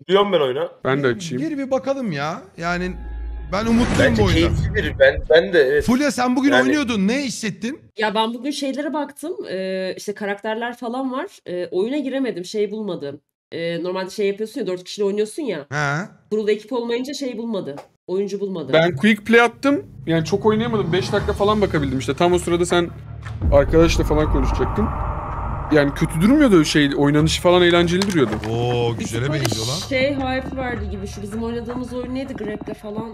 Giriyorum ben oyuna. Ben de açayım. Gir bir bakalım ya. Yani ben umutluyum Bence bu oyunda. keyifli bir. Ben de evet. Fulya sen bugün Yani- oynuyordun. Ne hissettin? Ya ben bugün şeylere baktım. İşte karakterler falan var. Oyuna giremedim. Şey bulmadım. Normalde şey yapıyorsun ya 4 kişiyle oynuyorsun ya. He. Kurulu ekip olmayınca şey bulmadı. Oyuncu bulmadı. Ben quick play attım. Yani çok oynayamadım. 5 dakika falan bakabildim işte. Tam o sırada sen arkadaşla falan konuşacaktın. Yani kötü durmuyordu şey. Oynanışı falan eğlenceli duruyordu. Oo Bir güzele böyle benziyor lan. şey hype vardı gibi. Şu bizim oynadığımız oyun neydi? Grab'le falan.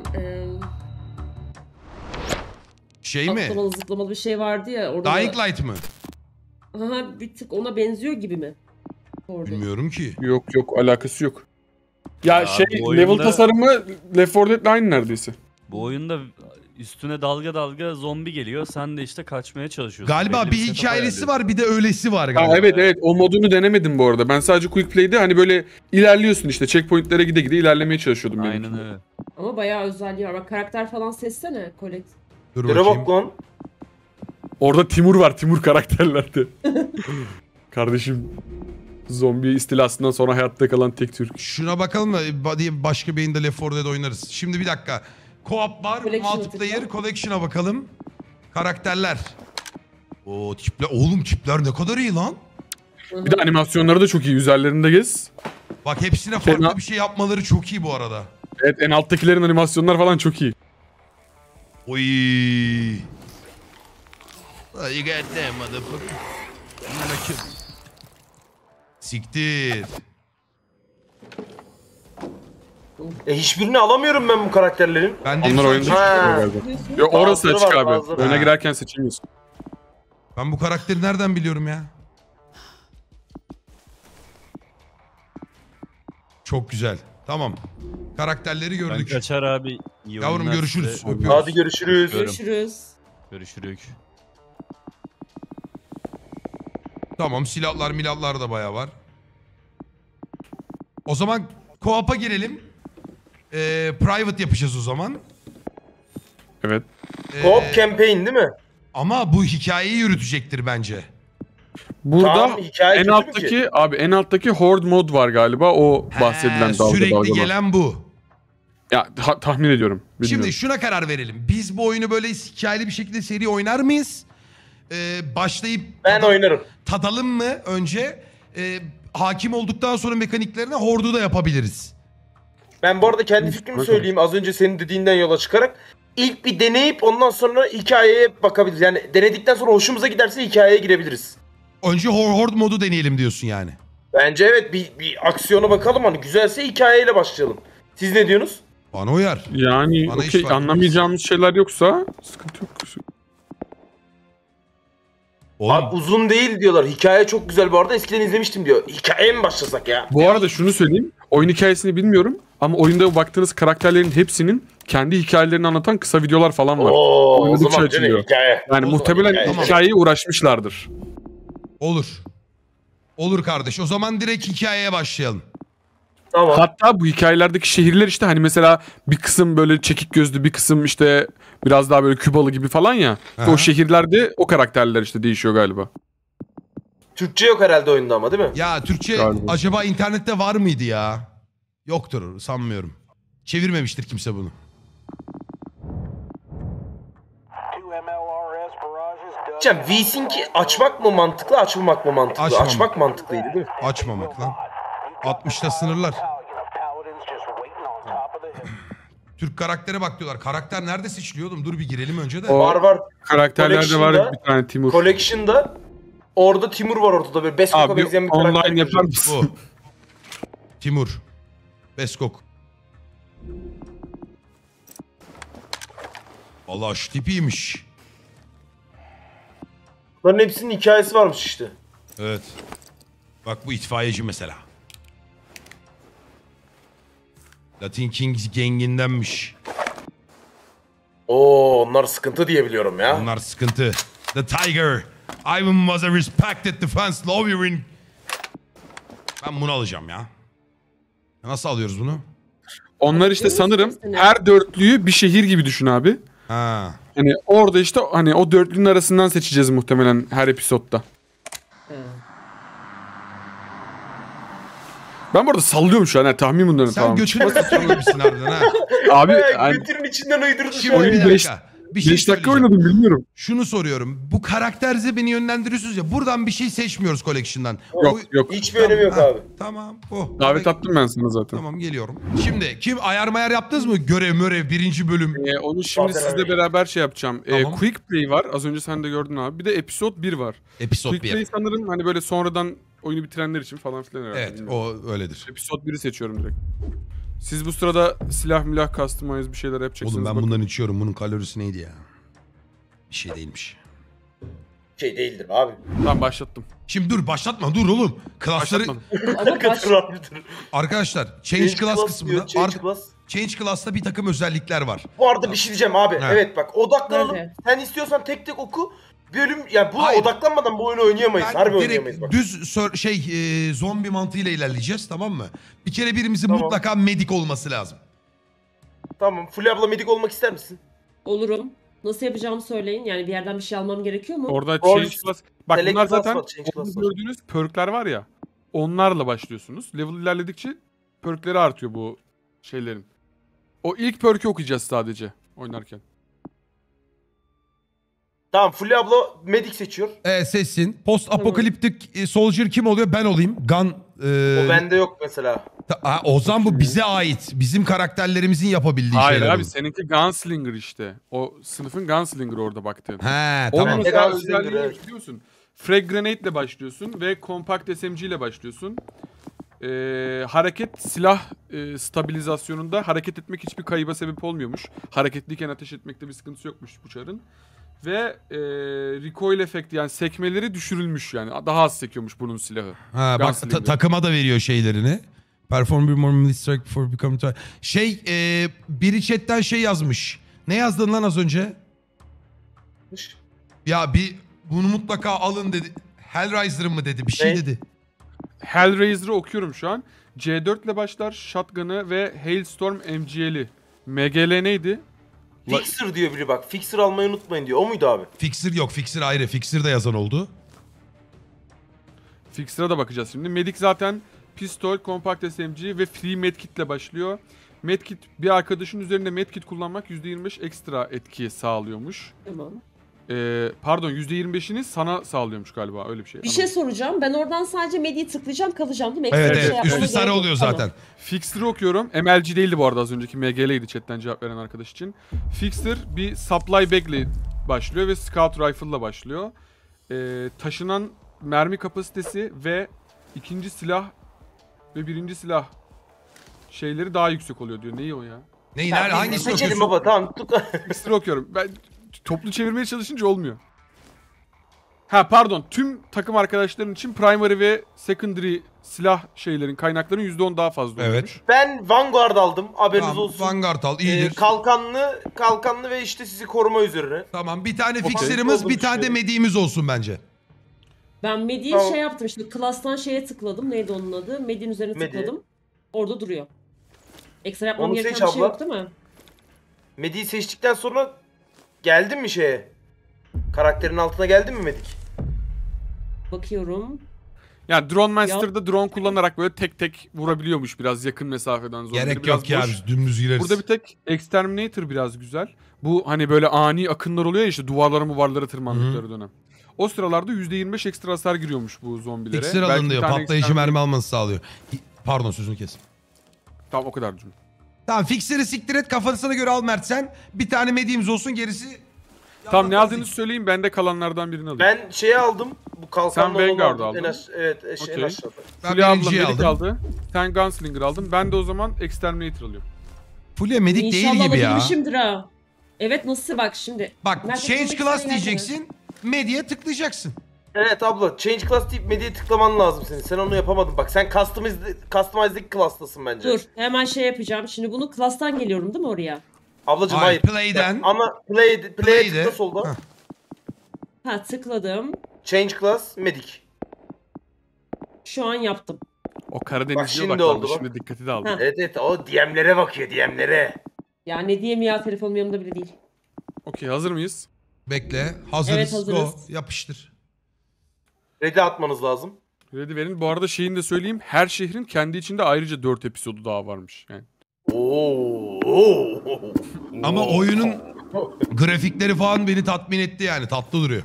Şey mi? Atlamalı zıplamalı bir şey vardı ya. Orada Dying Light mı? Aha, bir tık ona benziyor gibi mi? Orada. Bilmiyorum ki. Yok alakası yok. Ya şey bu oyunda- level tasarımı Left 4 Dead'le aynı neredeyse. Bu oyunda üstüne dalga dalga zombi geliyor. Sen de işte kaçmaya çalışıyorsun. Galiba Belli bir setup hikayesi ayarlıyorsun. var bir de öylesi var galiba. Ha, evet o modunu denemedim bu arada. Ben sadece quick play'de hani böyle ilerliyorsun işte checkpoint'lere gide gide ilerlemeye çalışıyordum. Aynen benimkinde. öyle. Ama bayağı özelliği var. Bak karakter falan seçsene. Dur Yere bakayım. bak lan. Orada Timur var. Timur karakterlerde. Kardeşim zombi istilasından sonra hayatta kalan tek Türk. Şuna bakalım da başka bir yayında Left 4 Dead oynarız. Şimdi bir dakika. Co-op var, Collection'a multiplayer, tıkla. collection'a bakalım. Karakterler. Oo tipler. Oğlum tipler ne kadar iyi lan. Bir de animasyonları da çok iyi. Üzerlerinde gez. Bak hepsine farklı Fena. bir şey yapmaları çok iyi bu arada. Evet en alttakilerin animasyonlar falan çok iyi. Oy. Oh, you got that motherfucker. Siktir. Hiçbirini alamıyorum ben bu karakterlerin. Ben de Onlar oyunda hepsi- Ha. galiba. Yo, orası Bazıları açık var, abi. bazıları. Öne Ha. girerken seçemiyorsun. Ben bu karakteri nereden biliyorum ya? Çok güzel. Tamam. Karakterleri Ben gördük. kaçar abi. İyi Yavrum oyunlar görüşürüz. size. Öpüyoruz. Hadi görüşürüz. Görüşürüz. Görüşürük. Tamam silahlar milahlar da bayağı var. O zaman co-op'a girelim. Private yapacağız o zaman. Evet. Co-op campaign değil mi? Ama bu hikayeyi yürütecektir bence. Burada Tamam, hikaye en kötü mü alttaki ki? abi en alttaki horde mod var galiba. O bahsedilen dalga Sürekli dalgalar. gelen bu. Ya tahmin ediyorum. Bilmiyorum. Şimdi şuna karar verelim. Biz bu oyunu böyle hikayeli bir şekilde seri oynar mıyız? Başlayıp Ben oynarım. tadalım mı önce? Hakim olduktan sonra mekaniklerine hordu da yapabiliriz. Ben bu arada kendi fikrimi söyleyeyim. Az önce senin dediğinden yola çıkarak. İlk bir deneyip ondan sonra hikayeye bakabiliriz. Yani denedikten sonra hoşumuza giderse hikayeye girebiliriz. Önce horde modu deneyelim diyorsun yani. Bence evet bir aksiyona bakalım. Hani güzelse hikayeyle başlayalım. Siz ne diyorsunuz? Bana uyar. Yani Bana hiç okey fark anlamayacağımız şeyler yoksa sıkıntı yok. Oğlum, Abi uzun değil diyorlar. Hikaye çok güzel bu arada. Eskiden izlemiştim diyor. Hikayeye mi başlasak ya? Bu arada şunu söyleyeyim. Oyun hikayesini bilmiyorum ama oyunda baktığınız karakterlerin hepsinin kendi hikayelerini anlatan kısa videolar falan var. Oo, o Oynadıkça zaman açılıyor. canım hikaye. Yani O zaman muhtemelen hikaye. hikayeye uğraşmışlardır. olur. Olur kardeş. O zaman direkt hikayeye başlayalım. Tamam. Hatta bu hikayelerdeki şehirler işte hani mesela bir kısım böyle çekik gözlü bir kısım işte biraz daha böyle Kübalı gibi falan ya. Aha. O şehirlerde o karakterler işte değişiyor galiba. Türkçe yok herhalde oyunda ama değil mi? Ya Türkçe Galiba. acaba internette var mıydı ya? Yoktur sanmıyorum. Çevirmemiştir kimse bunu. Cem, V-Sync'i açmak mı mantıklı, açmamak mı mantıklı? Açmamak. Açmak mantıklıydı değil mi? Açmamak lan. 60'ta sınırlar. Türk karaktere bak diyorlar. Karakter nerede seçiliyor oğlum? Dur bir girelim önce de. O- Var. Karakterlerde var Collection'da- bir tane Timur. Collection'da orada Timur var ortada böyle Beskok'a Abi benzeyen bir karakter. online yapar göreceğim. mısın? Bu. Timur. Beskok. Allah şu tipiymiş. Bunların hepsinin hikayesi varmış işte. Evet. Bak bu itfaiyeci mesela. Latin Kings gengindenmiş. Oo, onlar sıkıntı diye biliyorum ya. Bunlar sıkıntı. The Tiger. Ivan was a respected defense lawyer in... Ben bunu alacağım ya. Nasıl alıyoruz bunu? Onlar işte Değil mi sanırım sesini? her dörtlüyü bir şehir gibi düşün abi. Ha. Hani orada işte hani o dörtlünün arasından seçeceğiz muhtemelen her episodda. Ben bu arada sallıyorum şu an. Yani, tahmin bunların Sen tamam. götüne sıçramışsın harbiden ha. Abi Bayağı yani, götünün içinden uydurdu Şimdi şu an. bir Oyunu dakika. Bir şey 5 dakika söyleyeceğim. oynadım bilmiyorum. Şunu soruyorum. Bu karakterze beni yönlendiriyorsunuz ya. Buradan bir şey seçmiyoruz collection'dan. Yok. Hiçbir önemi yok Ha, abi. Tamam. Oh. Davet attım ben sana zaten. Tamam geliyorum. Şimdi kim ayar mayar yaptınız mı? Görev birinci bölüm. Onu şimdi Zaten sizle öyle. beraber şey yapacağım. Tamam. Quick Play var. Az önce sen de gördün abi. Bir de Episode 1 var. Episode Quick 1. Play sanırım hani böyle sonradan oyunu bitirenler için falan filan herhalde. Evet bilmiyorum. o öyledir. Episode 1'i seçiyorum direkt. Siz bu sırada silah milah customize bir şeyler yapacaksınız. Oğlum ben bakın. bundan içiyorum. Bunun kalorisi neydi ya? Bir şey değilmiş. Şey değildir abi. Tamam başlattım. Şimdi dur başlatma dur oğlum. Klasları Başlatmadım. Ama baş... Dur abi dur. arkadaşlar change class kısmında diyor, Change class. change class'ta bir takım özellikler var. Bu arada bir şey diyeceğim abi. Ha. Evet bak odaklanalım. Nerede? Sen istiyorsan tek tek oku. Bölüm yani bu Hayır. odaklanmadan bu oyunu oynayamayız. Harbi oynayamayız bak. düz zombi mantığıyla ilerleyeceğiz tamam mı? Bir kere birimizin Tamam. mutlaka medik olması lazım. Tamam. Fulya abla medik olmak ister misin? Olurum. Nasıl yapacağımı söyleyin. Yani bir yerden bir şey almam gerekiyor mu? Orada Roll, change class. Bak select bunlar class zaten var, change class var. gördüğünüz perkler var ya. Onlarla başlıyorsunuz. Level ilerledikçe perkleri artıyor bu şeylerin. O ilk perk'i okuyacağız sadece oynarken. Tamam Fulya abla medik seçiyor. Seçsin. Post apokaliptik soldier kim oluyor? Ben olayım. Gun. O bende yok mesela. O zaman bu bize ait. Bizim karakterlerimizin yapabildiği Hayır şeyler. abi bu. seninki Gunslinger işte. O sınıfın Gunslinger orada baktığın. He Onun tamam. mesela Gunslinger, özelliği evet. biliyorsun. Frag Grenade ile başlıyorsun ve Compact SMG ile başlıyorsun. Hareket silah stabilizasyonunda hareket etmek hiçbir kayıba sebep olmuyormuş. Hareketliyken ateş etmekte bir sıkıntısı yokmuş bu çarın. Ve recoil efekti yani sekmeleri düşürülmüş yani daha az sekiyormuş bunun silahı. Ha, bak Gunslinger. takıma da veriyor şeylerini. Perform bir more melee strike before becoming biri chatten şey yazmış. Ne yazdın lan az önce? Ya bunu mutlaka alın dedi. Hellraiser'ın mı dedi? Bir şey Ne? dedi. Hellraiser'ı okuyorum şu an. C4 ile başlar Shotgun'ı ve Hailstorm MGL'i. MGL neydi? Fixer diyor biri bak. Fixer almayı unutmayın diyor. O muydu abi? Fixer yok. Fixer ayrı. Fixer da yazan oldu. Fixer'a da bakacağız şimdi. Medic zaten pistol, compact SMG ve free medkit ile başlıyor. Medkit bir arkadaşın üzerinde medkit kullanmak %25 ekstra etki sağlıyormuş. Tamam. Pardon %25'ini sana sağlıyormuş galiba öyle bir şey. Bir şey soracağım. Ben oradan sadece medyayı tıklayacağım kalacağım değil mi? Ekstra Evet bir şey evet. yapmama Üstü sarı gerek yok. oluyor Tamam. zaten. Fixer'ı okuyorum. MLG değildi bu arada az önceki MGL'ydi chatten cevap veren arkadaş için. Fixer bir supply bag ile başlıyor ve scout rifle ile başlıyor. Taşınan mermi kapasitesi ve ikinci silah ve birinci silah şeyleri daha yüksek oluyor diyor. Neyi o ya? Neyi Tamam, nerede? biz Hangisini seçelim okuyorsun? baba tamam. Fixer'ı okuyorum. Ben toplu çevirmeye çalışınca olmuyor. Ha pardon. Tüm takım arkadaşların için primary ve secondary silah şeylerin kaynakların %10 daha fazla oluyormuş. Evet. Ben Vanguard aldım. Haberiniz Tamam, olsun. Vanguard al. iyidir. Kalkanlı ve işte sizi koruma üzerine. Tamam bir tane Okey. fixer'ımız bir Oldu tane de şey. mediğimiz olsun bence. Ben Medi'yi Tamam. şey yaptım işte class'tan şeye tıkladım. Neydi onun adı? Medi'nin üzerine Medi. tıkladım. Orada duruyor. Ekstra yapmam Onu gereken seç bir şey abla. yok değil mi? Medi'yi seçtikten sonra geldin mi şeye? Karakterin altına geldin mi Medik? Bakıyorum. Yani Drone Master'da drone kullanarak böyle tek tek vurabiliyormuş biraz yakın mesafeden zombileri. Gerek Biraz yok ya boş. biz dümdüz gireriz. Burada bir tek Exterminator biraz güzel. Bu hani böyle ani akınlar oluyor ya işte duvarlara tırmandıkları dönem. O sıralarda %25 ekstra hasar giriyormuş bu zombilere. Fixer Belki alın bir diyor. tane Patlayıcı mermi almanızı sağlıyor. Pardon sözünü kes. Tamam o kadar cümle. Tamam fixer'ı siktir et kafasına göre al Mert sen. Bir tane mediğimiz olsun gerisi. Tamam ne Yalan aldığınızı söyleyin ben de kalanlardan birini alayım. Ben şeyi aldım. Bu kalkanlı Sen Vanguard olanı aldım. aldın. Evet en Okey. aşağıda. Ben Fulya abla birinciyi Medic aldım. aldı. Sen Gunslinger aldın. Ben de o zaman Exterminator alıyorum. Fulya medik İnşallah değil gibi ya. alabilmişimdir ha. Evet nasıl bak şimdi. Bak Mert change eklemek class isteyen diyeceksin. Medya'ya tıklayacaksın. Evet abla change class deyip medyaya tıklaman lazım senin. Sen onu yapamadın. Bak sen customize'daki class'tasın bence. Dur hemen şey yapacağım. Şimdi bunu class'tan geliyorum değil mi oraya? Ablacım Hayır, hayır. play'den. Ama play'e Play'de. tıkla solda. Heh. Ha tıkladım. Change class medik. Şu an yaptım. O Bak Karadenizli şimdi odaklandı. oldu bak. Şimdi dikkati de aldı. Ha. Evet o DM'lere bakıyor DM'lere. Ya ne diyeyim ya telefonum yanımda bile değil. Okey hazır mıyız? Bekle. Hazırız. Evet, hazırız. Go. Yapıştır. Ready atmanız lazım. Ready verin. Bu arada şeyini de söyleyeyim. Her şehrin kendi içinde ayrıca 4 episodu daha varmış. Yani. Ama oyunun grafikleri falan beni tatmin etti yani. Tatlı duruyor.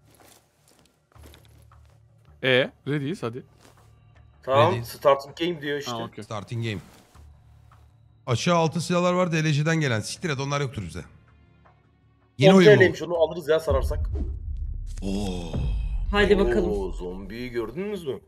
Ready'yiz hadi. Tamam, Ready. starting game diyor işte. Ha, okay. Starting game. Aşağı altı silahlar var DLC'den gelen. Siktir et onlar yoktur bize. Yeni 10 oyun TL'ymiş, onu alırız ya sararsak. bu. Oo. Haydi bakalım. Oo, zombiyi gördünüz mü?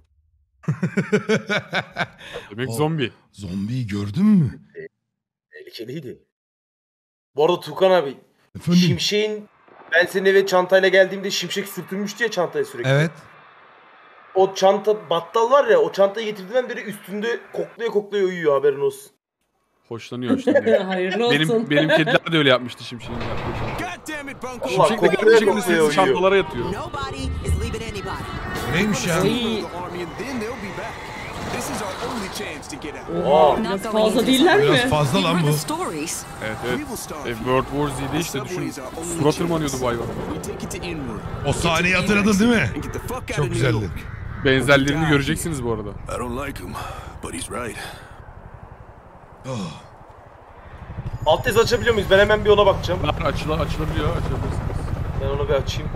Demek O- zombi. Zombiyi gördün mü? Tehlikeliydi. Bu arada Tukan abi, Efendim? Şimşek'in ben senin eve çantayla geldiğimde Şimşek sürtünmüştü ya çantaya sürekli. Evet. O çanta battal var ya, o çantayı getirdiğinden beri üstünde koklaya koklaya uyuyor, haberin olsun. Hoşlanıyor. Hayırlı olsun. benim kediler de öyle yapmıştı Şimşek'in. God damn it, Bunko. Allah Şimşek de koklaya geldiği koklaya şekilde uyuyor. çantalara yatıyor. Nobody is leaving anybody. Neymiş ya? Ay. The army and then they'll be back. This is our only chance to get out. Aa, Biraz fazla değiller mi? Biraz fazla lan bu. stories. Evet. We will start. World War Z'de işte düşün. Surat tırmanıyordu bu hayvan. We take it to Inward. O sahneyi hatırladın değil mi? And get the fuck out Çok of New güzeldi. York. Benzerlerini göreceksiniz bu arada. I don't like him, but he's right. alt tez açabiliyor muyuz? Ben hemen bir ona bakacağım. Açılabiliyor. Açabilirsiniz. Ben onu bir açayım.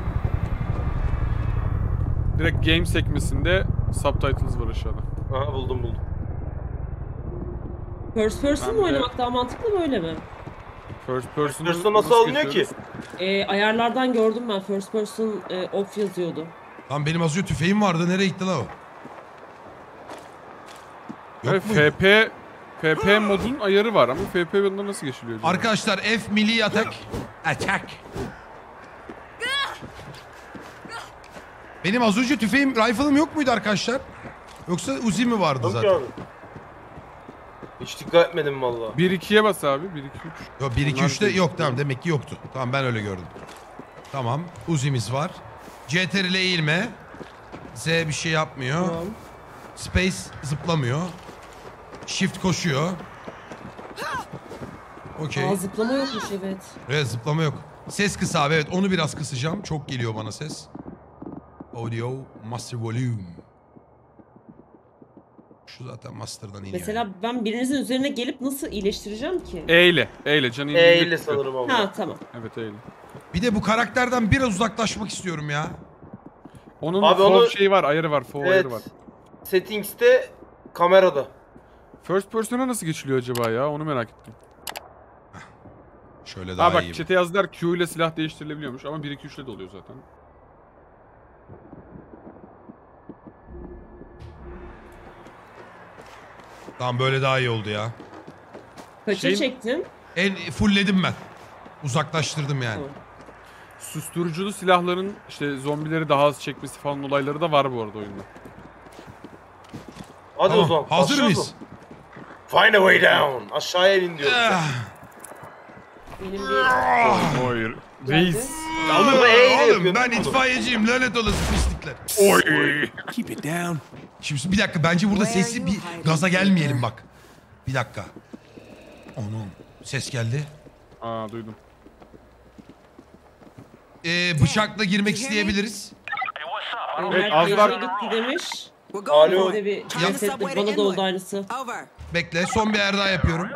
Direkt game sekmesinde subtitles var aşağıda. Aha, buldum. First person Ben mı de- oynamak daha mantıklı böyle mi? First person'ı First person nasıl alınıyor ki? geçiyoruz? Ayarlardan gördüm ben. First person off yazıyordu. Lan benim az önce tüfeğim vardı. Nereye gitti lan o? Yok Evet, mu? FP modun ayarı var ama FP yolunda nasıl geçiliyor acaba? Arkadaşlar F milli atak. Attack. Benim az önce tüfeğim, rifle'ım yok muydu arkadaşlar? Yoksa Uzi mi vardı Yok zaten? abi. Hiç dikkat etmedim valla. 1-2'ye bas abi. 1-2-3. Yok 1 2 Onlar 3'te değil. yok, tamam, demek ki yoktu. Tamam, ben öyle gördüm. Tamam. Uzi'miz var. CTRL ile eğilme. Z bir şey yapmıyor. Tamam. Space zıplamıyor. Shift koşuyor. Okey. Zıplama yokmuş evet. Evet, zıplama yok. Ses kısa abi, evet, onu biraz kısacağım. Çok geliyor bana ses. Audio master volume. Şu zaten master'dan iniyor. Mesela ben birinizin üzerine gelip nasıl iyileştireceğim ki? Eyle. Canı Eyle sanırım ama. Ha tamam. Evet eyle. Bir de bu karakterden biraz uzaklaşmak istiyorum ya. Onun Abi FOV onu- şeyi var, ayarı var, FOV Evet. ayarı var. Settings'te kamerada. First person'a nasıl geçiliyor acaba ya? Onu merak ettim. Şöyle daha Bak iyi. chat'e yazdılar Q ile silah değiştirilebiliyormuş ama 1-2-3 ile de oluyor zaten. Tamam, böyle daha iyi oldu ya. Kaça Şeyin- çektin? Fullledim ben. Uzaklaştırdım yani. Tamam. Susturuculu silahların işte zombileri daha az çekmesi falan olayları da var bu arada oyunda. Hadi Tamam, o zaman. hazır başlıyoruz mıyız? mu? Find a way down. Aşağıya inin diyor. Ah, Benim bir... Oy reis. Alın mı? Eyle Oğlum yapıyor. ben itfaiyeciyim, lanet olası pislikler. Oy. Keep it down. Şimdi bir dakika, bence burada sesli bir gaza gelmeyelim bak. Bir dakika. Onun ses geldi. Aa duydum. Bıçakla girmek isteyebiliriz. Evet, Mert az var. yaşına gitti demiş. We're going Alo. for Bir it. de bir Find the cesetlik subway to bana da oldu Inwood. aynısı. Over. Bekle, son bir yer daha yapıyorum.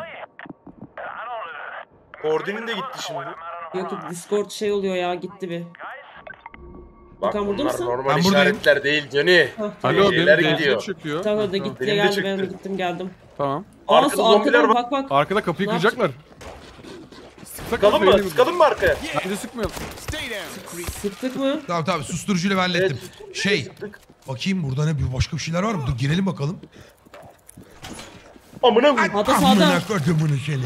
Koordinin de gitti şimdi. Yok yok Discord şey oluyor ya gitti bir. Bak Tukan burada bunlar mısın? normal Ben buradayım. işaretler değil Johnny. Hah, Alo Şeyler benim gidiyor. DLC'ye çıkıyor. Tamam da gitti Benim de geldi ben de çıktı. gittim geldim. Tamam. Arkada zombiler var. Bak bak. Arkada kapıyı Ne kıracaklar. Sıksak Sıkalım mı? Sıkalım mı arkaya? Bence sıkmayalım. Stay down, creep. Sıktık mı? Tamam, susturucuyla ben hallettim. Evet, Şey, sıktık. bakayım burada ne, bir başka bir şeyler var mı? Dur girelim bakalım. Amına koyayım. Sağda Amına sağda. kodumun seni.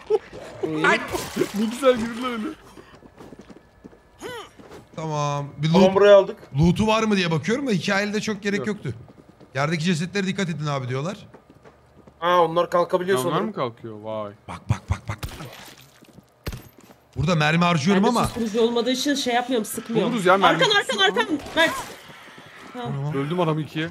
Ne güzel girdiler öyle. Tamam. Bir Tamam, buraya aldık. loot'u var mı diye bakıyorum da hikayede çok gerek yoktu. Yerdeki cesetlere dikkat edin abi diyorlar. Ha, onlar kalkabiliyor Onlar sanırım. mı kalkıyor? Vay. Bak. Burada mermi harcıyorum Ben de ama. susturucu olmadığı için şey yapmıyorum sıkmıyorum. Buluruz ya mermi. Arkan Mert. Öldüm adamı ikiye.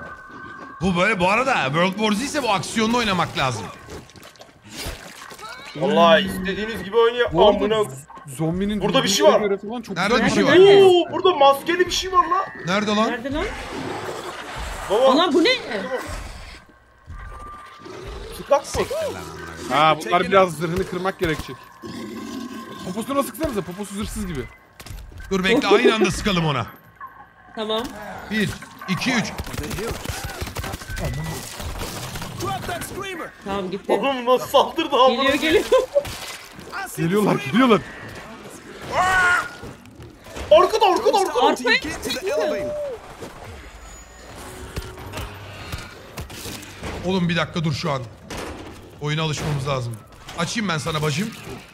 Bu böyle, bu arada World War Z ise bu aksiyonlu oynamak lazım. Vallahi istediğiniz gibi oynayın. Bu arada Amına. zombinin Burada bir şey var. göre falan çok Nerede güzel bir şey var? Nerede? Oo, burada maskeli bir şey var lan. Nerede lan? Nerede lan? Baba, Ana bu ne? sıkak mı? Ha bunlar biraz zırhını kırmak gerekecek. Poposuna sıksanıza, poposu zırhsız gibi. Dur bekle aynı anda sıkalım ona. Tamam. 1, 2, 3. Drop that screamer. Tamam gitti. Oğlum nasıl saldırdı amına. Geliyor geliyor. I see Geliyorlar, the geliyorlar. Arkada. Arkaya till you get to the elevator. Oğlum bir dakika dur şu an. Oyuna alışmamız lazım. Açayım ben sana bacım.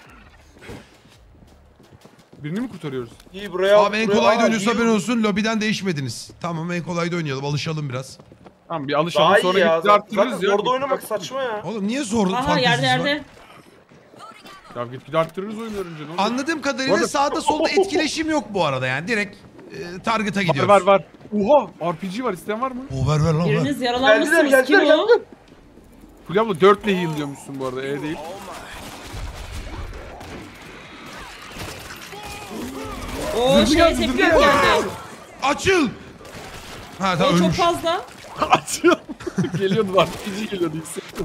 Birini mi kurtarıyoruz? İyi buraya. Abi en kolayda oynuyorsa haberin olsun. Lobiden değişmediniz. Tamam en kolayda oynayalım. Alışalım biraz. Tamam bir alışalım Daha iyi sonra ya. gitgide arttırırız Zaten ya. orada oynamak saçma ya. Oğlum niye zor Aha fanteziniz yerde var? yerde. Ya gitgide arttırırız oyunu önce ne olacak? Anladığım Bu kadarıyla arada- sağda solda etkileşim yok bu arada yani. Direkt target'a gidiyoruz. Var. Oha RPG var, isteyen var mı? O ver lan ver. Biriniz yaralanmışsınız. Kim Geldiler. o? Fulya abla 4 ile heal diyormuşsun bu arada, değil. Oo Zırhlı şey geldi, tepki zırhlı geldi. Açıl. Ha tamam O çok ölmüş. fazla. Açıyor. Geliyordu RPG geliyordu, hissettim.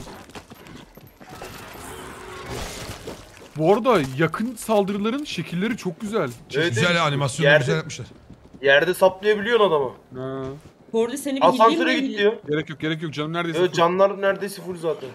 Bu arada yakın saldırıların şekilleri çok güzel. Evet, Güzel evet. animasyonu Yerde- güzel yapmışlar. Yerde saplayabiliyorsun adamı. Ha. Kordi seni bir Asansöre hileyim mi? git diyor. Gerek yok canım neredeyse. Evet full. canlar neredeyse full zaten.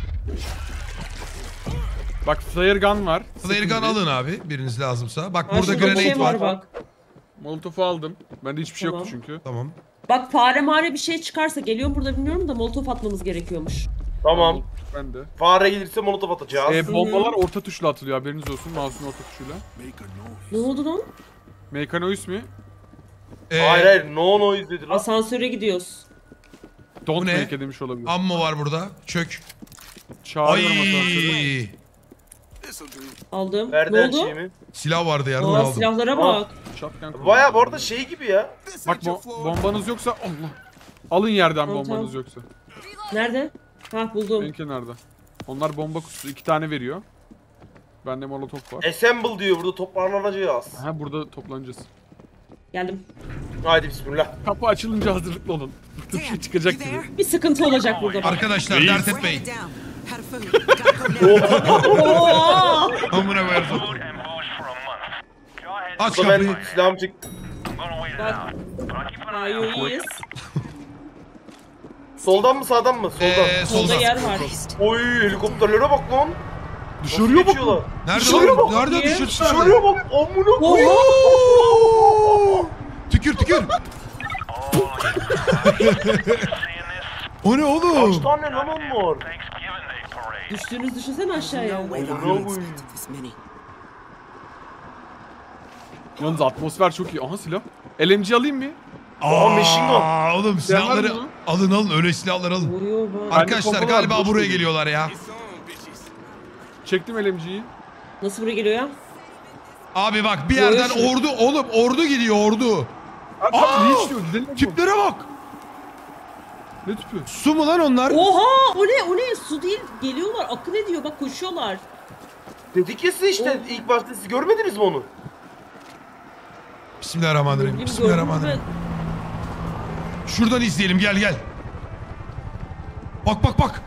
Bak flare gun var. Flare gun Secondary. alın abi biriniz lazımsa. Bak Ha, burada şurada bir grenade şey var. var bak. Molotof'u aldım. Bende hiçbir şey yoktu Tamam. çünkü. Tamam. Bak fare mare bir şey çıkarsa geliyor mu burada bilmiyorum da molotof atmamız gerekiyormuş. Tamam. Ben de. Fare gelirse molotof atacağız. Bombalar orta tuşla atılıyor, haberiniz olsun. Mouse'un orta tuşuyla. Ne oldu lan? Make a noise mi? Hayır no noise dedi lan. Asansöre gidiyoruz. Don't Bu ne? make a demiş olabilir. Ammo var burada. Çök. Çağırıyorum asansörü. Ay. This'll do. Aldım. Verdi ne her oldu? şeyimi. Silah vardı yerde onu Aa aldım. silahlara bak. Shotgun kullan. Baya bu arada şey gibi ya. This Bak ain't your floor. bombanız yoksa Allah. Alın yerden Tamam, bombanız tamam. yoksa. Nerede? Ha buldum. En kenarda. Onlar bomba kutusu. 2 tane veriyor. Bende molotof var. Assemble diyor burada toparlanacağız. Ha burada toplanacağız. Geldim. Haydi bismillah. Kapı açılınca hazırlıklı olun. Bir şey çıkacak You gibi. there? Bir sıkıntı olacak burada bak. Arkadaşlar dert We're etmeyin. headed down. Had a food. Gotta go now. Oo! Amına koyarız otur. Aç Burada ben kapıyı. silahımı çek. Bak. Hayır iyiyiz. Soldan mı sağdan mı? Soldan. Solda Soldan. yer var. Oy helikopterlere bak lan. Dışarıya bak. Geçiyorlar. Nerede Dışarıya lan? bak. Nerede düşür? Dışarıya bak. Amına koyayım. Oha! Tükür tükür. O ne oğlum? Kaç tane lan onlar? Düştüğünüz düşünsene aşağıya. No way the Amına army koyayım. expected this many. Yalnız atmosfer çok iyi. Aha silah. LMG alayım mı? machine gun. Oğlum silahları var mı? alın öyle silahlar alın. Vuruyor bak. Arkadaşlar pompalar galiba boş buraya duruyor. geliyorlar ya. It's on, bitches. Çektim LMG'yi. Nasıl buraya geliyor ya? Abi bak bir yerden Yo, yo, ordu oğlum ordu gidiyor ordu. Aa! Ne içiyor? Gidelim. Tiplere bak. Ne tüpü? Su mu lan onlar? Oha! O ne? O ne? Su değil. Geliyorlar. Akın ediyor. Bak koşuyorlar. Dedik ya size işte ilk başta siz görmediniz mi onu? Bismillahirrahmanirrahim. Gördüm, Bismillahirrahmanirrahim. Şuradan izleyelim gel gel. Bak bak bak.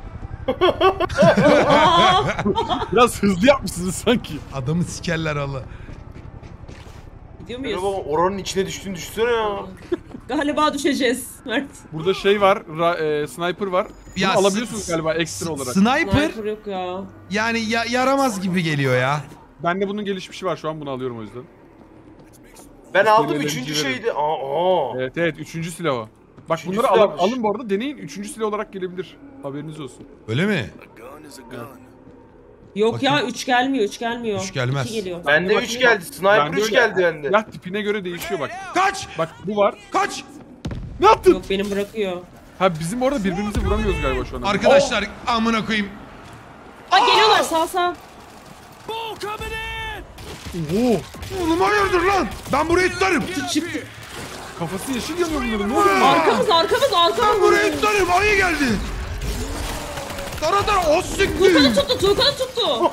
Biraz hızlı yapmışsınız sanki. Adamı sikerler Allah. Gidiyor Böyle muyuz? bak oranın içine düştüğünü düşünsene ya. Galiba düşeceğiz. Mert. Burada şey var. Sniper var. Bunu Ya, alabiliyorsunuz galiba ekstra olarak. Sniper Sniper yok ya. yani yaramaz gibi geliyor ya. Bende bunun gelişmişi var, şu an bunu alıyorum o yüzden. Ben aldım Benim üçüncü LMG verin. şeydi. Aa. Evet 3. silah o. Bak Üçüncü bunları silahmış. alın bu arada, deneyin. 3. silah olarak gelebilir. Haberiniz olsun. Öyle mi? A gun is a gun. Yok Bakayım. ya 3 gelmiyor. 3 gelmiyor. Üç gelmez. 2 geliyor. Bende Bak, 3 geldi. Sniper Bende 3 öyle. geldi bende. Silah tipine göre değişiyor bak. Kaç! Bak bu var. Kaç! Ne yaptın? Yok benim bırakıyor. Ha bizim orada birbirimizi vuramıyoruz galiba şu an. Arkadaşlar amına koyayım. Aa geliyorlar sağ. Bull coming in! Oo, Oğlum hayırdır lan? Ben burayı tutarım. Çıktı. kafası yeşil yanıyor bunların. Ne oluyor? Arkamız. Ben burayı tutarım. Ayı geldi. Tara o siktir. Tuğkan'ı tuttu.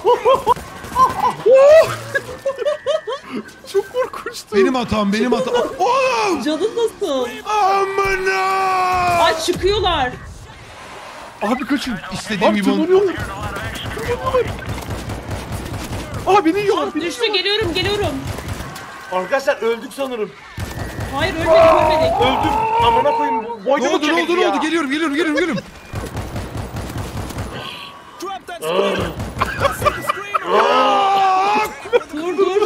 Çok korkunçtu. Benim hatam. Oğlum. Canın nasıl? Amına. Ay çıkıyorlar. Abi kaçın. İstediğim Abi gibi oldu. tırmanıyorlar. Aa beni yiyorlar. Düştü geliyorum. Arkadaşlar öldük sanırım. Hayır ölmedik. Öldüm. Amına koyayım. Ne Boynu mu oldu? kemikli ya? Geliyorum. Drop that screamer. Dur.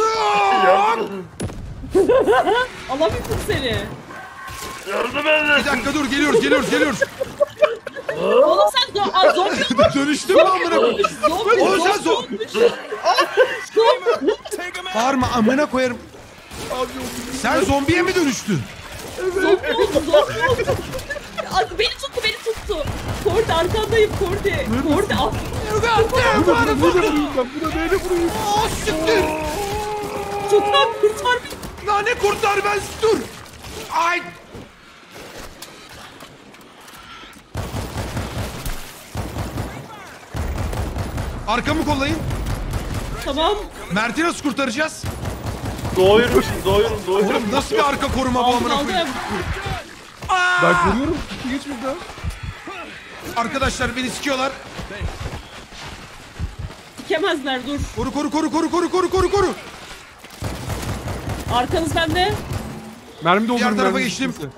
Alabildim seni. Yardım edin. Bir dakika dur. Geliyoruz. Oğlum sen zombi Dönüştüm mü amına koyayım? Oğlum sen Take him out. Bağırma amına koyarım. Sen zombiye mi dönüştün? Zombi oldu. Ay, beni tuttu. Kordi arkandayım Kordi. Kordi al. Buna neyle vurayım? Aa siktir. Tukan kurtar beni. Nane kurtar ben dur. Ay. Arkamı kollayın. Tamam. Mert'i nasıl kurtaracağız? Doğuyorum. Oğlum nasıl bir arka koruma bu amına Aldım. koyayım? Ben koruyorum. İki geçmiş daha. Arkadaşlar beni sikiyorlar. Dikemezler dur. Koru. Arkanız bende. Mermi doldururum. Diğer tarafa mermi geçtim. sıkıntı.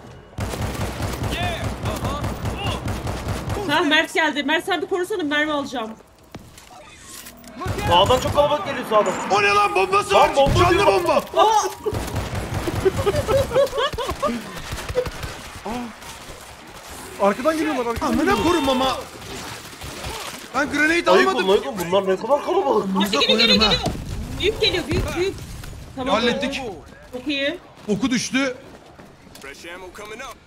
Ha Mert geldi. Mert sen bir korusana mermi alacağım. Sağdan çok kalabalık geliyor sağdan. O ne lan bombası Lan var? bomba Canlı diyor. bomba. Arkadan geliyorlar arkadan. Amına korum ama. Ben grenade Ayıp almadım. olun bunlar ne kadar kalabalık. Hadi geliyor. Büyük geliyor. Tamam. Hallettik. Çok iyi. Oku düştü. Fresh ammo coming up.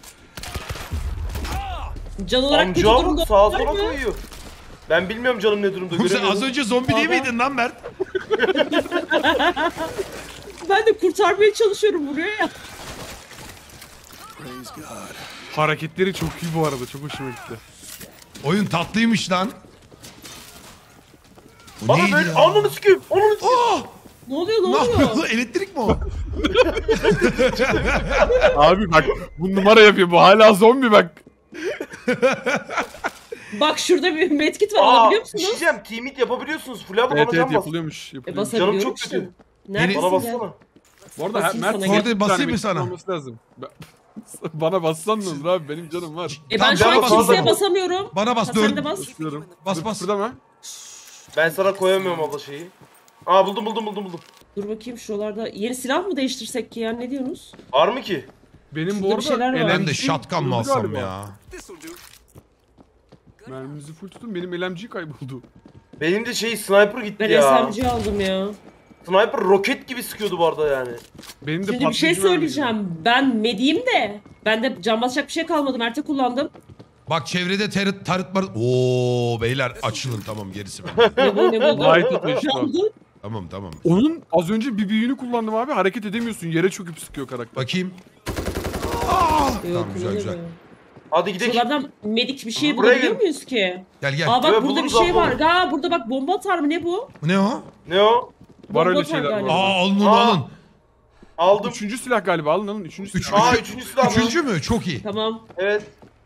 Can olarak kötü Amcam durumda sağa var sola mı? koyuyor. Ben bilmiyorum canım ne durumda. Oğlum sen göremiyorum. az önce zombi değil Adam. miydin lan Mert? Ben de kurtarmaya çalışıyorum buraya ya. Praise God. Hareketleri çok iyi bu arada. Çok hoşuma gitti. Oyun tatlıymış lan. Bu Bana neydi böyle ya? ananı sikeyim. Oh! Ne oluyor? Ne yapıyor lan? Elektrik mi o? Abi bak bu numara yapıyor. Bu hala zombi bak. Bak şurada bir medkit var Aa, alabiliyor bir şey musunuz? diyeceğim. Team Eat yapabiliyorsunuz. Fulya abla Evet bana can bas. yapılıyormuş. Canım Basabiliyorum çok işte. kötü. Neredesin Bana ya? bassana. Bu arada Basayım Mert sana, sana gel. Kordi, basayım mı sana? Lazım. Bana bassan ne olur abi benim canım var. Ben Tamam, şu an bas, kimseye bas. basamıyorum. Bana bas, Ha, dön. sen de bas. Basıyorum. Bas. Burada mı? Ben sana koyamıyorum abla şeyi. Aa buldum. Dur bakayım şuralarda. Yeni silah mı değiştirsek ki ya? Ne diyorsunuz? Var mı ki? Benim Şurada bu bir şeyler arada var. Ben de LMG shotgun mı öldü alsam galiba. ya? This'll do. Mermimizi full tutun benim LMG kayboldu. Benim de şey sniper gitti Ben ya. SMG aldım ya. Sniper roket gibi sıkıyordu bu arada yani. Benim de Şimdi bir şey patlayıcı mermiydi. söyleyeceğim. Ben mediyim de. Bende can basacak bir şey kalmadı. Mert'e kullandım. Bak çevrede tarıt var. Oo beyler açılın tamam gerisi ben. Ne bu? Light atıyor işte Ne o. oldu? tamam. Onun az önce bir büyüğünü kullandım abi. Hareket edemiyorsun. Yere çöküp sıkıyor karakter. Bakayım. Yok, Tamam, güzel, ne güzel. oluyor? Hadi gidelim. Şuralardan medik bir şey Buraya bulabiliyor gel. muyuz ki? Gel. Aa bak Evet, burada bir buluruz şey abla. var. Aa burada bak bomba atar mı? Ne bu? Ne o? Ne o? Var öyle Bomba şeyler. galiba. var. Aa alın onu Aa. alın. Aldım. Üçüncü silah galiba. Alın üçüncü Üç- silah. Aa üçüncü silah. Üçüncü mü? Çok iyi. Tamam. Evet.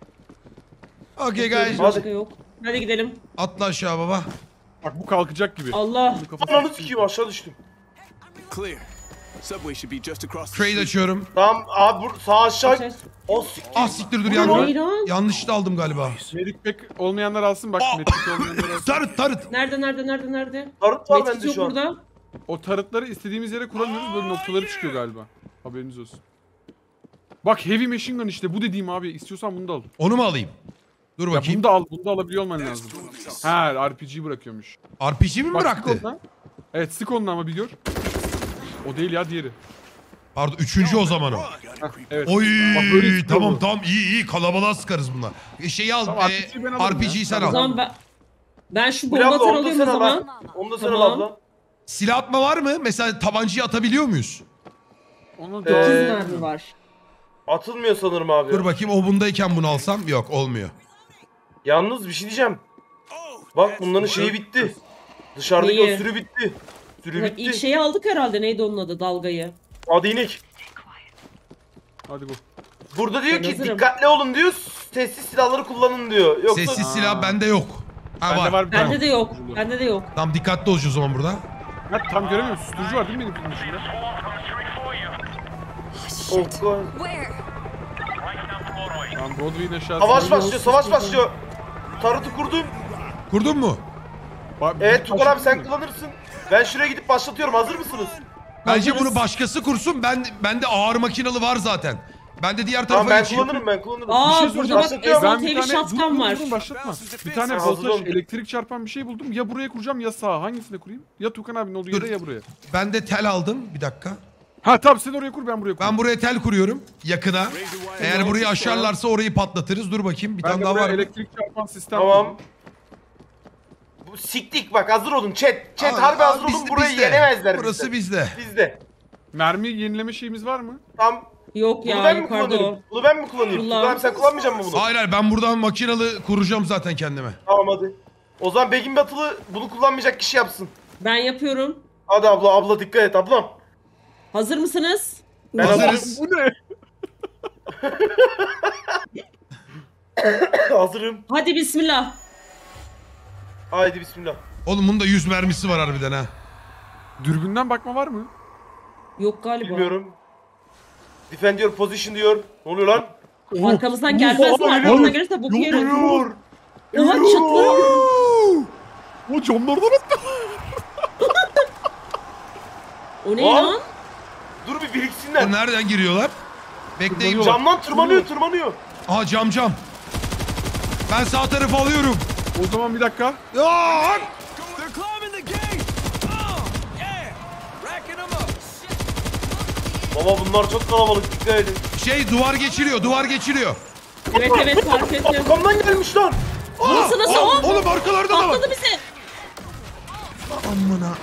Okay guys. Başka yok. Hadi gidelim. Atla aşağı baba. Bak bu kalkacak gibi. Allah. Bunu kafasına Ananı sikeyim aşağı düştüm. Clear. Subway should be just across the Trade street. açıyorum. Tamam abi sağ aşağı. Ses. O siktir. Ah siktir dur Ne yanlış. lan? Yanlış aldım galiba. Medik pek olmayanlar alsın bak. Medik olmayanlar alsın. Tarıt. Nerede? Tarıt var Medkit bende yok şu an. burada. O tarıtları istediğimiz yere kuramıyoruz. Böyle noktaları çıkıyor galiba. Haberiniz olsun. Bak heavy machine gun işte bu dediğim abi. İstiyorsan bunu da al. Onu mu alayım? Dur Ya bakayım. bunu da al. Bunu da alabiliyor olman lazım. Ha RPG bırakıyormuş. RPG mi Bak, bıraktı? sık ondan. Evet sık ondan ama bir gör. O değil ya diğeri. Pardon üçüncü o zaman o. Heh, evet. Oy Bak böyle sıkıyor bu. tamam iyi kalabalığa sıkarız bunlar. Şeyi al Tamam, RPG'yi ben alırım RPG'yi ya. sen O al. zaman ben şu Bir bomba abla atar onu da alıyorum sen o al zaman. ha. Onu da sen al Tamam. abla. Silah atma var mı? Mesela tabancayı atabiliyor muyuz? Onu Ee, da... 9 mermi var. Atılmıyor sanırım abi. Dur bakayım o bundayken bunu alsam yok olmuyor. Yalnız bir şey diyeceğim. Bak bunların şeyi bitti. Dışarıdaki Neyi? o sürü bitti. Sürü İlk bitti. şeyi aldık herhalde. Neydi onun adı? Dalgayı. Hadi inek. Hadi go. Burada diyor Ben ki hazırım. dikkatli olun diyor. Sessiz silahları kullanın diyor. Yoksa Sessiz silah bende yok. Ha Bende var. var bir tane. Bende de yok. Bende de yok. Tamam dikkatli olacağız o zaman burada. Ha, tam göremiyorum. Susturucu var değil mi benim filmin içinde? Oh God. Where? Tamam Broadway'in aşağısı. Savaş başlıyor, savaş başlıyor. Tarıtı kurdum. Kurdun mu? Evet Tukan abi sen kullanırsın. Ben şuraya gidip başlatıyorum. Hazır mısınız? Bence Hazırız. bunu başkası kursun. Bende ağır makinalı var zaten. Ben de diğer Tamam tarafa ben geçeyim. kullanırım ben kullanırım. Aa, Bir şey burada soracağım. bak Başlatıyorum. Ben bir SLT'li tane şapkan var. başlatma. Bir tane Hazır voltaj olun. elektrik çarpan bir şey buldum. Ya buraya kuracağım ya sağa. Hangisine kurayım? Ya Tukan abinin olduğu yere ya buraya. Ben de tel aldım. Bir dakika. Ha tamam sen oraya kur ben buraya kurayım. Ben buraya tel kuruyorum. Yakına. Eğer burayı aşarlarsa orayı patlatırız. Dur bakayım. Bir Ben tane de daha buraya var mı? elektrik çarpan sistem Tamam. kurdum. Bu siktik bak hazır olun chat. Chat Aa, harbi hazır bizde, olun burayı bizde. yenemezler Burası bizde. bizde. Bizde. Mermi yenileme şeyimiz var mı? Tam Yok bunu ya ben mi yukarıda kullanırım? o. Bunu ben mi kullanayım? Kullan. Tukan abi sen kullanmayacak mısın bunu? Hayır hayır ben buradan makinalı kuracağım zaten kendime. Tamam hadi. O zaman Begin Batılı bunu kullanmayacak kişi yapsın. Ben yapıyorum. Hadi abla dikkat et ablam. Hazır mısınız? Ben Hazırız. Bu ne? hazırım. Hadi bismillah. Haydi bismillah. Oğlum bunda 100 mermisi var harbiden ha. Dürbünden bakma var mı? Yok galiba. Bilmiyorum. Defend your position diyor. Ne oluyor lan? Arkamızdan gelmez mi? Oha, Arkamızdan geliyor. gelirse boku yeriz. Geliyor. Oha çıtlı. O camlardan attı. O ne Lan. lan? Dur bir O biriksinler. nereden giriyorlar? Bekleyin. Tırmanıyorlar. Camdan tırmanıyor. Aha cam. Ben sağ tarafı alıyorum. O zaman bir dakika. Aa! They're climbing the gate! Oh, yeah! Racking them up! Baba bunlar çok kalabalık dikkat edin. Duvar geçiriyor. Evet fark ettim. Arkamdan gelmiş lan. Nasıl o? Oğlum arkalarda da var. Patladı bizi. Amına.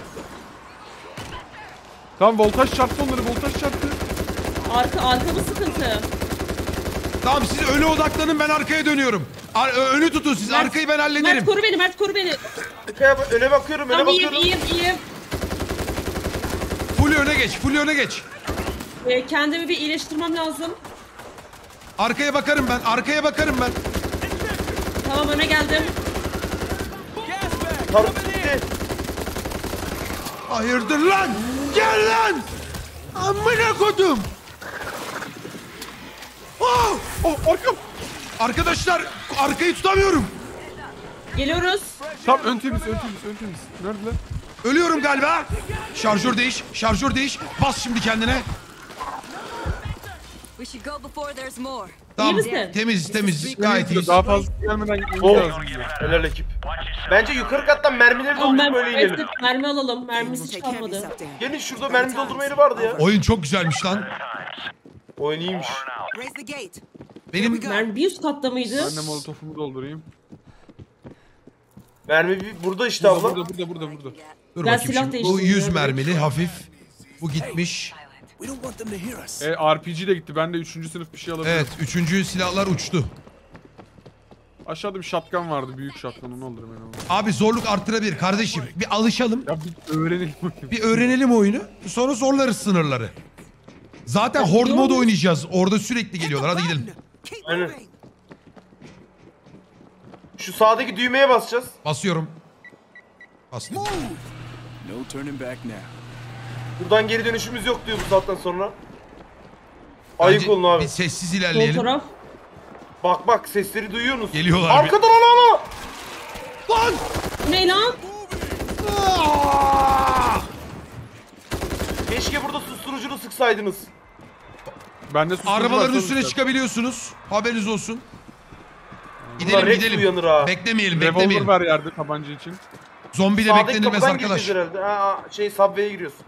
Tamam voltaj çarptı onları voltaj çarptı. Arkamız sıkıntı. Tamam siz öne odaklanın ben arkaya dönüyorum. Önü tutun siz arkayı ben hallederim. Mert koru beni. Öne bakıyorum Tamam iyiyim. Full öne geç. Kendimi bir iyileştirmem lazım. Arkaya bakarım ben. Tamam öne geldim. Gas bag! Tarık Coming in! gitti. Hayırdır lan? Gel lan! Amına kodum! Oh! Arkam. Arkadaşlar arkayı tutamıyorum. Geliyoruz. Tamam ön temiz. Neredeler? Ölüyorum galiba. Şarjör değiş. Bas şimdi kendine. We should go before there's more. Tamam misin? temiz gayet iyiyiz. Daha fazla gelmeden gitmemiz Oh. lazım. Helal ekip. Bence yukarı kattan mermileri doldurup böyle inelim. Mermi alalım. Mermimiz hiç Take care of kalmadı. yourself there. Gelin şurada mermi doldurma yeri vardı ya. Oyun çok güzelmiş lan. Oyun iyiymiş. Raise the gate. Benim Mermi bir üst katta mıydı? Ben de molotofumu doldurayım. Mermi burada işte abla. Burada. dur Ben bakayım silah şimdi. Bu değiştirdim 100 ya. mermili hafif. Bu gitmiş. We don't want them to hear us. RPG de gitti. Ben de 3. sınıf bir şey alabilirim. Evet 3. silahlar uçtu. Aşağıda bir shotgun vardı. Büyük shotgun onu alırım ben onu. Abi zorluk artırabilir kardeşim. Bir alışalım. Ya bir öğrenelim. Bir öğrenelim oyunu. Sonra zorlarız sınırları. Zaten horde mod oynayacağız. Orada sürekli geliyorlar. Hadi gidelim. Keep Aynen. moving. Şu sağdaki düğmeye basacağız. Basıyorum. Bastım. No turning back now. Buradan geri dönüşümüz yok diyor bu saatten sonra. Ayık Bence olun abi. bir sessiz Sol ilerleyelim. taraf. Bak sesleri duyuyorsunuz. Geliyorlar. Arkadan ana. Lan! Bu ne lan? Keşke burada susturucunu sıksaydınız. Ben de susturucu Arabaların var, üstüne sonuçta. çıkabiliyorsunuz. Haberiniz olsun. Bunlar Rex Gidelim. uyanır ha. Beklemeyelim. Revolver var yerde tabanca için. Zombi de Sağdaki beklenilmez kapıdan arkadaş. gireceğiz herhalde. Subway'e giriyorsun.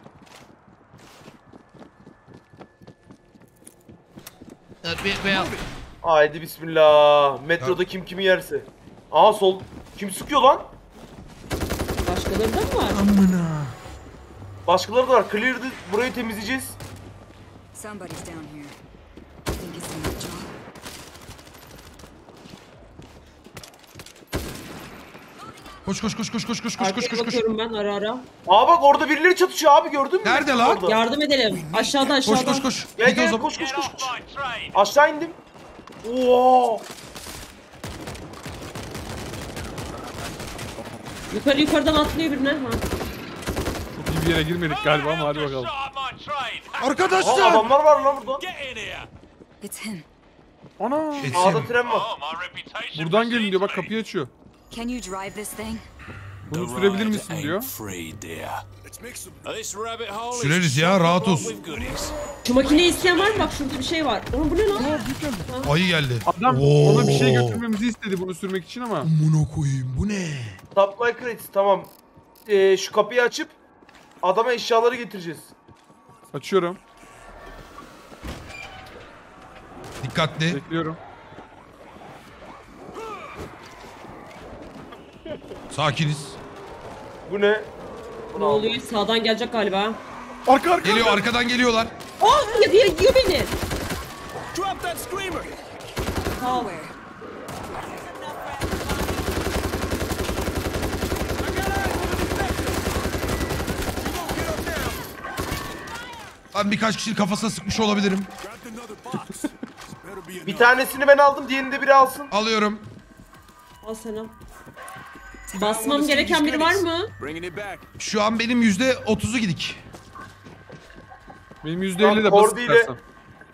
Haydi bismillah. Metroda kim kimi yerse. Aha sol. Kim sıkıyor lan? Başkaları da mı var? Başkaları da var. Clear'dı. Burayı temizleyeceğiz. Somebody's down here. I think it's in that job. Koş. Arkaya bakıyorum ben ara ara. Aa bak orada birileri çatışıyor abi, gördün mü? Nerede lan? Orada. Yardım edelim. Aşağıda. Koş. Gel Git o gel zaman. koş. Aşağı indim. Oo. Yukarıdan atlıyor birine. Ha. Çok iyi bir yere girmedik galiba ama hadi bakalım. Aa, Arkadaşlar. adamlar var lan burada. Get in here. It's him. Ana! Sağda tren var. Buradan gelin diyor, bak kapıyı açıyor. Can you drive this thing? Bunu sürebilir misin diyor. Süreriz ya, rahat olsun. Şu makineyi isteyen var mı? Bak şurada bir şey var. Ama bu ne lan? Ayı geldi. Adam Oo. ona bir şey götürmemizi istedi bunu sürmek için ama. Amına koyayım, bu ne? Supply crates tamam. Şu kapıyı açıp adama eşyaları getireceğiz. Açıyorum. Dikkatli. Bekliyorum. Sakiniz. Bu ne? Ne oluyor? Sağdan gelecek galiba. Arka. Geliyor, arkadan geliyorlar. Yiyor beni. Drop that screamer. Tamam. Ben birkaç kişinin kafasına sıkmış olabilirim. Bir tanesini ben aldım, diğerini de biri alsın. Alıyorum. Al sana. Basmam gereken biri var mı? Bringing it back. Şu an benim %30'u gidik. Benim %50 de Kordi basıp ile- versem.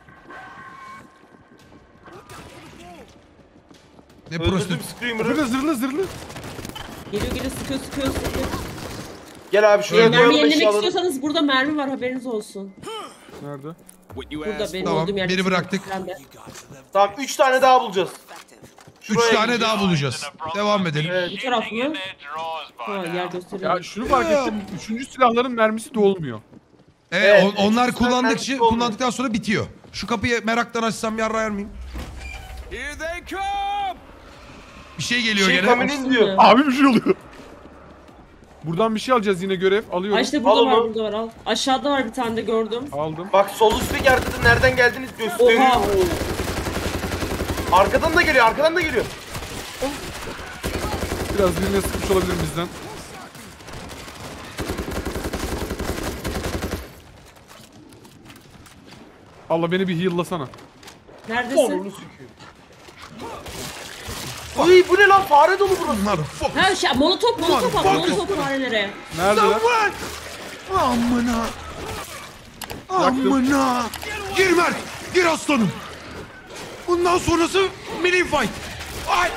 Ne Öldürdüm prostitut. Screamer'ı. Zırlı. Geliyor sıkıyor. Gel abi şuraya Mermi koyalım yenilemek eşyaları. istiyorsanız burada mermi var, haberiniz olsun. Nerede? What you Burada asked benim Tamam, olduğum yerde. biri bıraktık. Bende. Tamam 3 tane daha bulacağız. 3 Şuraya tane gideceğiz. daha bulacağız. Devam edelim. Evet. Bu taraf mı? Ha, yer gösteriyor. Ya şunu fark ettim. 3. silahların mermisi dolmuyor. Evet, Evet, onlar üçüncü mermisi olmuyor. kullandıktan sonra bitiyor. Şu kapıyı meraktan açsam yarrayar mıyım? Here they come. Bir şey geliyor Şey gene. kaminin diyor. Abi bir şey oluyor. Buradan bir şey alacağız, yine görev alıyorum. Ay işte burada Al var, onu. burada var al. Aşağıda var bir tane de gördüm. Aldım. Bak sol üstteki arkadan nereden geldiğiniz gösteriyor. Oha. Arkadan da geliyor. Biraz birine sıkmış olabilir bizden. Allah beni bir heal'lasana. Neredesin? Onu sıkıyor. Uy bu ne lan, fare dolu burası. Bunlar fuck. Ha şey, molotof at, Fuck. molotof farelere. Neredeler? Amına. Amına. Gir Mert. Gir aslanım. Bundan sonrası mini fight. Ay.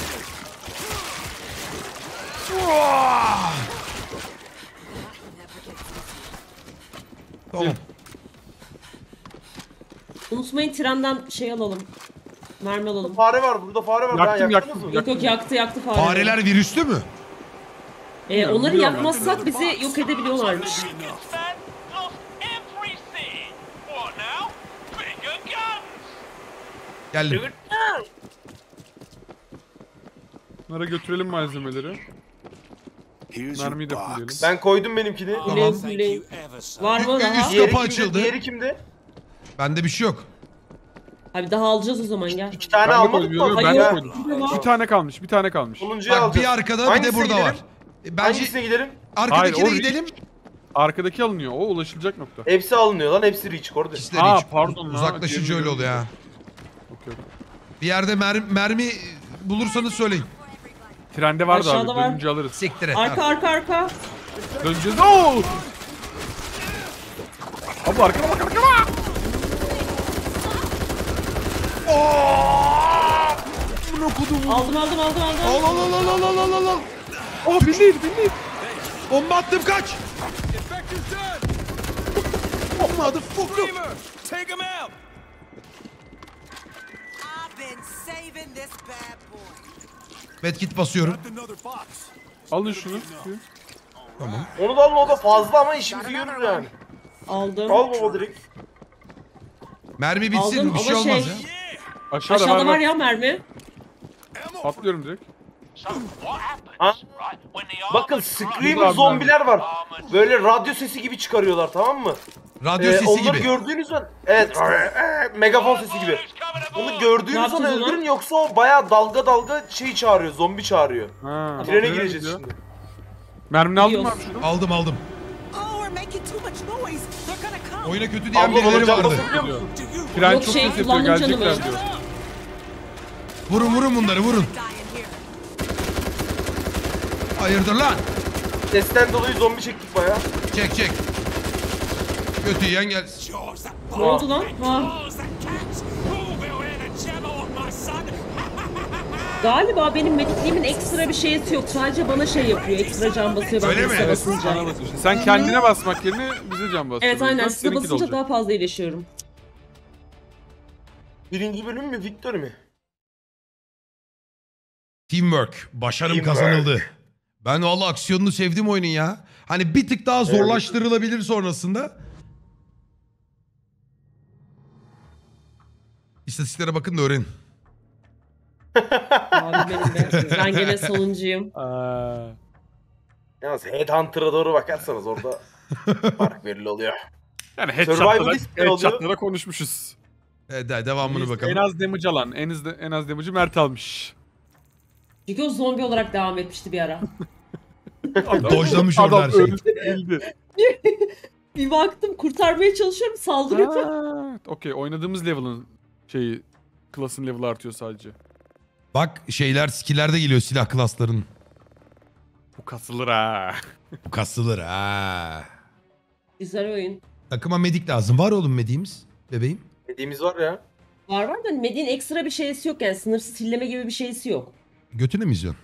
Vah! Tamam. Unutmayın trenden şey alalım. Mermi alalım. Fare var burada, fare var. Yaktım, Ha, yaktınız yaktım. mı? Yok yaktı fareleri. Fareler virüslü mü? Onları biliyorum. yakmazsak bizi yok edebiliyorlarmış. Geldim. Bunlara götürelim malzemeleri. Here's Mermiyi de your fulleyelim. box. Ben koydum benimkini. Tamam. Güleyin. Var mı daha? Üst Diğeri kapı kimde? açıldı. Diğeri kimde? Bende bir şey yok. Abi daha alacağız o zaman gel. 2 tane Ben de almadık koydum, mı? ben Hayır. de koydum. Bir tane kalmış. Sonuncuyu Bak alacağız. bir arkada bir de Hangisine burada gidelim? var. Bence Hangisine gidelim? arkadakine Hayır, o gidelim. Arkadaki alınıyor, o ulaşılacak nokta. Hepsi alınıyor lan, hepsi reach orada. İkisi de Aa, hiç. pardon lan. Uzaklaşınca öyle oluyor ya. Okey. Bir yerde mermi bulursanız söyleyin. Trende vardı Aşağıda abi, var. dönünce alırız. Siktir et. Arka. Döneceğiz. Oo! Abi arkana bak, arkana! Bunu okudum. Aldım. Al. Oh bindeydi. Bomba attım, kaç. Infector's done. Motherfucker. Screamer, take him out. I've been saving this bad boy. Medkit basıyorum. Another box. Alın şunu. Onu da alma, o da fazla ama işimizi görür yani. Aldım. Al baba direkt. Mermi bitsin, Aldım bir şey ama olmaz şey- ya. Aşağıda, Aşağıda var var. ya mermi. Atlıyorum direkt. Ha? Bakın Screamer Burada abi, zombiler var. Böyle radyo sesi gibi çıkarıyorlar, tamam mı? Radyo sesi onları gibi. gördüğünüz an evet megafon sesi gibi. Onu gördüğünüz an yapacağız ona? öldürün yoksa o bayağı dalga dalga şey çağırıyor, zombi çağırıyor. Ha, Trene nereye gireceğiz gidiyor? şimdi. Mermini aldın mı abi Gidiyoruz. şunu? Aldım. Oh, we're making too much noise. They're gonna come. Oyuna kötü diyen Abla bana birileri can vardı. basabiliyor musun? Fren Yok, çok şey, ses yapıyor, kullandım gelecekler canımı. diyor. Vurun bunları vurun. Dying here. Hayırdır lan? Sesten dolayı zombi çektik bayağı. Çek. Götü yiyen gel. Ne oldu lan? Ha. Galiba benim medikliğimin ekstra bir şeysi yok. Sadece bana şey yapıyor. Ekstra can basıyor ben Öyle mi? size Evet, basınca. Sana basıyorsun. Sen kendine basmak yerine bize can basıyorsun. Evet aynen. O yüzden Size seninki de basınca olacak. daha fazla iyileşiyorum. Birinci bölüm mü, Victor mi? Teamwork. Başarım Teamwork. kazanıldı. Ben valla aksiyonunu sevdim oyunun ya. Hani bir tık daha zorlaştırılabilir sonrasında. İstatistiklere bakın da öğrenin. Abi benim de. Ben gene sonuncuyum. Aa, Yalnız Headhunter'a doğru bakarsanız orada fark belli oluyor. yani Survivalist ne oluyor? headshot'lara konuşmuşuz. Devamını bakalım. En az damage alan, en az damage'ı Mert almış. Çünkü o zombi olarak devam etmişti bir ara. Dojlamış orada her Adam şeyi. öldü, öldü. Bir baktım kurtarmaya çalışıyorum saldırıyor. Ha, okey, oynadığımız level'ın klasın level'ı artıyor sadece. Bak skill'ler de geliyor silah klasların. Bu kasılır ha. Kasılır ha. Güzel oyun. Takıma medik lazım. Var oğlum mediğimiz. Bebeğim. Dediğimiz var ya. Var da Medin ekstra bir şeysi yok yani sınırsız hilleme gibi bir şeysi yok. Götünü mü izliyorsun?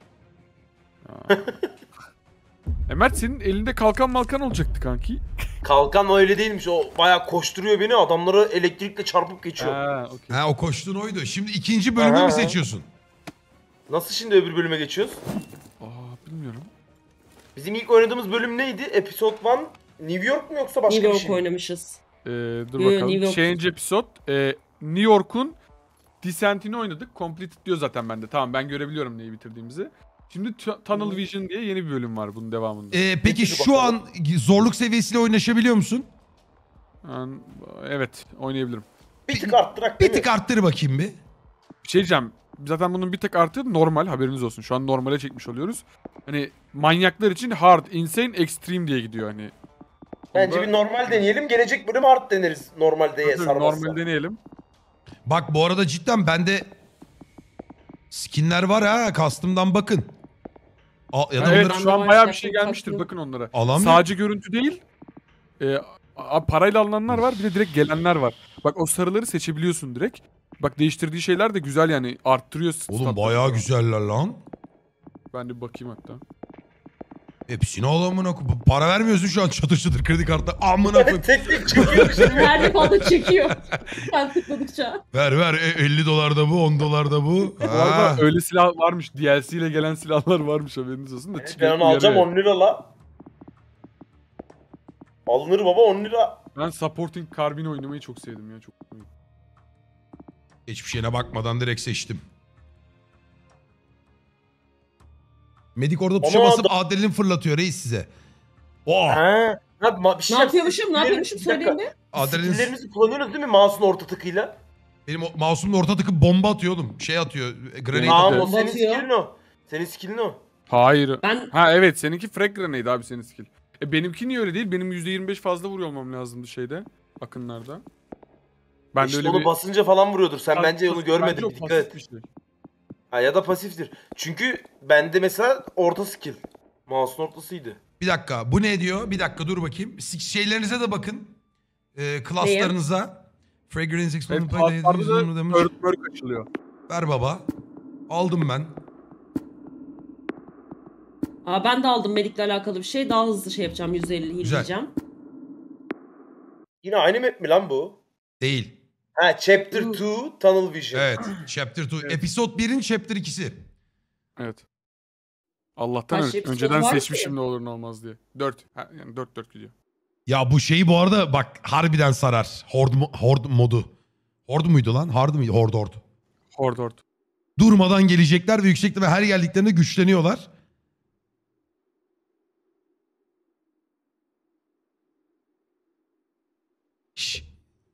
Mert senin elinde kalkan malkan olacaktı kanki. Kalkan öyle değilmiş. O bayağı koşturuyor beni. Adamları elektrikle çarpıp geçiyor. Ha, okey. Ha o koştuğun oydu. Şimdi ikinci bölümü Aha. mü seçiyorsun? Nasıl şimdi öbür bölüme geçiyoruz? Bilmiyorum. Bizim ilk oynadığımız bölüm neydi? Episode 1 New York mu yoksa başka New bir York şey mi? oynamışız. Dur Yo, bakalım. New York. Change episode. New York'un Descent'ini oynadık. Completed diyor zaten bende. Tamam, ben görebiliyorum neyi bitirdiğimizi. Şimdi Tunnel Vision diye yeni bir bölüm var bunun devamında. Peki şu an zorluk seviyesiyle oynaşabiliyor musun? Evet, oynayabilirim. Bir tık arttırak Bir değil mi? tık arttır bakayım bir. Bir şey diyeceğim. Zaten bunun bir tek artı normal, haberiniz olsun. Şu an normale çekmiş oluyoruz. Hani manyaklar için hard, insane, extreme diye gidiyor hani. Bence Onda- bir normal deneyelim. Gelecek bölüm hard deneriz. Normal diye Dur, sarmazsa. normal deneyelim. Bak bu arada cidden bende skinler var ha. Custom'dan bakın. Ya da Evet, bunları şu an Ben bayağı bir de şey başlattım, gelmiştir. taktım. Bakın onlara. alamıyor. Sadece görüntü değil. Parayla alınanlar var, bir de direkt gelenler var. Bak o sarıları seçebiliyorsun direkt. Bak değiştirdiği şeyler de güzel yani, arttırıyor Oğlum statları bayağı falan. güzeller lan. Ben de bir bakayım hatta. Hepsini al amına koyayım. Para vermiyorsun şu an çatır çatır kredi kartı. Amına koyayım. Tek tek çıkıyor şimdi. Her defada çekiyor. Sen tıkladıkça. Ver. 50 dolar da bu, 10 dolar da bu. Bu arada öyle silah varmış. DLC ile gelen silahlar varmış, haberiniz olsun da. Ben onu alacağım uyarıyor. 10 lira la. Alınır baba 10 lira. Ben supporting carbine oynamayı çok sevdim ya. Çok Hiçbir şeyine bakmadan direkt seçtim. Medik orada tuşa Ama basıp adrenalin fırlatıyor reis size. Oh! Ha. Bir şey Ne yapıyormuşum söyleyeyim mi? Adrenalin... Skill'lerimizi kullanıyoruz değil mi mouse'un orta tıkıyla? Benim mouse'umun orta tıkı bomba atıyor oğlum. Şey atıyor. Grenade Tamam atıyor. o senin Batıyor. skill'in o. Senin skill'in o. Hayır. Ben Ha evet, seninki frag grenade abi, senin skill. Benimki niye öyle değil? Benim %25 fazla vuruyor olmam lazımdı şeyde. Akınlarda. Ben İşte de öyle onu bir... basınca falan vuruyordur. Sen Abi, bence onu görmedin. bence o Bir dikkat pasif et. bir şey. Ha, ya da pasiftir. Çünkü bende mesela orta skill. Mouse'un ortasıydı. Bir dakika bu ne diyor? Bir dakika dur bakayım. Şeylerinize de bakın. Klaslarınıza. Fragrance Exploding Evet, Play'de paslarda da demiş. mörk açılıyor. Ver baba. Aldım ben. ben de aldım medikle alakalı bir şey. Daha hızlı şey yapacağım. 150 hilleyeceğim. Yine aynı map mi lan bu? Değil. Ha Chapter 2 Tunnel Vision. Evet. Chapter 2. Episode 1'in Chapter 2'si. Evet. Allah'tan Kaç episode önceden var ki? seçmişim ne olur ne olmaz diye. 4. Yani 4 gidiyor. Ya bu şeyi bu arada bak harbiden sarar. Horde modu. Horde muydu lan? Hard mıydı? Horde. Horde. Durmadan gelecekler ve yüksekte ve her geldiklerinde güçleniyorlar.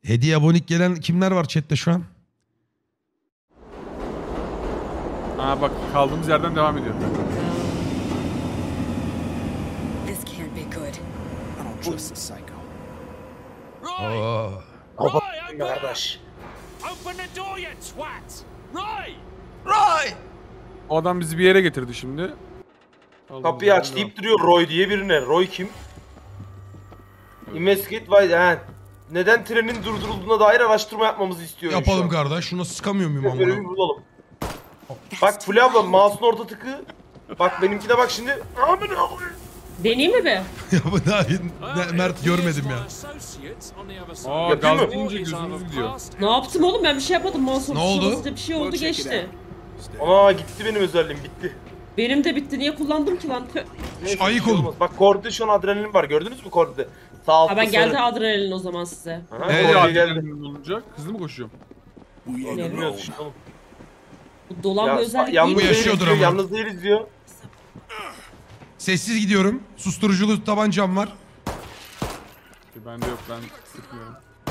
Hediye abonik gelen kimler var chatte şu an? Aa bak kaldığımız yerden devam ediyor. This can't be good. I don't trust the psycho. Oo. Kapat kardeş. Open the door, you twat! Roy! Roy! O adam bizi bir yere getirdi şimdi. Kapıyı aç deyip duruyor Roy diye birine. Roy kim? Investigate why... He. Neden trenin durdurulduğuna dair araştırma yapmamızı istiyor. Yapalım kardeş. Şuna sıkamıyor muyum Böyle bir amına? bulalım. Bak Fulya abla mouse'un orta tıkı. Bak benimkine bak şimdi. Deneyeyim mi be? Ya bu daha Mert görmedim ya. Aa Yapıyor gaz mu? deyince gözümüz gidiyor. Ne yaptım oğlum, ben bir şey yapmadım. Mouse Ne oldu? basınca bir şey oldu, geçti. Aa gitti benim özelliğim gitti. Benim de bitti, niye kullandım ki lan? Neyse, Ayık bir şey olun. olmaz. Bak Kordi'de şu an adrenalin var, gördünüz mü Kordi'de? Sağ altta Ha ben geldi sarı. adrenalin o zaman size. Aha, Evet, Kordi Hadi geldi. adrenalin olunca hızlı mı koşuyorum? Bilmiyoruz işte oğlum. Bu dolan Ya, bir özellik değil yalnız Bu mi? yaşıyordur değiliz diyor, ama. yalnız değiliz diyor. Sessiz gidiyorum. Susturuculu tabancam var. Bende yok, ben sıkmıyorum.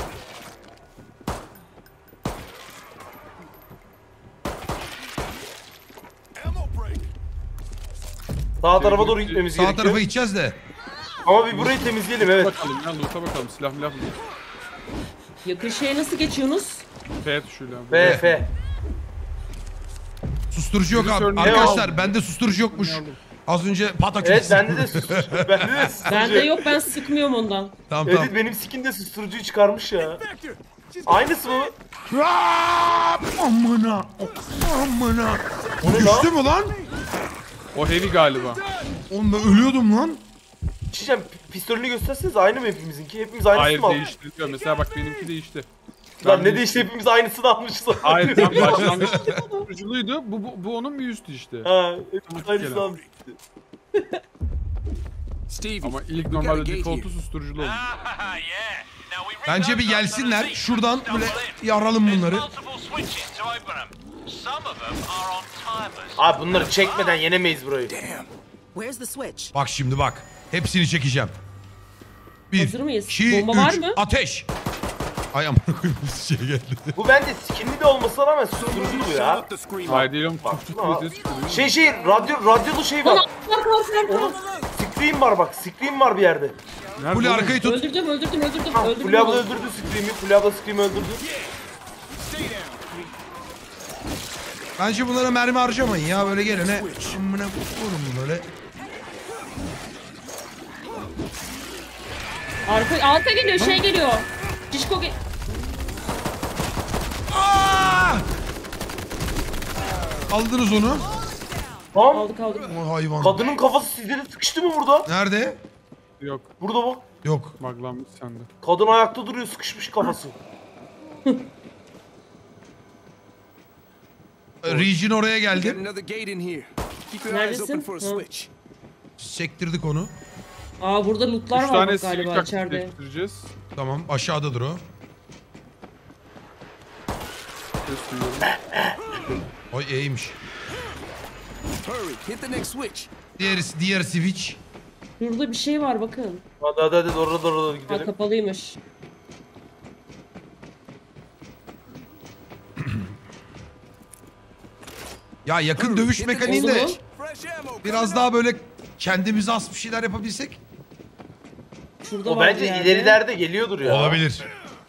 Sağ tarafa doğru gitmemiz Sağ gerekiyor. tarafa gideceğiz de. Ama bir burayı temizleyelim evet. Bakalım ya, loot'a bakalım, silah milah mı? Yakın şeye nasıl geçiyorsunuz? F tuşuyla. F. Susturucu yok Bizi abi. sorun- Arkadaşlar bende susturucu yokmuş. Az önce patak Evet bende de susturucu. Bende de susturucu. Bende yok, ben sıkmıyorum ondan. Tamam Evet tamam. benim skin de susturucuyu çıkarmış ya. Aynısı mı? Amına. Amına. O ne düştü mü lan? O heavy galiba. Oğlum ben ölüyordum lan. Çiğdem pistolünü gösterseniz aynı mı hepimizinki? Hepimiz aynısını Hayır mı aldık? değiştiriliyor. Mesela bak benimki değişti. Lan ne değişti, hepimiz aynısını almışız. Hayır tam başlangıçta susturuculuydu. Bu onun bir üstü işte. Ha, hepimiz aynısını almışız. Stevie, Ama ilk we got a normalde gate default'u here. susturuculu oldu. Bence bir gelsinler. Şuradan böyle yaralım bunları. Abi bunları çekmeden yenemeyiz burayı. Where's the switch? Bak şimdi bak. Hepsini çekeceğim. Hazır mıyız? 2, Bomba var 3, mı? ateş. Ay amına koyayım bir şey geldi. Bu bende skinli de olmasına rağmen susturucu bu ya. Up the screen. Hayır değil oğlum. Baksana. Ses çıkıyor. Radyolu şey Lan var. arka. Oğlum screen var bak, screen var bir yerde. Nerede Fulya oğlum? arkayı tut. Öldürdüm. Ha, Öldürdüm. Fulya abla öldürdü screen'i, Fulya abla screen'i öldürdü. Bence bunlara mermi harcamayın ya böyle gelene. Amına koyayım böyle. Arka geliyor, şey geliyor. Şişko Aa! Aldınız onu. Tamam. aldık. O hayvan. Kadının kafası sizde de sıkıştı mı burada? Nerede? Yok. Burada bak. Yok. Buglanmış sende. Kadın ayakta duruyor, sıkışmış kafası. Region oraya Got geldim. another gate in here. Keep your eyes open Neredesin? for a Ha. switch. Sektirdik onu. Aa burada lootlar 3 var tane bak sivil galiba taktik içeride. değiştireceğiz. Tamam aşağıdadır o. Ses duyuyorum. Oy iyiymiş. Hurry, hit the next switch. Diğer switch. Şurada bir şey var bakın. Hadi doğru Ha gidelim. kapalıymış. Ya yakın dövüş Hit the mekaniğinde Oldu mu? Fresh ammo. biraz daha böyle kendimize az bir şeyler yapabilsek. Şurada O var bence bir yerde. ilerilerde geliyordur ya. Olabilir.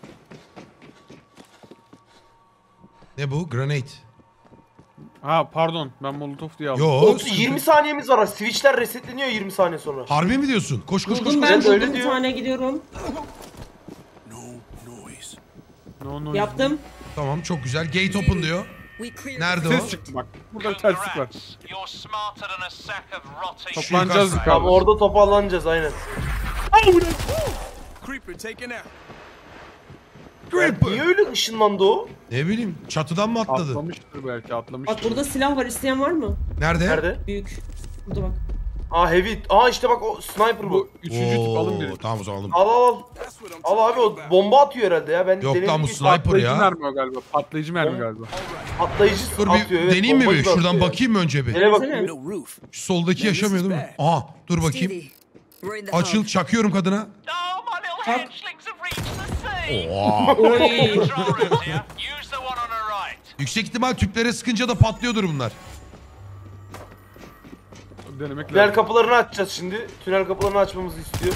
Ne bu? Grenade. Ha pardon, ben molotof diye aldım. Yo. 20 saniyemiz var. Switch'ler resetleniyor 20 saniye sonra. Harbi mi diyorsun? Koş koş koş. Buldum koş. ben, Evet, öyle buldum bir diyor. tane gidiyorum. No noise. No noise. Yaptım. Tamam çok güzel. Gate open diyor. We cleared Nerede o? Ses çıktı bak. Burada bir terslik var. Şu Toplanacağız yukarısı. Tamam yukarıda. orada toparlanacağız aynen. Creeper taken out. Niye öyle ışınlandı o? Ne bileyim çatıdan mı atladı? Atlamıştır belki, atlamıştır. Bak burada silah var, isteyen var mı? Nerede? Nerede? Büyük. Burada bak. Aa heavy. Aa işte bak o sniper Bu bu. üçüncü tip alın biri. Tamam o zaman aldım. Al. That's what I'm Al abi talking o about. bomba atıyor herhalde ya. Ben Yok denedim lan bu ki- sniper Patlayıcı ya. mermi o galiba. Patlayıcı mermi galiba. Atlayıcı Dur atıyor. bir Evet, deneyeyim mi bombacı bir? da Şuradan atıyor. bakayım mı önce bir? Nereye bakayım? No roof. Şu soldaki Man, yaşamıyor this değil is mi? bad. Aha dur bakayım. Stevie, we're in the Açıl hub. çakıyorum kadına. Bak. Oy. Yüksek ihtimal tüplere sıkınca da patlıyordur bunlar. Denemek Tünel lazım. kapılarını açacağız şimdi. Tünel kapılarını açmamızı istiyor.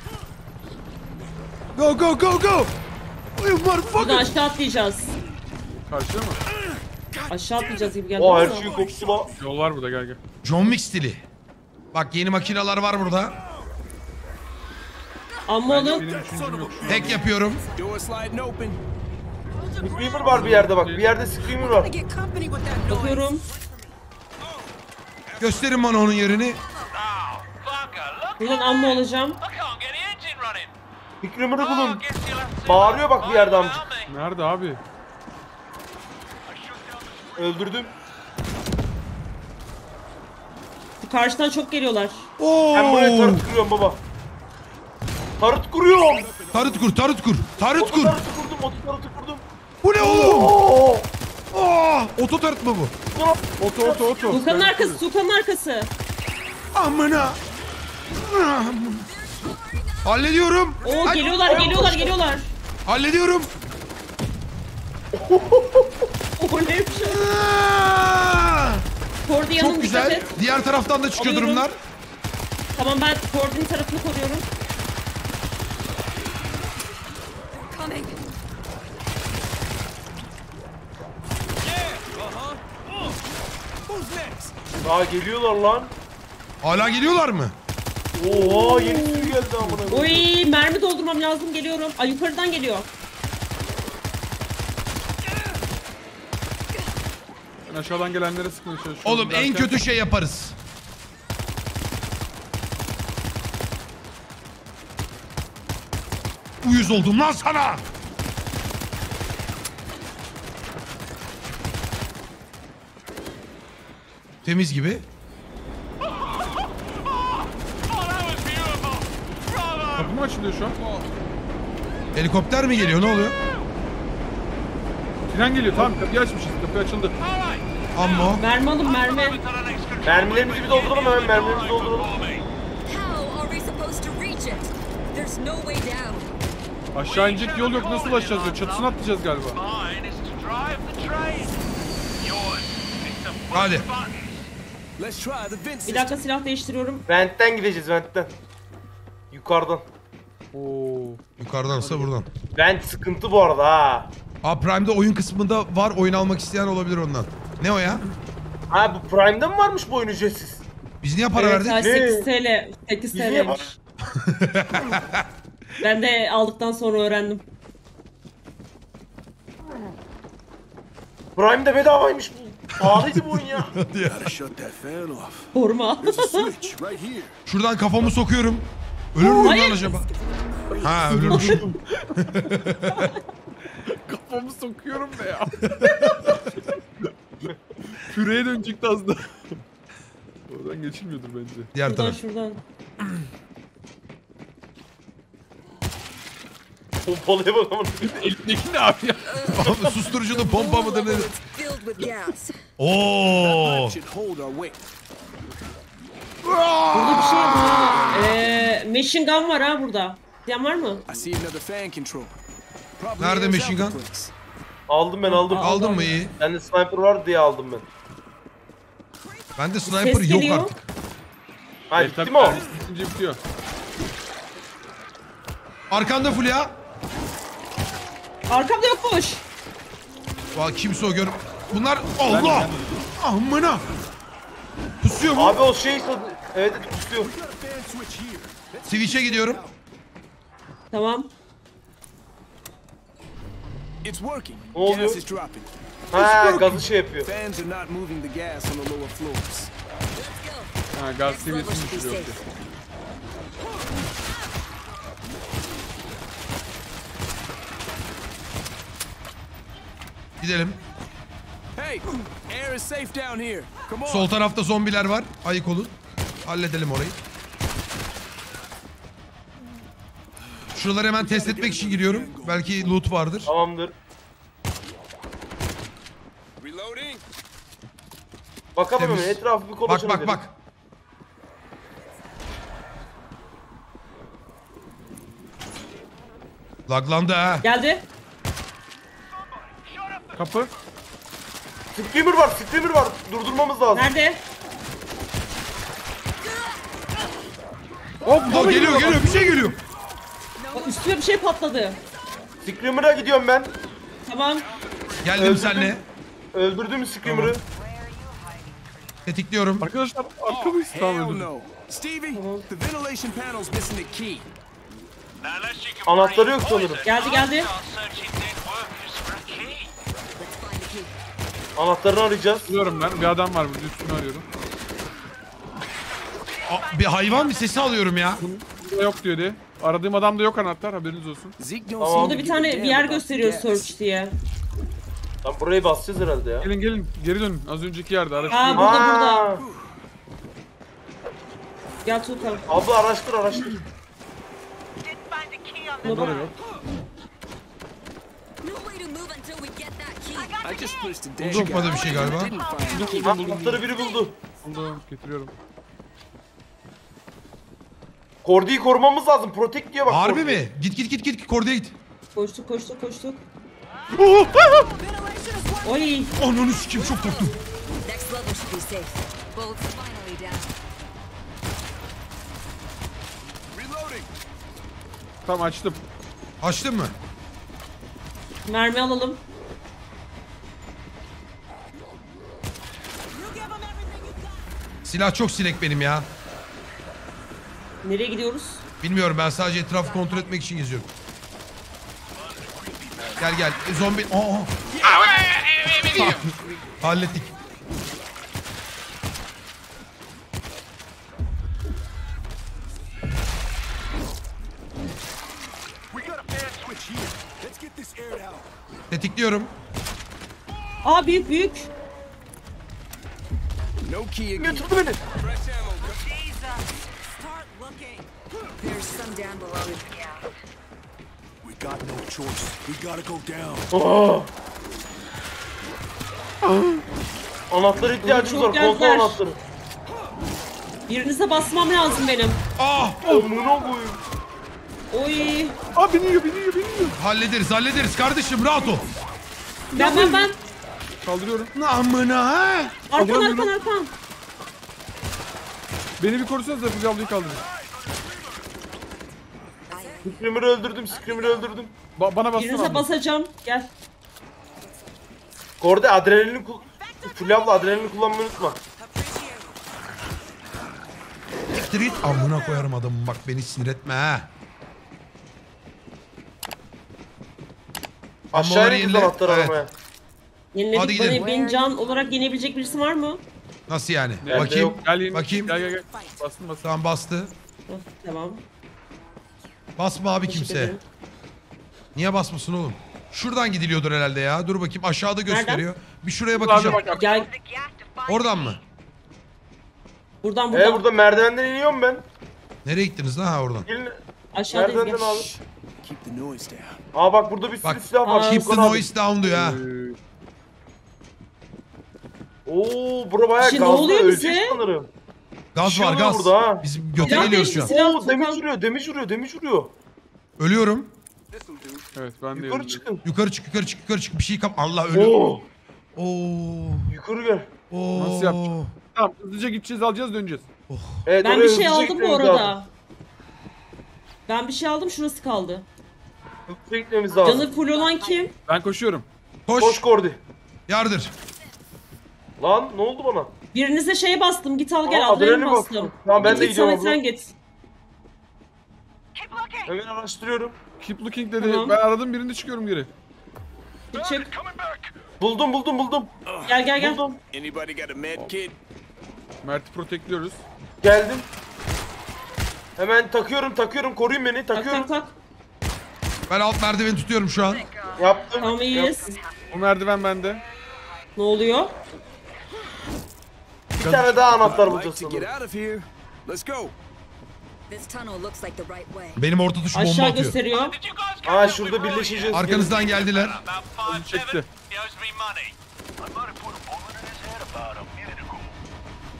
Go go go go. Buradan aşağı atlayacağız. Karşıya mı? Aşağı atlayacağız gibi geldi. O her ama. şeyi koptu la. Yol var burada, gel gel. John Wick stili. Bak yeni makineler var burada. Amma oğlum. Benim üçüncüm yok şu an. Hack yapıyorum. Door sliding open. Screamer var bir yerde bak. Bir yerde Screamer var. Get company with that noise. Bakıyorum. Gösterin bana onun yerini. Buradan amma olacağım. Screamer'ı bulun. Bağırıyor bak bir yerde amcık. Nerede abi? Öldürdüm. Bu karşıdan çok geliyorlar. Ben buraya Oo! tarıt kuruyorum baba. Tarıt kuruyorum. Tarıt kur, tarıt kur. Tarıt kur. Tarıtı kurdum, tarıtı kurdum. Bu ne oğlum? Oo. Oto tarıt mı bu? Oto. Tukan'ın arkası, Tukan'ın arkası. Amına. Hallediyorum. Oo Ay, geliyorlar. hallediyorum. O neymiş o? Aa! Kordi yanım Çok dikkat güzel. et. Diğer taraftan da çıkıyor Alıyorum. durumlar. Tamam ben Kordi'nin tarafını koruyorum. Coming. Who's next? Daha geliyorlar lan. Hala geliyorlar mı? Oha yeni sürü geldi amına. Oy mermi doldurmam lazım geliyorum. Ay yukarıdan geliyor. Ben aşağıdan gelenlere sıkmaya çalışıyorum. Oğlum en derken- kötü şey yaparız. Uyuz oldum lan sana. Temiz gibi. Kapı mı açılıyor şu an? Helikopter mi geliyor? Ne oluyor? Tren geliyor, tamam kapıyı açmışız. Kapı açıldı. Ammo. Mermi alın mermi. Mermilerimizi bir dolduralım hemen mermilerimizi dolduralım. How are we supposed to reach it? There's no way down. Aşağı inecek yol yok, nasıl ulaşacağız diyor. Çatısına atlayacağız galiba. Hadi. Let's try the vent Bir system. dakika silah değiştiriyorum. Vent'ten gideceğiz Vent'ten. Yukarıdan. Oo. Yukarıdansa buradan. Vent sıkıntı bu arada ha. Aa Prime'de oyun kısmında var. Oyun almak isteyen olabilir ondan. Ne o ya? Ha bu Prime'da mı varmış bu oyun ücretsiz? Biz niye para Evet, verdik? 8 TL. 8 Biz niye TL'ymiş. Ben de aldıktan sonra öğrendim. Prime'da bedavaymış bu. Pahalıydı bu oyun ya. Gotta shut that fan off. Koruma. There's a switch right here. Şuradan kafamı sokuyorum. Ölür müyüm Hayır. lan acaba? Ha ölürmüş. Kafamı sokuyorum da ya. Püreye dönecekti az da. Oradan geçilmiyordur bence. Diğer Şuradan taraf. şuradan. Pompalıya bak ama. Elindeki ne abi ya? Abi susturuculu pompa mıdır nedir? It's filled with gas. Oo. Should hold our weight. Burada bir şey var. Machine gun var ha burada. Diyen var mı? I see another fan control. Probably Nerede airs machine out gun? the place. Aldım ben aldım. Aldın mı iyi? Bende sniper var diye aldım ben. Bende sniper Ses yok geliyor. artık. Ha gitti mi o? Bitince bitiyor. Arkanda Fulya. Arkamda yokmuş. Valla kimse o gör. Bunlar Allah. Amına. Pusuyor mu? Abi o şey evet tutuyor. Got a fan switch here. Switch'e gidiyorum. Tamam. It's working. Ne oluyor? Gas is dropping. Ha gazı şey yapıyor. Fans are not moving the gas on the lower floors. Ha gaz Next level seviyesini should be düşürüyor. safe. Gidelim. Hey, air is safe down here. Come on. Sol tarafta zombiler var. Ayık olun. Halledelim orayı. Şuraları hemen test etmek için giriyorum. Belki loot vardır. Tamamdır. Reloading. Bakalım Temiz. hemen etrafı bir Bak konuşalım. bak bak. Laglandı ha. Geldi. Kapı. Screamer var. Durdurmamız lazım. Nerede? Hop Aa, geliyor bir şey geliyor. Bak, üstüme bir şey patladı. Screamer'a gidiyorum ben. Tamam. Geldim Öldürdüm. senle. Öldürdüm Screamer'ı. Tetikliyorum. Arkadaşlar arkamız Hell tamam. no. Stevie, the ventilation panel's missing the key. Anahtarı yok sanırım. Geldi. Anahtarını arayacağız. Biliyorum ben. Bir adam var burada üstünü arıyorum. Aa, bir hayvan bir sesi alıyorum ya. Burada yok diyor diye. Aradığım adamda yok anahtar haberiniz olsun. Zeke don't Tamam. seem Burada to bir give a tane damn bir yer about gösteriyor gas. search diye. Lan burayı basacağız herhalde ya. Gelin geri dönün. Az önceki yerde Aa araştırıyorum. burada. Gel Tuğkan. Abla araştır. Burada da yok. No way to move until we get that key. I just pushed the dash Çıkmadı guy. bir şey galiba. Didn't find the key. Anahtarı biri buldu. Buldum. Getiriyorum. Kordi'yi korumamız lazım. Protect diye bak. Harbi Kordi. mi? Git. Kordi'ye git. Koştuk. Oy. Ananı sikeyim çok korktum. Next level should be safe. Bolt's finally down. Reloading. Tamam açtım. Açtın mı? Mermi alalım. Silah çok sinek benim ya. Nereye gidiyoruz? Bilmiyorum ben sadece etrafı kontrol etmek için geziyorum. Gel. Zombi. Hallettik. We got a bad switch here. Let's get this aired out. Tetikliyorum. Aa büyük. No key again. Götürdü beni. Fresh ammo. Start looking. There's some down below. We got no choice. We gotta go down. Oh. Anahtar ihtiyacımız Çok var. Kontrol geldiler. anahtarı. Birinize basmam lazım benim. Amına koyayım. Oy. Aa biniyor. Hallederiz kardeşim rahat ol. Ben. Kaldırıyorum. Amına ha. Arkan. Beni bir korusanız da Füze ablayı kaldırın. Screamer'ı öldürdüm. Bana bassana Birinize abla. basacağım. Gel. Kordi adrenalin Fulya abla adrenalin kullanmayı unutma. Siktir amına koyarım adamı bak beni sinir etme ha. Aşağıya Ama gideceğiz oraya anahtar evet. aramaya. Hadi Yeniledik. gidelim. Beni can olarak yenebilecek birisi var mı? Nasıl yani? Bende Bakayım. yok. Gel yeni. Bakayım. Gel. Bastım. Tamam bastı. Heh, tamam. Basma abi Teşekkür kimse. ederim. Niye basmasın oğlum? Şuradan gidiliyordur herhalde ya. Dur bakayım aşağıda gösteriyor. Bir şuraya Hadi bakacağım. bakalım. Gel. Oradan mı? Buradan. Burada merdivenden iniyorum ben. Nereye gittiniz lan ha oradan? Gelin Aşağıdayız. merdivenden Gel. abi. Keep the noise down. Aa bak burada bir sürü Bak, silah var. Keep the Furkan abi. noise down diyor ha. Oo bura bayağı Şimdi ne gazlı oluyor ölecek bize? sanırım. Gaz şey var oluyor gaz. burada ha. Biz göte Silah geliyoruz değil, şu an. silah. Oo damage vuruyor. Ölüyorum. Evet ben de Yukarı öldüm. çıkın. Yukarı çık. Bir şey kap. Allah ölüyorum. Oo Oo. yukarı gel. Oo. Nasıl yapacağız? Tamam hızlıca gideceğiz alacağız döneceğiz. Evet, Ben oraya bir şey hızlıca aldım bu gitmemiz lazım. arada. Ben bir şey aldım. Şurası kaldı. Hızlıca gitmemiz lazım. Canı full olan kim? Ben koşuyorum. Koş. Koş Kordi. Yardır. Lan ne oldu bana? Birinize şeye bastım. Git al gel. Aa, Adrenalin adrenalin bastım. bastım. Tamam, ben de Git gidiyorum Samet, abla. sen git. Hemen araştırıyorum. Keep looking dedi. Tamam. Ben aradım birinde çıkıyorum geri. Çık. Buldum. Gel. Buldum. Anybody got a med kit? Mert'i protectliyoruz. Geldim. Hemen takıyorum. Koruyun beni. Takıyorum. Tak. Ben alt merdiveni tutuyorum şu an. Yaptım. Tamam iyiyiz. O merdiven bende. Ne oluyor? Bir tane daha anahtar I'd bulacağız like to get sanırım. out of here. Let's go. This tunnel looks like the right way. Benim orta tuşum bomba Aşağı atıyor. gösteriyor. Aa şurada birleşeceğiz. Arkanızdan geldiler. Onu çekti.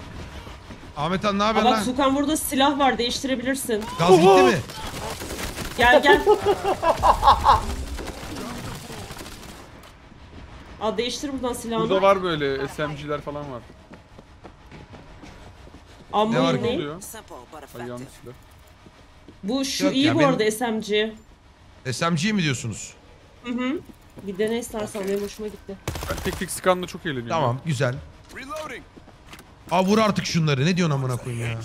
Ahmet Han ne Aa, yapıyorsun bak lan? Sukan burada silah var. Değiştirebilirsin. Gaz gitti mi? Gel gel. Aa değiştir buradan silahını. Burada var böyle SMG'ler falan var. Amma Ne var Ne ki? oluyor? Simple but Ay effective. yanlış silah. Bu şu Yok iyi ya, bu benim- arada SMG. SMG mi diyorsunuz? Bir dene istersen benim hoşuma gitti. Ben tek tek skanla çok eğleniyorum. Tamam güzel. Reloading. Aa vur artık şunları. Ne diyorsun amına koyayım ya?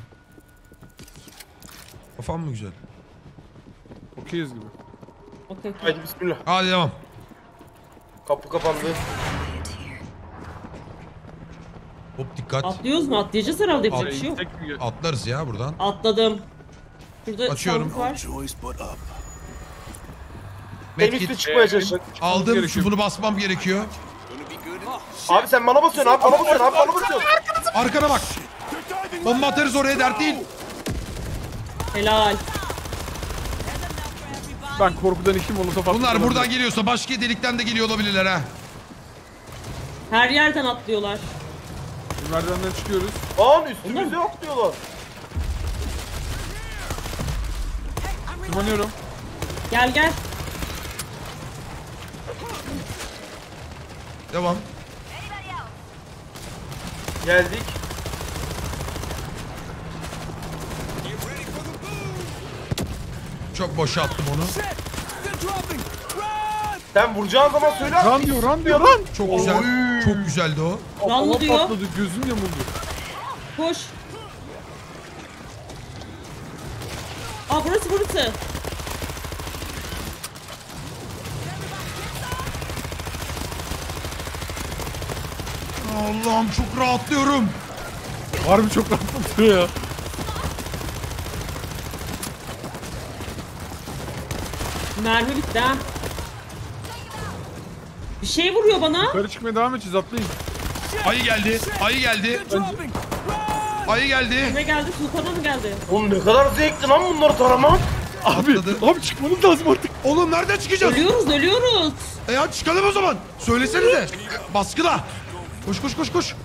Kafam mı güzel? Okeyiz gibi. Okey. Haydi bismillah. Hadi devam. Kapı kapandı. Hop dikkat. Atlıyoruz mu? Atlayacağız herhalde, yapacak bir şey yok. Tek mi? Atlarız ya buradan. Atladım. Şurada Açıyorum. sandık var. Choice but up. En üstü Medkit çıkmaya çalışacak. aldım. gerekiyor. Şu bunu basmam gerekiyor. Gonna be good. Abi sen bana basıyorsun abi. Bana basıyorsun abi. Bana basıyorsun. Arkana bak. Bomba atarız oraya, dert değil. Helal. Ben korkudan iki molotof attım. Bunlar buradan geliyorsa başka delikten de geliyor olabilirler ha. Her yerden atlıyorlar. Merdivenden çıkıyoruz. Lan üstümüze atlıyorlar. Tırmanıyorum. Gel gel. Devam. Geldik. Çok boşa attım onu. They're dropping. Run! Sen vuracağın zaman söyle. Run diyor, run diyor, run. Çok güzel. Çok güzeldi o. Ranlı diyor. Patladı, gözüm yamuldu. Koş. Aa burası. Allah'ım çok rahatlıyorum. Harbi çok rahatlatıyor ya. Mermi bitti ha. Bir şey vuruyor bana. Yukarı çıkmaya devam edeceğiz, atlayın. Ayı geldi. Ayı geldi. They're dropping. Ayı geldi. Ne geldi? Tuğkan'a mı geldi? Oğlum ne kadar zevkli lan bunları taramak. Abi, Atladı. abi çıkmamız lazım artık. Oğlum nereden çıkacağız? Ölüyoruz. Ya çıkalım o zaman. Söylesenize. Baskıla. Koş.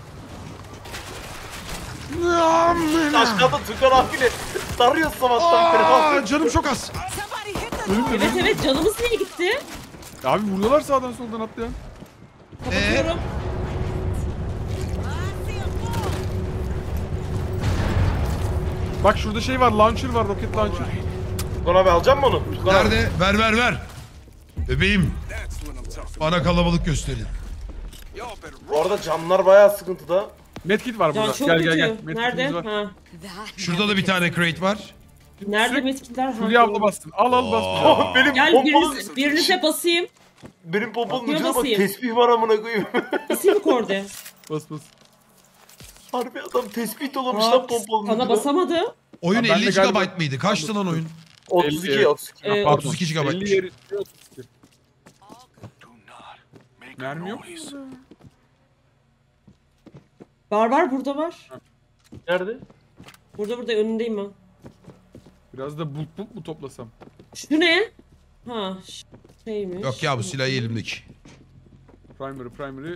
Aşağıda Tukan abiyle sarıyor sabahtan beri. Aa, canım çok az. Somebody hit the Evet canımız niye gitti? Abi vuruyorlar sağdan soldan atlayan. Kapatıyorum. Bak şurada şey var, launcher var, roket launcher. Tukan abi alacak mı onu? Tukan abi. Nerede? Ver. Bebeğim. That's what I'm talking. Bana kalabalık gösterin. Y'all better run. Bu arada camlar bayağı sıkıntıda. Medkit var Can burada. çok Gel kötü. gel. Medkitimiz Nerede? var. Ha. Şurada da bir tane crate var. Nerede metkitler? Ha. Fulya abla bastın. Al bas. benim Gel pompalı, birinize basayım. benim pompalının Bakıyor ucuna bak basayım. tesbih var amına koyayım. Basayım mı korde? Bas. Harbi adam tespih dolamış lan pompalının Sana ucuna. basamadı. Oyun Ha, ben de 50 galiba- GB mıydı? Kaçtı lan oyun? 32. Evet. 32. Ha, pardon. 32 GB. 50 yeri. 32. Do not make a Mermi yok. noise. Var burada var. Nerede? Burada önündeyim ben. Biraz da bult mu toplasam? Şu ne? Ha şeymiş. Yok ya bu silahı elimdeki. Primary.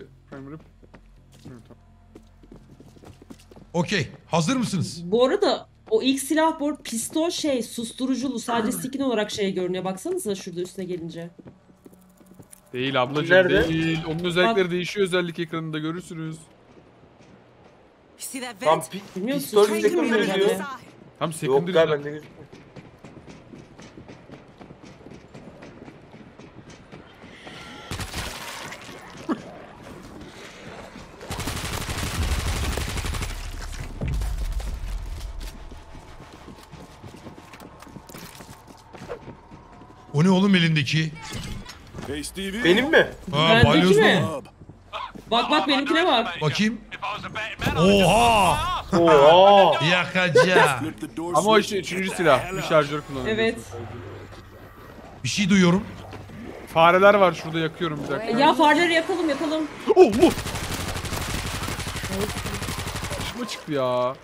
Okey. Hazır mısınız? Bu arada o ilk silah bu arada pistol susturuculu sadece skin olarak şey görünüyor. Baksanıza şurada üstüne gelince. Değil ablacığım, Nerede? değil. Onun özellikleri Bak. değişiyor, özellik ekranında görürsünüz. You see that Tam vent? Bilmiyor musun? pistol Train secondary bilmiyor diyor. zaten. Tam Yok secondary. galiba bende gözükmüyor. O ne oğlum elindeki? Hey Stevie. Benim mi? Aa, Bendeki balyoz mi? mu? Hub. Bak benimkine bak. Bakayım. Oha! Oha. Yakaca. Flip the door Ama o switch işte and üçüncü get the silah. hell Bir out. şarjör kullanıyor. Evet. Bir şey duyuyorum. Fareler var şurada, yakıyorum bir dakika. Ya fareleri yakalım. Allah! Dışıma çıktı ya.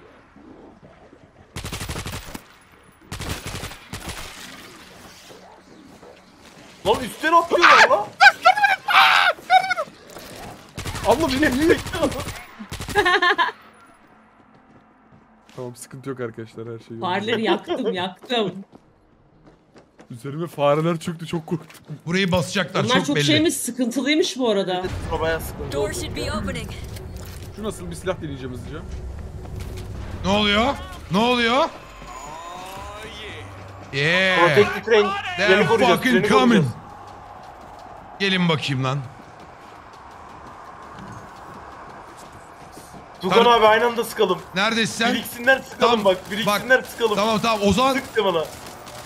Lan üstten atlıyorlar lan. Abla beni Tamam, sıkıntı yok arkadaşlar, her şey yolunda. Fareleri yaktım. Üzerime fareler çöktü, çok korktum. Burayı basacaklar Bunlar çok çok belli. şeymiş, sıkıntılıymış bu arada. Bayağı sıkıntı Door oldu. should be opening. Şu nasıl bir silah deneyeceğim hızlıca. Ne oluyor? Ne oluyor? Yeah. Protect the train. They're Treni koruyacağız. fucking Treni coming. koruyacağız. Gelin bakayım lan. Tugan abi aynı anda sıkalım. Neredesin sen? Biriksinler sıkalım Tamam, bak. Biriksinler sıkalım. Tamam o zaman Sık de bana.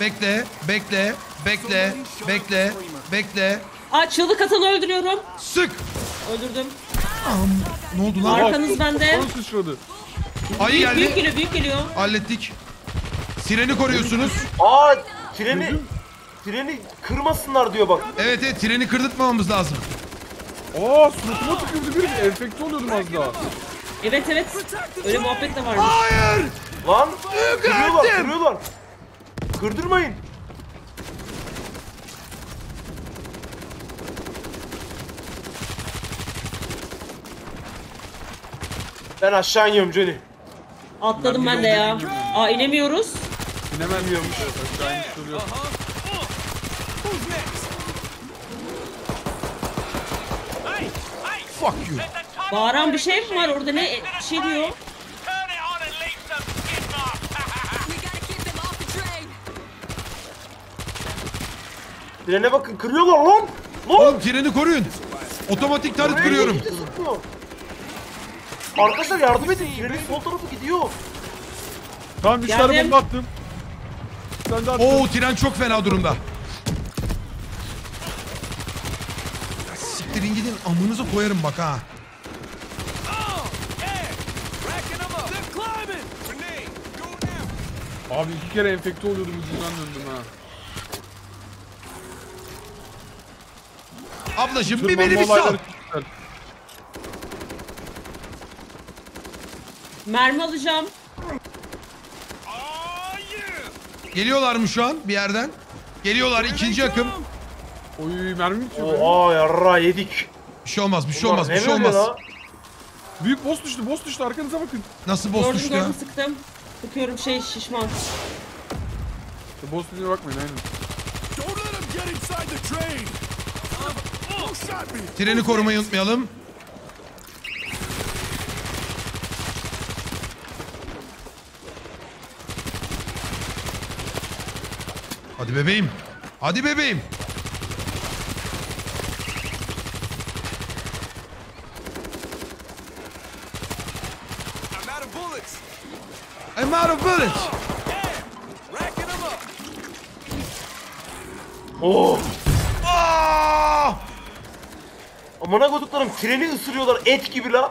bekle. Aa, çığlık atanı öldürüyorum. Sık. Öldürdüm. Ne oldu lan? Arkanız bende. Son sıçradı. Ayı Büyük geldi. geliyor, büyük geliyor. Hallettik. Sireni koruyorsunuz. Aa treni kırmasınlar diyor bak. Evet treni kırdırtmamamız lazım. Aa, suratıma tıkıldı biri. Enfekte oluyordum az daha. Evet. Öyle muhabbet de varmış. Hayır. Lan kırıyorlar. Kırdırmayın. Ben aşağı iniyorum Johnny. Atladım ben de ya. Aa, inemiyoruz. İnemem diyormuş. Aşağı inmiş oluyor. Who's next? Fuck you. Bağıran bir şey mi var orada, ne şey diyor? We gotta keep them off the train. Trene bakın kırıyorlar lan. Oğlum treni koruyun. Otomatik taret Oraya kırıyorum. gitti, sıkıyor. Arkadaşlar yardım edin. Trenin sol tarafı gidiyor. Tamam, 3 tane Geldim. bomba attım. Sen de attın. Oo tren çok fena durumda. Ya siktirin gidin amınıza koyarım bak ha. Racking them up. They're climbing. Grenade. Go now. Abi 2 kere enfekte oluyordum, ucundan döndüm ha. Ablacım bir Tırmanma beni bir sal. olayları çok güzel. Mermi alacağım. Oh yeah. Geliyorlar mı şu an bir yerden? Geliyorlar ikinci akım. Oy, mermi bitiyor. benim. Oha yarra yedik. Bir şey olmaz bir şey Bunlar olmaz bir ne şey böyle olmaz. la? Büyük boss düştü, arkanıza bakın. Nasıl boss düştü ya? Gördüm, sıktım. Sıkıyorum şişman. Boss düştüğüne bakmayın, aynen. Don't let them get inside the train. Who shot me? Treni korumayı unutmayalım. Hadi bebeğim. Hadi bebeğim. I'm out of bullets. I'm out of bullets. Racking them up. Oh. Aa! Amına koduklarım treni ısırıyorlar et gibi la.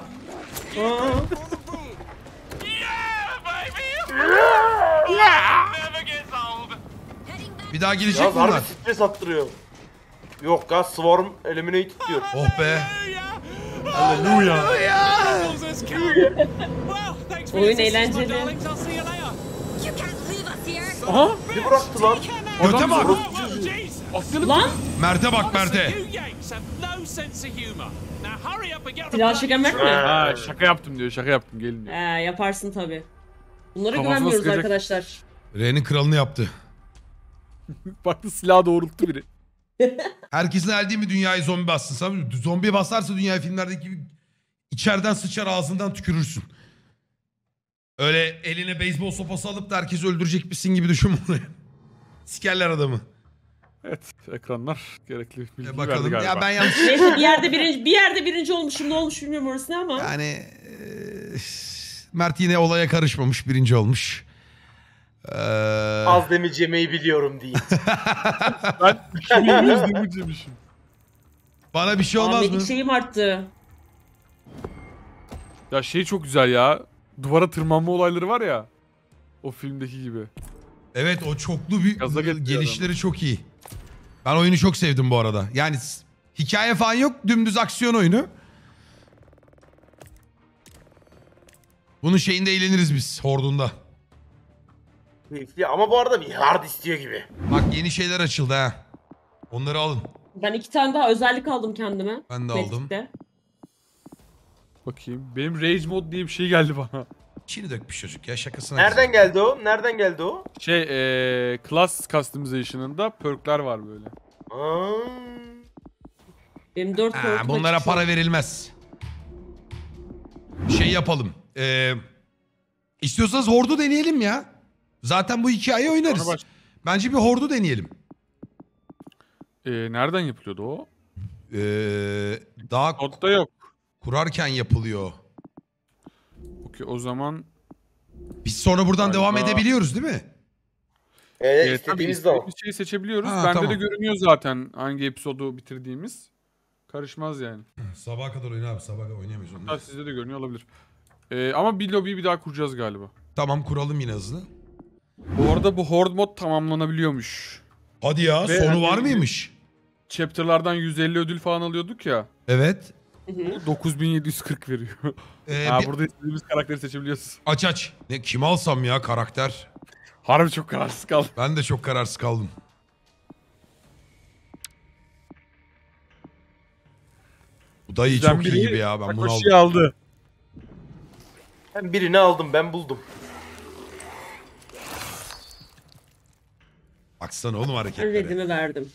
Bir daha Ya gelecek bunlar. harbi stres attırıyor. Yok ya Swarm Eliminate diyor. Oh be. Well, thanks for Oyun your assistance, my eğlenceli. darlings. I'll see you later. You can't leave us here. Aha! Ne bıraktı lan? Göte bak. Oh, jeez. Atlayalım. Lan! Mert'e bak Honestly, Mert'e. you Yanks have no sense of humor. Now hurry up and get on the Silah bloody çeken Mert mi? Ha, şaka yaptım diyor, gelin diyor. Yaparsın tabi. Bunlara Kafasına güvenmiyoruz sıkacak. arkadaşlar. R'nin kralını yaptı. Baktı, silahı doğrulttu biri. Herkesin el değil mi dünyayı zombi bassın? Sen zombi basarsa dünyayı filmlerdeki gibi içeriden sıçar ağzından tükürürsün. Öyle eline beyzbol sopası alıp da herkesi öldürecekmişsin gibi düşünme onu. Sikerler adamı. Evet, ekranlar gerekli bilgi verdi Bakalım. galiba. Ya ben yanlış... Neyse, bir yerde birinci olmuşum. Ne olmuş bilmiyorum orası ne ama. Yani Mert yine olaya karışmamış, birinci olmuş. Az demir yemeği biliyorum değil. Ben 2100 damage yemişim. Bana bir şey olmaz Ahmetlik mı? şeyim arttı. Ya şey çok güzel ya. Duvara tırmanma olayları var ya. O filmdeki gibi. Evet o çoklu bir Gaza getiriyor gelişleri çok iyi. Ben oyunu çok sevdim bu arada. Yani hikaye falan yok, dümdüz aksiyon oyunu. Bunun şeyinde eğleniriz biz, Hordunda. Keyifli ama bu arada bir hard istiyor gibi. Bak yeni şeyler açıldı ha. Onları alın. Ben 2 tane daha özellik aldım kendime. Ben de aldım. Metrik'te. Bakayım. Benim Rage Mod diye bir şey geldi bana. İçini dökmüş çocuk ya şakasına. Nereden geldi o? Nereden geldi o? Class customization'ında perk'ler var böyle. Aa. Benim 4 korkum Bunlara açık şu an. para verilmez. Şey yapalım. İstiyorsanız Hordu deneyelim ya. Zaten bu hikayeyi oynarız. Sonra Bence bir Hordu deneyelim. Nereden yapılıyordu o? Daha Kodda yok. kurarken yapılıyor. Okey, o zaman Biz sonra buradan devam Galiba- edebiliyoruz değil mi? Evet, tabii istediğimiz zaman. istediğimiz şeyi seçebiliyoruz. Ha, Bende tamam. de görünüyor zaten hangi episodu bitirdiğimiz. Karışmaz yani. Sabaha kadar oyna abi. Sabaha kadar oynayamayız onu. Hatta sizde de görünüyor olabilir. Ama bir lobiyi bir daha kuracağız galiba. Tamam kuralım yine hızlı. Bu arada bu Horde mod tamamlanabiliyormuş. Hadi ya Ve sonu hani- var mıymış? Chapter'lardan 150 ödül falan alıyorduk ya. Evet. 9740 veriyor. Burada istediğimiz karakteri seçebiliyoruz. Aç. Ne kim alsam ya karakter? Harbi çok kararsız kaldım. Ben de çok kararsız kaldım. Bu da iyi çok iyi gibi ya ben bunu aldım. aldı. Ben birini aldım, ben buldum. Baksana oğlum Ben hareketlere. redimi verdim.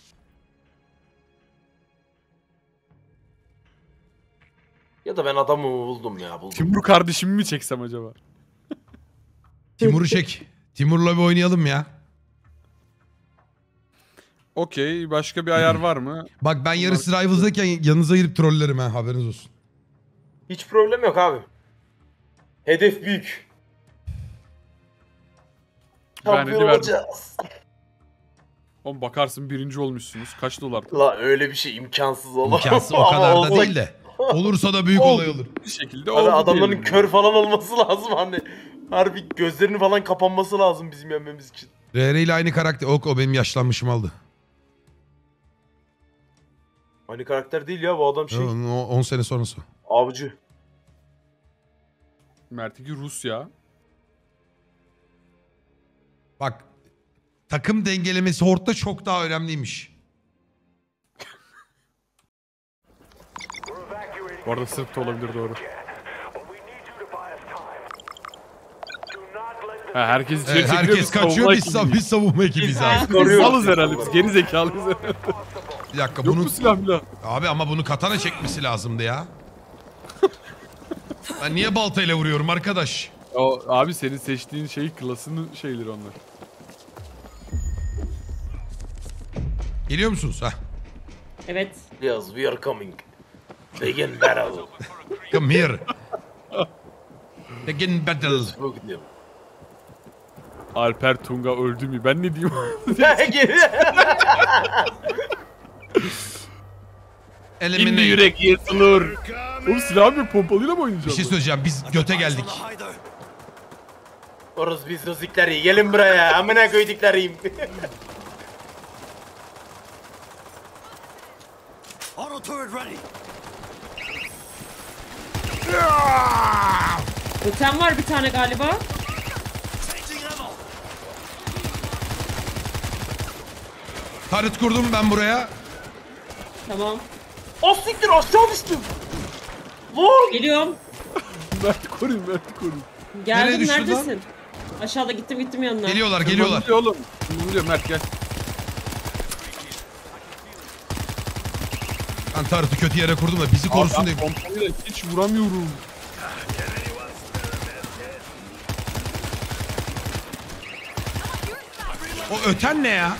Ya da ben adamı buldum ya, buldum. Timur kardeşimi mi çeksem acaba? Timur'u çek. Timur'la bir oynayalım ya. Okey, başka bir ayar var mı? Bak ben yarısı Rivals'dayken yanınıza girip trollerim ha haberiniz olsun. Hiç problem yok abi. Hedef büyük. Ben Şampiyon ready verdim. olacağız. Oğlum bakarsın birinci olmuşsunuz. Kaç dolar? La öyle bir şey imkansız olur. İmkansız o Ama kadar da olsa- değil de. Olursa da büyük olay olur. Bir şekilde Hani oldu adamların diyelim kör falan olması lazım hani. Harbi gözlerinin falan kapanması lazım bizim yenmemiz için. RR ile aynı karakter. O benim yaşlanmışım aldı. Aynı karakter değil ya bu adam şey. 10 sene sonrası. Avcı. Mert'inki Rus ya. Bak takım dengelemesi Hort'ta çok daha önemliymiş. Bu arada Sırp da olabilir doğru. Herkes içeri Evet, çekiliyor, herkes biz kaçıyor savunma biz, ekibiyiz. biz savunma ekibiz abi. Biz Koruyoruz. salız herhalde, biz geri zekalıyız herhalde. Bir dakika Yok bunu... mu silah milah? Abi ama bunu katana çekmesi lazımdı ya. Ben niye baltayla vuruyorum arkadaş? Abi senin seçtiğin klasının şeyleri onlar. Geliyor musunuz? Heh. Evet. Yes, we are coming. Begin battle. Come here. Begin battle. Bugün diyorum. Alper Tunga öldü mü? Ben ne diyeyim? Şimdi Eliminate. yürek yırtılır. Oğlum silahım yok, pompalıyla mı oynayacağım? Bir şey söyleyeceğim biz göte geldik. Orası biz rızıkları. Gelin buraya. Amına koyduklarıyım. Auto turret ready. Totem var bir tane galiba. Changing ammo. Tarıt kurdum ben buraya. Tamam. O siktir aşağı düştüm. Vur. Geliyorum. Mert koruyun, Mert koruyun. Geldim, düştü lan? neredesin? Aşağıda gittim yanına. Geliyorlar. Tırmanıyor oğlum. Tırmanıyor Mert gel. Ben Tarıt'ı kötü yere kurdum da bizi korusun diye. Pompalıyla hiç vuramıyorum. O öten ne ya?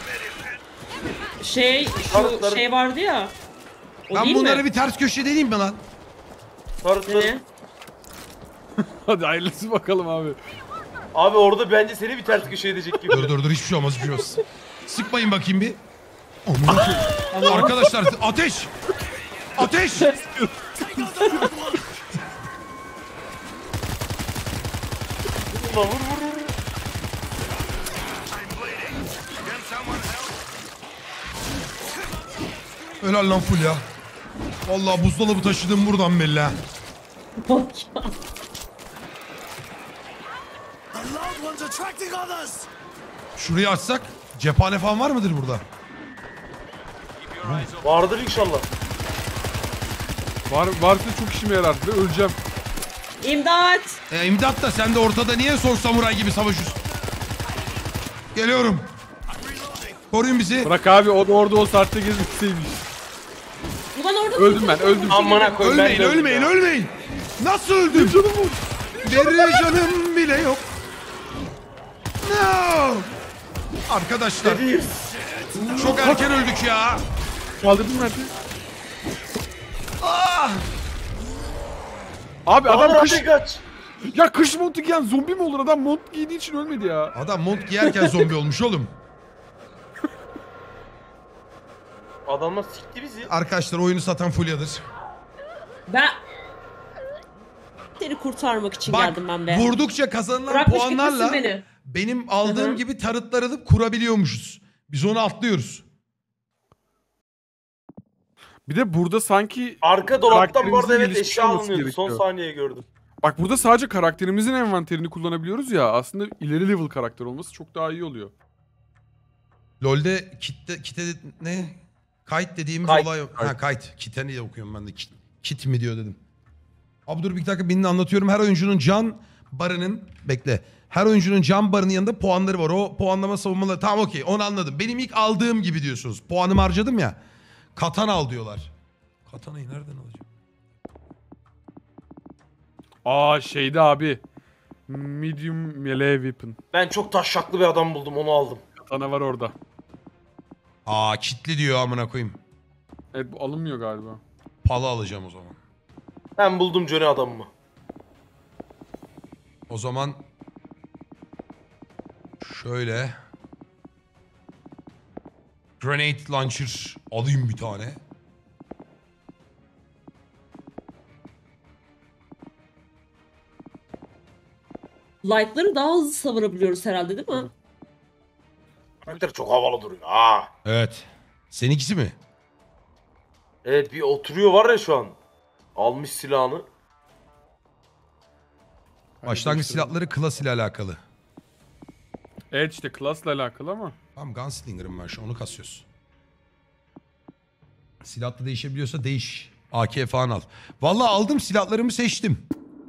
Şu şey vardı ya. O Ben değil bunları mi? bir ters köşe deneyeyim mi lan? Ne? Hadi hayırlısı bakalım abi. Abi orada bence seni bir ters köşe edecek gibi. Dur hiçbir şey olmaz hiçbir şey olmaz. Sıkmayın bakayım bir. Amına koyayım. Arkadaşlar ateş! Ateş! Vur vur. Helal lan full ya. Vallahi buzdolabı taşıdım buradan belli ha. The loud ones attracting others. Şurayı açsak cephane falan var mıdır burada? Vardır inşallah. Varsa çok işime yarar. Ve öleceğim. İmdat! İmdat da sen de ortada niye son samuray gibi savaşıyorsun? Geliyorum. Koruyun bizi. Bırak abi o da orada o saatte gezmeseymiş. Ulan orada Öldüm ben öldüm. Amına koyayım ben Ölmeyin, de öldüm ölmeyin, ya. ölmeyin. Nasıl öldüm? Deri canım bile yok. No. Arkadaşlar çok erken öldük ya. Kaldırdın mı Ertuğ? Ah! Abi adam kış... Kaç. Ya kış montu giyen zombi mi olur? Adam mont giydiği için ölmedi ya. Adam mont giyerken zombi olmuş oğlum. Adamlar sikti bizi. Arkadaşlar oyunu satan Fulya'dır. Ben... Seni kurtarmak için Bak geldim ben be. vurdukça kazanılan Bırakmış puanlarla gitmesin beni. benim aldığım Hı hı. gibi tarıtlar alıp kurabiliyormuşuz. Biz onu atlıyoruz. Bir de burada sanki Arka dolaptan bu arada karakterimizin evet eşya gelişmiş olması alınıyordu. Son gerekiyor. saniye gördüm. Bak burada sadece karakterimizin envanterini kullanabiliyoruz ya. Aslında ileri level karakter olması çok daha iyi oluyor. LoL'de kite ne? Kite dediğimiz Kite. olay. Ha kite. Kite niye okuyorum ben de? Kit mi diyor dedim. Abi dur bir dakika birini anlatıyorum. Her oyuncunun can barının bekle. Her oyuncunun can barının yanında puanları var. O puanlama savunmaları. Tamam okey onu anladım. Benim ilk aldığım gibi diyorsunuz. Puanımı harcadım ya. Katana al diyorlar. Katanayı nereden alacağım? Aa şeyde abi. Medium melee weapon. Ben çok taşşaklı bir adam buldum onu aldım. Katana var orada. Aa kitli diyor amına koyayım. Evet bu alınmıyor galiba. Pala alacağım o zaman. Ben buldum Johnny adamımı. O zaman şöyle grenade launcher alayım bir tane. Light'ları daha hızlı savurabiliyoruz herhalde değil mi? Karakter çok havalı duruyor. Ha. Evet. Seninkisi mi? Evet bir oturuyor var ya şu an. Almış silahını. Başlangıç silahları klas ile alakalı. Evet işte class'la alakalı ama. Tamam Gunslinger'ım ben şu onu kasıyoruz. Silah da değişebiliyorsa değiş. AK falan al. Vallahi aldım silahlarımı seçtim.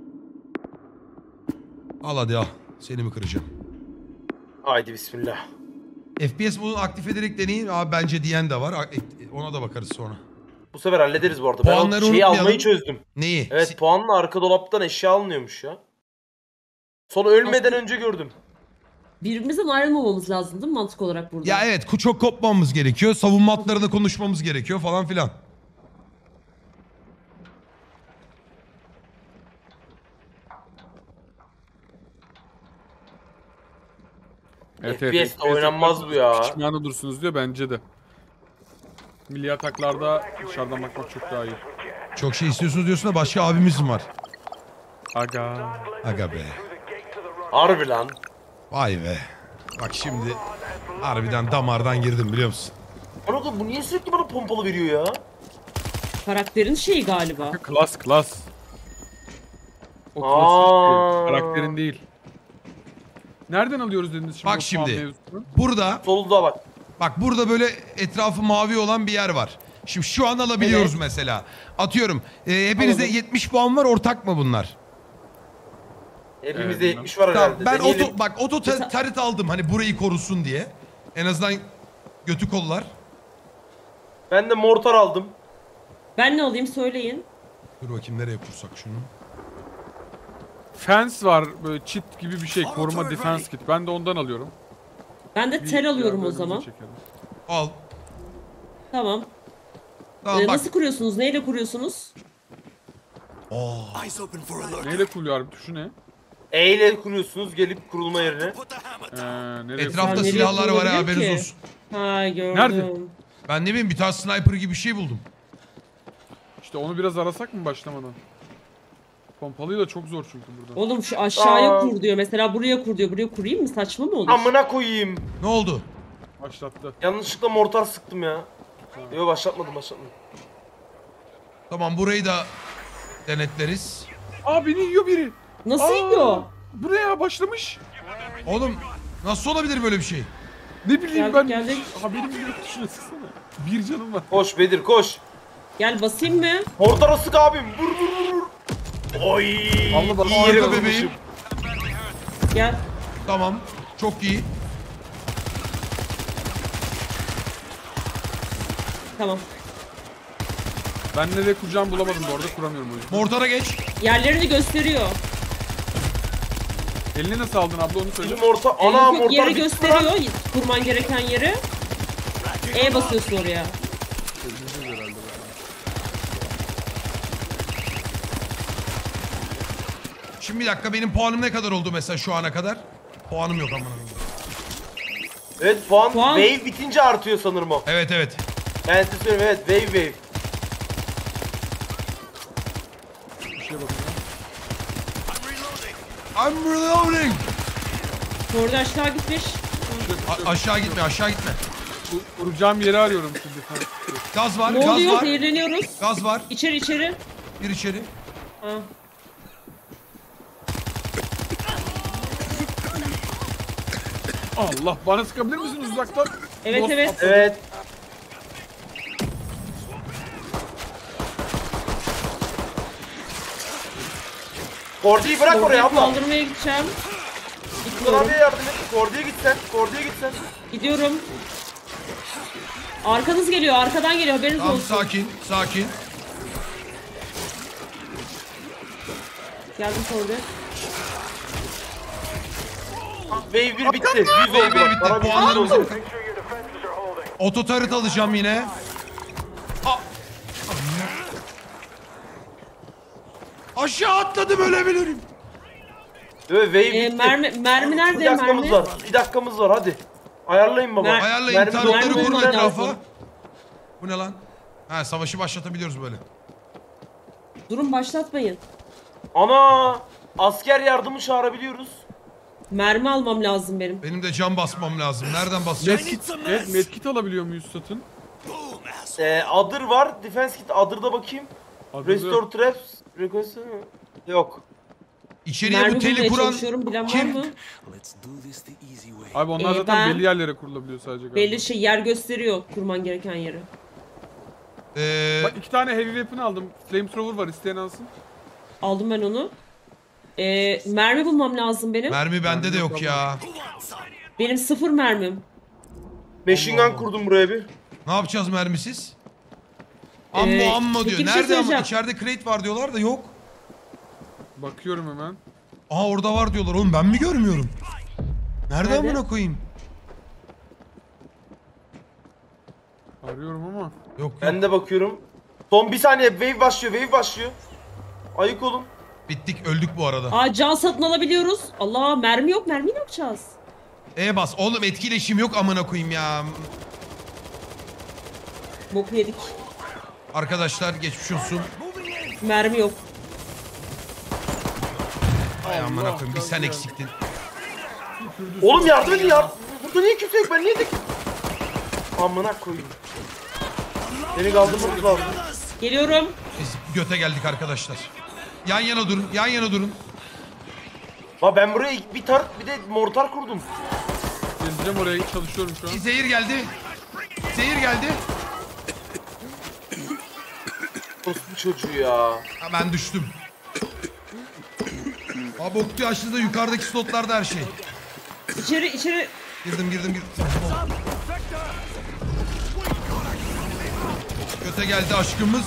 Al hadi al. Seni mi kıracağım? Haydi bismillah. FPS modunu aktif ederek deneyin. Abi bence diyen de var. Ona da bakarız sonra. Bu sefer hallederiz bu arada. Ben Puanları o şeyi unutmayalım. almayı çözdüm. Neyi? Evet puanla arka dolaptan eşya alınıyormuş ya. Sonra ölmeden önce gördüm. Birbirimizden ayrılmamamız lazım değil mi mantık olarak burada? Ya evet çok kopmamamız gerekiyor. Savunma hatlarında konuşmamız gerekiyor falan filan. Evet, FPS de oynanmaz bu ya. Pişman olursunuz diyor bence de. Milli ataklarda dışarıdan bakmak çok daha iyi. Çok şey istiyorsunuz diyorsun da başka abimiz mi var? Aga. Aga be. Harbi lan. Vay be. Bak şimdi harbiden damardan girdim biliyor musun? Anadolu bu niye sürekli bana pompalı veriyor ya? Karakterin şeyi galiba. Class. O Aa. class karakterin değil. Nereden alıyoruz dediniz şimdi? Bak o şimdi. puan mevzusunu? Burada Solda bak. bak burada böyle etrafı mavi olan bir yer var. Şimdi şu an alabiliyoruz Evet. mesela. Atıyorum. Hepinizde Alalım. 70 puan var ortak mı bunlar? Hepimizde Evet, 70 var Tamam, herhalde. ben Deneyelim. oto taret aldım hani burayı korusun diye. En azından götü kollar. Ben de mortar aldım. Ben ne alayım söyleyin. Dur bakayım nereye kursak şunu. Fence var böyle cheat gibi bir şey. Koruma defense kit. Ben de ondan alıyorum. Ben de tel alıyorum o zaman. Çekelim. Al. Tamam. Tamam bak. Nasıl kuruyorsunuz? Neyle kuruyorsunuz? Eyes open for alert. Neyle kuruyor abi? Tuşu ne? E ile kuruyorsunuz gelip kurulma yerine. Put the hammer down. Nereye Etrafta Nereye silahlar var ha kurulabilir haberiniz ki? olsun. Ha gördüm. Nerede? Ben ne bileyim bir tane sniper gibi bir şey buldum. İşte onu biraz arasak mı başlamadan? Pompalıyı da çok zor çünkü burada. Oğlum şu aşağıya Aa. kur diyor. Mesela buraya kur diyor. Buraya kurayım mı? Saçma mı olur? Amına koyayım. Ne oldu? Başlattı. Yanlışlıkla mortar sıktım ya. Yok başlatmadım. Tamam burayı da denetleriz. Aa beni yiyor biri. Nasıl yiyor? Bu ne ya başlamış? Oğlum nasıl olabilir böyle bir şey? Ne bileyim Geldik, ben. geldik. Haberim yok tuşuna sıksana. Bir canım var. Koş Bedir koş. Gel basayım mı? Mortara sık abim. Vur. Oy. Allah bak, iyi yere harika vurmuşum. bebeğim. Gel. Tamam. Çok iyi. Tamam. Ben nereye kuracağımı bulamadım bu arada, kuramıyorum o yüzden. Mortara geç. Yerlerini gösteriyor. Elini nasıl aldın abla onu söyle. Bizim orta Yok, ana yok, mortar yeri bitti lan. gösteriyor. Kurman gereken yeri. E basıyorsun oraya. Şimdi bir dakika, benim puanım ne kadar oldu mesela şu ana kadar? Puanım yok amına koyayım. Evet puan Puan. wave bitince artıyor sanırım o. Evet evet. Ben size söyleyeyim, evet wave. Bir şeye bakacağım. I'm reloading. Orada aşağı gitmiş. Aşağı gitme, aşağı gitme. Kuracağım yeri arıyorum şimdi. Gaz var, Ne gaz oluyor? var. Zehirleniyoruz. Gaz var. İçeri. Gir içeri. Ha. Allah, bana sıkabilir misiniz uzaktan? Evet Dost evet. atladı. Evet. Kordi'yi bırak oraya Oraya abla. kaldırmaya gideceğim. Dur Gitmiyorum. abiye yardım et. Kordi'ye gitsen. Kordi'ye gitsen. Gidiyorum. Arkanız geliyor. Arkadan geliyor. Haberiniz Tamam, olsun. sakin, sakin. Geldim orada. Wave 1 bitti. 100 oldu. Wave bir bak. bitti. Bana bir Puanlar 100 oldu. oldu. Ototarıt alacağım yine. Aa! Aşağı atladım, ölebilirim. Evet wave bitti. Mermi Bir nerede? dakikamız Mermi. var. Bir dakikamız var hadi. Ayarlayın baba. Ayarlayın, Mermi tarotları dolduruyor. kurun bulman etrafa. lazım. Bu ne lan? Ha, savaşı başlatabiliyoruz böyle. Durun başlatmayın. Ana asker yardımı çağırabiliyoruz. Mermi almam lazım benim. Benim de cam basmam lazım. Nereden basacağız? Evet, medkit alabiliyor muyuz satın? Adır var. Defense kit Adır'da bakayım. Adını- Restore traps. Request yok. İçeriye Mermi bu teli bulmaya kuran çalışıyorum. Bilen var kim? mı? Abi onlar zaten ben- belli yerlere kurulabiliyor sadece galiba. Belli şey yer gösteriyor kurman gereken yeri. Bak 2 tane heavy weapon aldım. Flamethrower var, isteyen alsın. Aldım ben onu. Mermi bulmam lazım benim. Mermi bende de yok ya. Benim 0 mermim. Machine gun kurdum buraya bir. Ne yapacağız mermisiz? Ammo peki diyor. bir şey Nerede ama? söyleyeceğim. İçeride crate var diyorlar da yok. Bakıyorum hemen. Aha, orada var diyorlar. Oğlum ben mi görmüyorum? Nerede Nerede? amına koyayım? Arıyorum ama. Yok yok. Ben de bakıyorum. Son bir saniye wave başlıyor. Wave başlıyor. Ayık olun. Bittik, öldük bu arada. Aa can satın alabiliyoruz. Allah mermi yok. Mermi ne yapacağız? E bas. Oğlum etkileşim yok amına koyayım ya. Boku yedik. Arkadaşlar geçmiş olsun. Mermi yok. Ay amına Allah, koyayım, bir sen Allah. eksiktin. Oğlum yardım edin ya. Burada niye kimse yok? Ben niye tek? Amına koyayım. Beni kaldırmanız lazım. Geliyorum. Biz göte geldik arkadaşlar. Yan yana durun, yan yana durun. La ben buraya bir tar bir de mortar kurdum. Geleceğim oraya, çalışıyorum şu an. Zehir geldi. Zehir geldi. Orospu çocuğu ya. Ha, ben düştüm. Abi oktu açtığında yukarıdaki slotlarda her şey. İçeri. Girdim. Göte geldi aşkımız.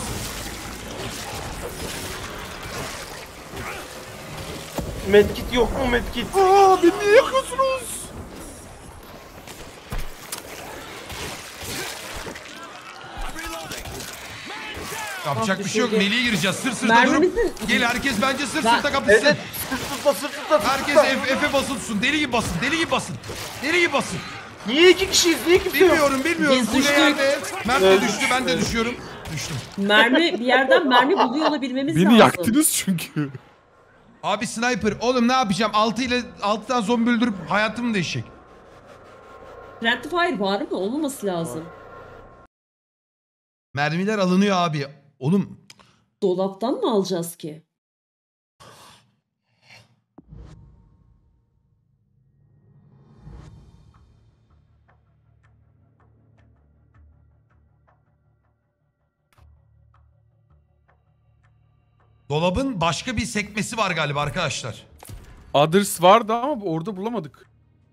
Medkit yok mu medkit? Aa, beni niye yakıyorsunuz? Yapacak bir şey yok. düşürdü. Meleğe gireceğiz. Sır sırta Mermimizin- durup. Gel herkes bence sır Ben- sırta kapışsın. Evet. Sırtla. Herkes F'e basılı tutsun. Deli gibi basın. Deli gibi basın. Deli gibi basın. Niye iki kişiyiz? Niye kimse yok? Bilmiyorum. Biz Bu düştük. yerde. Mert de düştü. Ben de düşüyorum. Düştüm. Bir yerden mermi buluyor olabilmemiz lazım. Beni yaktınız çünkü. Abi sniper. Oğlum ne yapacağım? 6'dan zombi öldürüp hayatım mı değişecek? Friendly fire var mı? Olmaması lazım. Mermiler alınıyor abi. Oğlum Dolaptan mı alacağız ki? Dolabın başka bir sekmesi var galiba arkadaşlar. Others vardı ama orada bulamadık.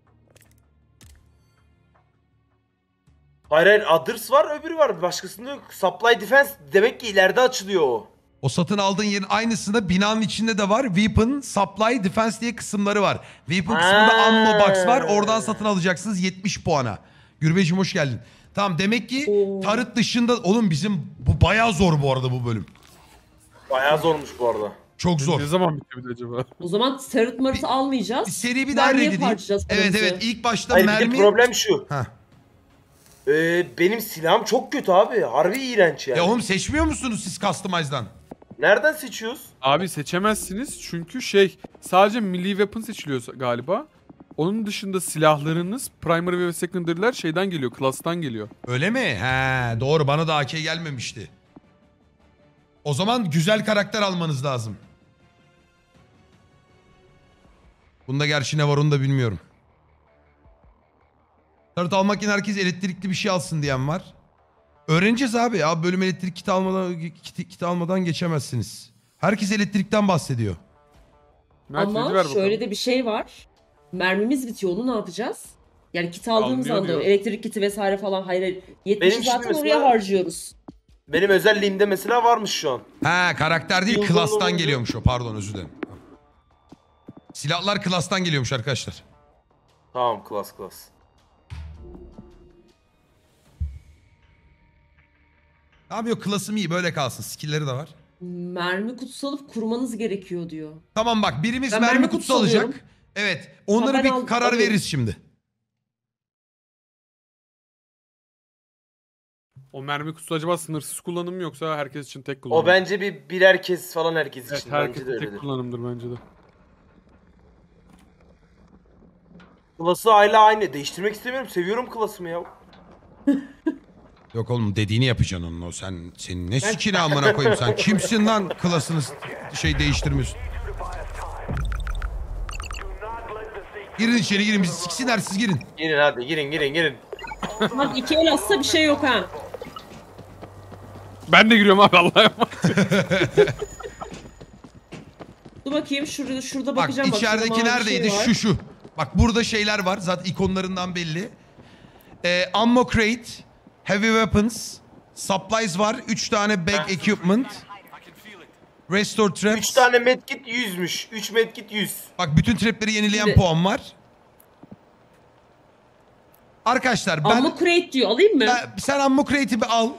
Hayır others var, öbürü var. Başkasında yok. Supply defense demek ki ileride açılıyor o. O satın aldığın yerin aynısında binanın içinde de var. Weapon, Supply, Defense diye kısımları var. Weapon kısmında Ammo Box var. Oradan satın alacaksınız 70 puana. Gürbeciğim hoş geldin. Tamam demek ki tarıt dışında... Oğlum bizim bu bayağı zor bu arada bu bölüm. Bayağı zormuş bu arada. Çok zor. Ne zaman bitti acaba? O zaman tarıt marıtı almayacağız. Bir seri bir daha Mermiye reddedeyim. harcayacağız Evet paramızı. evet ilk başta Hayır bir de mermi... problem şu. Heh. Benim silahım çok kötü abi. Harbi iğrenç yani. Ya oğlum seçmiyor musunuz siz Customize'dan? Nereden seçiyoruz? Abi seçemezsiniz çünkü sadece melee weapon seçiliyor galiba. Onun dışında silahlarınız primary ve secondary'ler şeyden geliyor, class'tan geliyor. Öyle mi? He doğru bana da AK gelmemişti. O zaman güzel karakter almanız lazım. Bunda gerçi ne var onu da bilmiyorum. Tarıt almak için herkes elektrikli bir şey alsın diyen var. Öğreneceğiz abi. Abi bölüm elektrik kiti almadan geçemezsiniz. Herkes elektrikten bahsediyor. Mert, Ama ver bakalım. şöyle de bir şey var. Mermimiz bitiyor. Onu ne yapacağız? Yani kit aldığımız Alınıyor anda diyor. elektrik kiti vesaire falan. Hayır. Benim 70'i şimdi zaten mesela- oraya harcıyoruz. Benim özelliğimde mesela varmış şu an. He karakter değil Yıldız klastan olunca- geliyormuş o. Pardon özür dilerim. Silahlar klastan geliyormuş arkadaşlar. Tamam klas. Abi yok klasım iyi böyle kalsın. Skill'leri de var. Mermi kutusu alıp kurmanız gerekiyor diyor. Tamam bak birimiz Ben mermi mermi kutusu kutusu alacak. alıyorum. Evet onları Ben bir karar alıyorum. veririz şimdi. O mermi kutusu acaba sınırsız kullanım mı yoksa herkes için tek kullanım? O bence birer kez falan herkes Evet, için. Bence herkes de tek öyledir. kullanımdır bence de. Klası hala aynı. Değiştirmek istemiyorum. Seviyorum klasımı ya. Yok oğlum dediğini yapacaksın onun o. Senin ne sikini amına koyayım sen. Kimsin lan klasını değiştirmiyorsun. Girin içeri girin. Bizi siksinler siz girin. Girin hadi girin. Bak 2 el atsa bir şey yok ha. Ben de giriyorum abi Allah'a emanet. Dur bakayım şurada Bak bakacağım. içerideki şurada mavi bir neredeydi? şey var. Şu. Bak burada şeyler var. Zaten ikonlarından belli. Ammo crate, heavy weapons, supplies var. 3 tane bag equipment. Restore traps. 3 tane medkit 100'müş. 3 medkit 100. Bak bütün trapleri yenileyen Şimdi- puan var. Arkadaşlar Ammo crate diyor. Alayım mı? sen ammo crate'i bir al.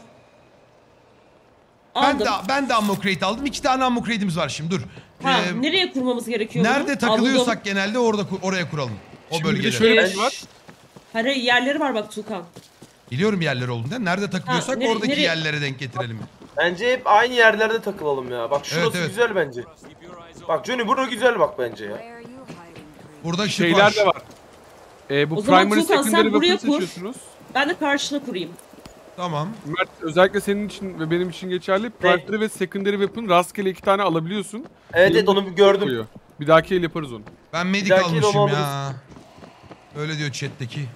Aldım. Ben de ammo crate aldım. 2 tane ammo crate'imiz var şimdi dur. Ha, Ee, nereye kurmamız gerekiyor nerede bunu? takılıyorsak Aldım. genelde oraya kuralım. O Şimdi bir de bölgede. şöyle bir şey var. Hayır yerleri var bak Tuğkan. Biliyorum yerler olduğunda. Nerede takılıyorsak nereye- oradaki nereye- yerlere denk getirelim. Bence hep aynı yerlerde takılalım ya. Bak şurası Evet. güzel bence. Bak Johnny burada güzel bak bence ya. Where are you hiding? Burada ışık Şeyler var. de var. Bu O zaman primary Tuğkan, sen secondary buraya weapon kur. seçiyorsunuz. Ben de karşına kurayım. Tamam. Mert özellikle senin için ve benim için geçerli. Primary ve secondary weapon rastgele 2 tane alabiliyorsun. Evet onu bir gördüm. Koyuyor. Bir dahaki el yaparız onu. Ben medic dahaki almışım onu ya. Öyle diyor chat'teki.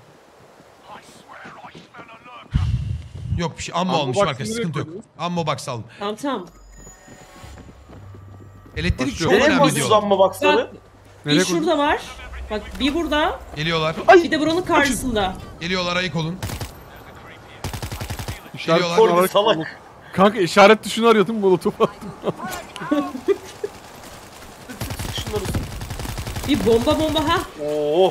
Yok bir şey. Ammo Ammo almışım box'ı arkadaşlar. nereye Sıkıntı yok. koydunuz? Ammo box aldım. Tamam. Elektrik Başlıyor. çok Nereye önemli koydunuz diyor. amma baksana? Bak Nereye bir koydun? şurada var. Bak bir burada. Geliyorlar. Bir de buranın karşısında. Geliyorlar ayık olun. İşaret Geliyorlar. tuşunu Kordi ararak- salak. Kanka işaret tuşunu arıyordum molotof attım. Şunları. Bir bomba ha. Oo.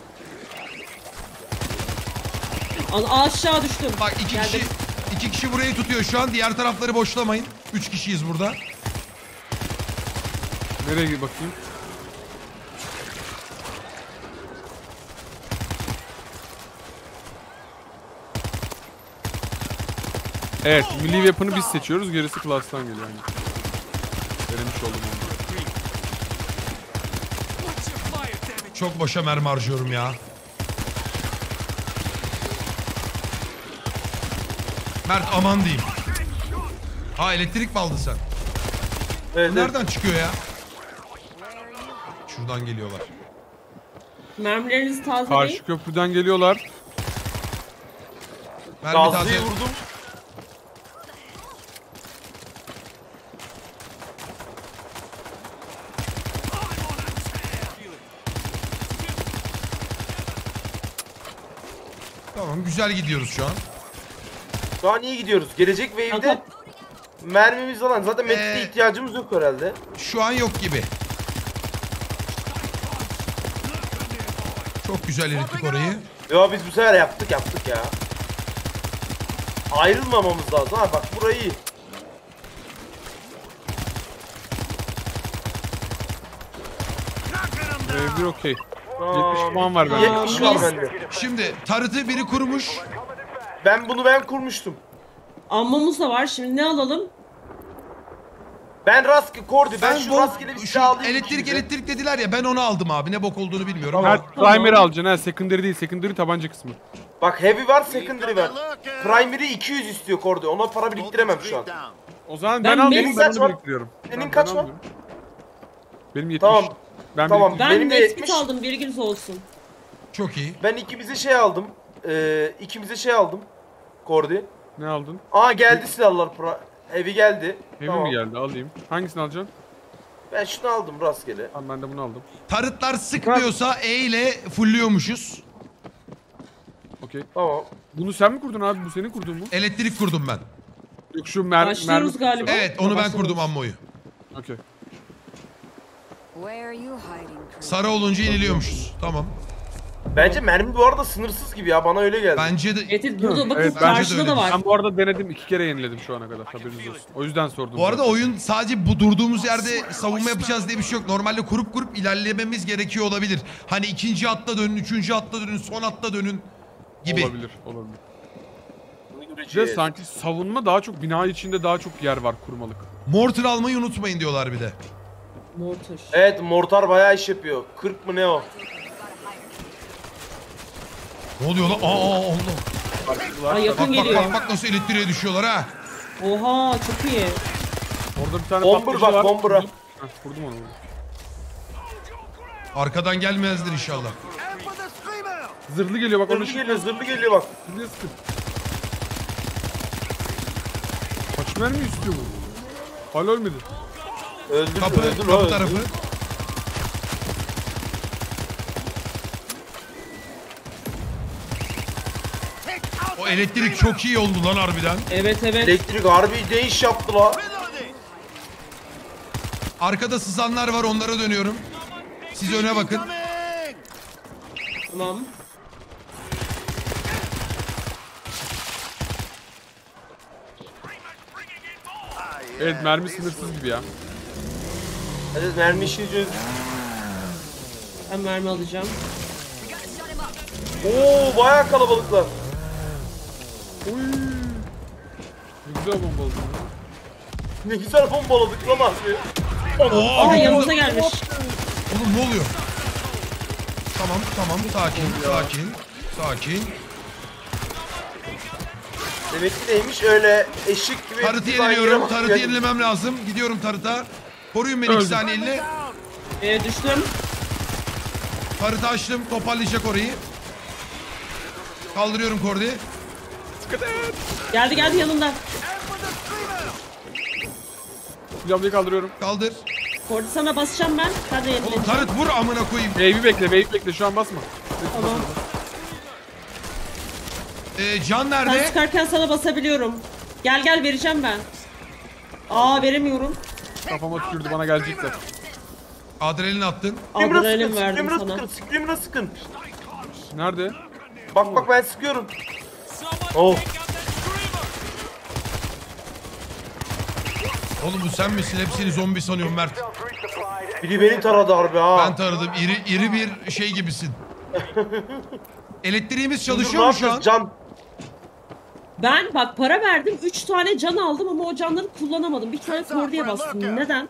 Aşağı düştüm. Bak Geldim. iki kişi burayı tutuyor şu an. Diğer tarafları boşlamayın. 3 kişiyiz burada. Nereye gir bakayım? Evet, milli weapon'ı biz seçiyoruz. Gerisi class'tan geliyor yani. Denemiş oldum onu. Çok boşa mermi harcıyorum ya. Mert aman diyeyim. Aa elektrik mi aldın sen? Evet, Bu nereden çıkıyor ya? Şuradan geliyorlar. Mermilerinizi tazeleyin. Karşı köprüden geliyorlar. Mermi Gazlıyı taze. vurdum. Tamam güzel gidiyoruz şu an. Şu an iyi gidiyoruz. Gelecek wave'de mermimiz falan. Zaten medkit'e ihtiyacımız yok herhalde. Şu an yok gibi. Çok güzel erittik orayı. Yo biz bu sefer yaptık ya. Ayrılmamamız lazım ha bak burayı iyi. Bir okey. 70 Tamam. puan var bende. 70 var bende. Şimdi tarıtı biri kurmuş. Ben kurmuştum. Ammamız da var. Şimdi ne alalım? Ben rastgele Kordi. Ben şu bu- rastgele bir şu silah alayım. elektrik dediler ya ben onu aldım abi. Ne bok olduğunu bilmiyorum. Tamam. Ha, primary alacaksın ha. Secondary değil. Secondary tabanca kısmı. Bak heavy var, secondary var. Primary 200 istiyor Kordi. Ona para biriktiremem şu an. O zaman Ben ben almayayım. Benim Ben kaç onu var? biriktiriyorum. Senin Ben kaç var? almıyorum. Benim 70. Tamam. Ben Tamam. biriktiriyorum. Ben Benim de medkit 70. aldım. Bilginiz olsun. Çok iyi. Ben ikimize şey aldım. İkimize şey aldım. Kordi. Ne aldın? Aa geldi silahlar. Heavy geldi. Heavy Tamam. mi geldi? Alayım. Hangisini alacaksın? Ben şunu aldım rastgele. Tamam ben de bunu aldım. Tarıtlar sıkmıyorsa E ile fulluyormuşuz. Okey. Tamam. Bunu sen mi kurdun abi? Bu senin kurduğun mu? Elektrik kurdum ben. Yok şu Başlıyoruz galiba. Evet onu ben Başlıyoruz. kurdum ammoyu. Okey. Where are you hiding, Chris? Sarı olunca iniliyormuşuz. Tamam. Bence mermi bu arada sınırsız gibi ya. Bana öyle geldi. Bence de Evet burada bakın Evet, bence de karşıda da öyledir. var. Ben bu arada denedim. 2 kere yeniledim şu ana kadar. Haberiniz olsun. O yüzden sordum. bu arada zaten. oyun sadece bu durduğumuz yerde savunma yapacağız diye bir şey yok. Normalde kurup ilerlememiz gerekiyor olabilir. Hani ikinci hatta dönün, üçüncü hatta dönün, son hatta dönün gibi. Olabilir. Olabilir. Bunu Bir de göreceğiz. sanki savunma daha çok bina içinde daha çok yer var kurmalık. Mortar almayı unutmayın diyorlar bir de. Mortar. Evet mortar bayağı iş yapıyor. 40 mı ne o? Ne oluyor lan? Allah. Ay yakın Bak geliyor. bak nasıl elektriğe düşüyorlar ha. Oha çok iyi. Orada bir tane Bomber patlayıcı bak, var. bomber'a. Heh, vurdum onu. Arkadan gelmezdir inşallah. Zırhlı geliyor bak onu. Zırhlı geliyor bak. Zırhlı sıkın. Kaç mermi istiyor bu? Hala ölmedi. Öldür, Kapı tarafı. O elektrik çok iyi oldu lan harbiden. Evet. Elektrik harbi ne iş yaptı la? Arkada sızanlar var onlara dönüyorum. Siz öne bakın. Tamam. Evet mermi sınırsız gibi ya. Hadi mermi işini çöz. Ben mermi alacağım. Oo bayağı kalabalıklar. Oy. Ne güzel bomba oldu. Ne güzel bombaladık lan abi. Oo, Aa yanımıza gelmiş. oğlum ne oluyor? Tamam sakin. Demek ki neymiş öyle eşik gibi. Tarıtı bir aynı yere yeniliyorum. bak- Tarıtı yenilemem lazım. Gidiyorum tarıta. Koruyun beni 2 Öldüm. saniyeliğine. Düştüm. Tarıtı açtım. Toparlayacak orayı. Kaldırıyorum Kordi. Geldi yanında. Camlayı kaldırıyorum. Kaldır. Kordi sana basacağım ben. Hadi Oğlum yenilelim. tarıt vur amına koyayım. Wave'i bekle şu an basma. Tamam. Can Sen nerede? çıkarken sana basabiliyorum. Gel vereceğim ben. Aa veremiyorum. Kafama tükürdü bana gelecekler. Adrenalin attın. Adrenalin verdim sana. Screamer'a sıkın. Nerede? Bak ben sıkıyorum. Oh. Oğlum bu sen misin? Hepsini zombi sanıyorum Mert. Biri beni taradı harbi ha. Ben taradım. İri bir şey gibisin. Elektriğimiz Dur, çalışıyor ne mu şu an? yapacağız? Can. Ben bak para verdim. 3 tane can aldım ama o canları kullanamadım. Bir tane Kordi'ye bastım. Neden?